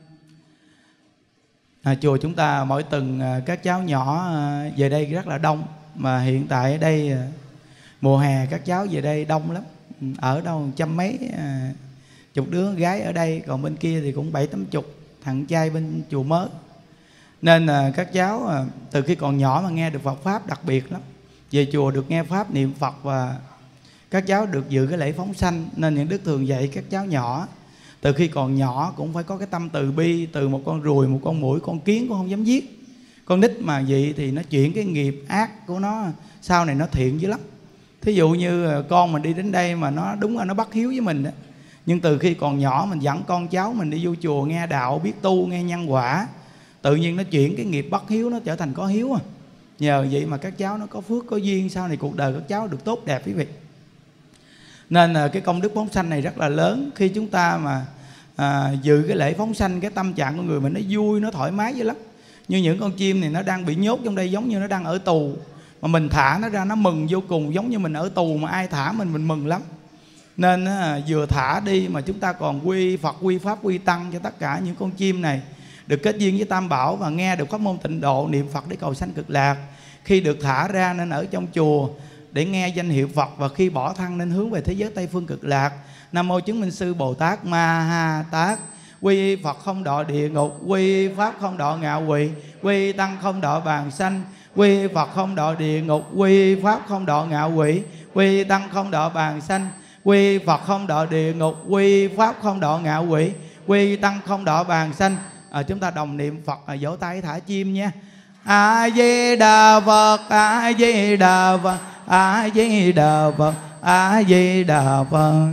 À, chùa chúng ta mỗi tuần các cháu nhỏ về đây rất là đông, mà hiện tại ở đây mùa hè các cháu về đây đông lắm, ở đâu trăm mấy chục đứa gái ở đây, còn bên kia thì cũng bảy tám chục thằng trai bên chùa mới. Nên là các cháu từ khi còn nhỏ mà nghe được Phật pháp đặc biệt lắm, về chùa được nghe pháp niệm Phật và các cháu được dự cái lễ phóng sanh. Nên những đức thường dạy các cháu nhỏ từ khi còn nhỏ cũng phải có cái tâm từ bi. Từ một con ruồi, một con muỗi, con kiến cũng không dám giết. Con nít mà vậy thì nó chuyển cái nghiệp ác của nó sau này nó thiện dữ lắm. Thí dụ như con mình đi đến đây mà nó đúng là nó bất hiếu với mình đó, nhưng từ khi còn nhỏ mình dẫn con cháu mình đi vô chùa nghe đạo, biết tu, nghe nhân quả, tự nhiên nó chuyển cái nghiệp bất hiếu nó trở thành có hiếu à. Nhờ vậy mà các cháu nó có phước, có duyên, sau này cuộc đời các cháu được tốt đẹp quý vị. Nên là cái công đức phóng sanh này rất là lớn. Khi chúng ta mà à, dự cái lễ phóng sanh, cái tâm trạng của người mình nó vui, nó thoải mái dữ lắm. Như những con chim này nó đang bị nhốt trong đây giống như nó đang ở tù, mà mình thả nó ra nó mừng vô cùng, giống như mình ở tù mà ai thả mình mình mừng lắm. Nên à, vừa thả đi mà chúng ta còn quy Phật, quy Pháp, quy Tăng cho tất cả những con chim này được kết duyên với Tam Bảo và nghe được pháp môn tịnh độ, niệm Phật để cầu sanh cực lạc. Khi được thả ra nên ở trong chùa để nghe danh hiệu Phật, và khi bỏ thân nên hướng về thế giới Tây Phương cực lạc. Nam mô chứng minh sư Bồ Tát Ma Ha Tát. Quy Phật không đọa địa ngục, quy Pháp không đọa ngạ quỷ, quy Tăng không đọa bàn sanh. Quy Phật không đọa địa ngục, quy Pháp không đọa ngạ quỷ, quy Tăng không đọa bàn sanh. Quy Phật không đọa địa ngục, quy Pháp không đọa ngạ quỷ, quy Tăng không đọa bàn sanh. À, chúng ta đồng niệm Phật, à, vỗ tay thả chim nha. A Di Đà Phật, A Di Đà Phật, A Di Đà Phật, A Di Đà Phật.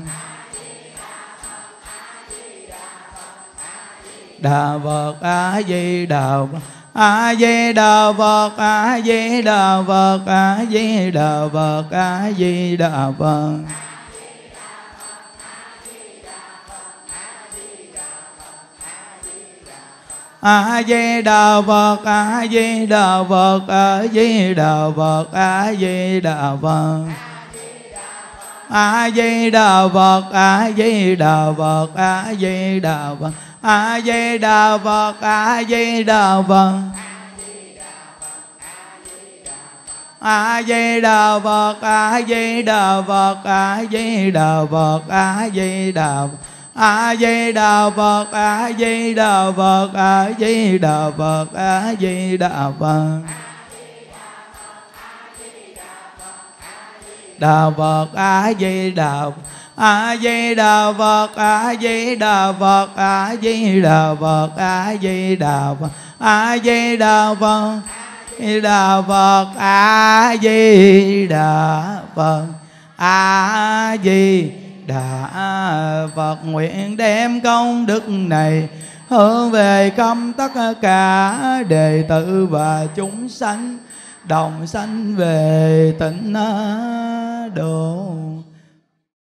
Đà Phật, A Di Đà Phật, A Di Đà Phật, A Di Đà Phật, A Di Đà Phật, A Di Đà Phật. A Di Đà Phật, A Di Đà Phật, A Di Đà Phật, A Di Đà Phật. A Di Đà Phật, A Di Đà Phật, A Di Đà Phật, A Di Đà Phật, A Di Đà Phật. A Di Đà Phật, A Di Đà Phật, A Di Đà Phật, A Di Đà Phật. A Di Đà Phật, A Di Đà Phật, A Di Đà Phật, A Di Đà Phật. Đà Phật, A Di Đà Phật, A Di Đà Phật, A Di Đà Phật, A Di Đà Phật, A Di Đà Phật, A Di Đà Phật. Đà Phật, A Di Đà Phật, A Di Đà Phật. Nguyện đem công đức này hướng về khắp tất cả đệ tử và chúng sanh, đồng sanh về tịnh độ.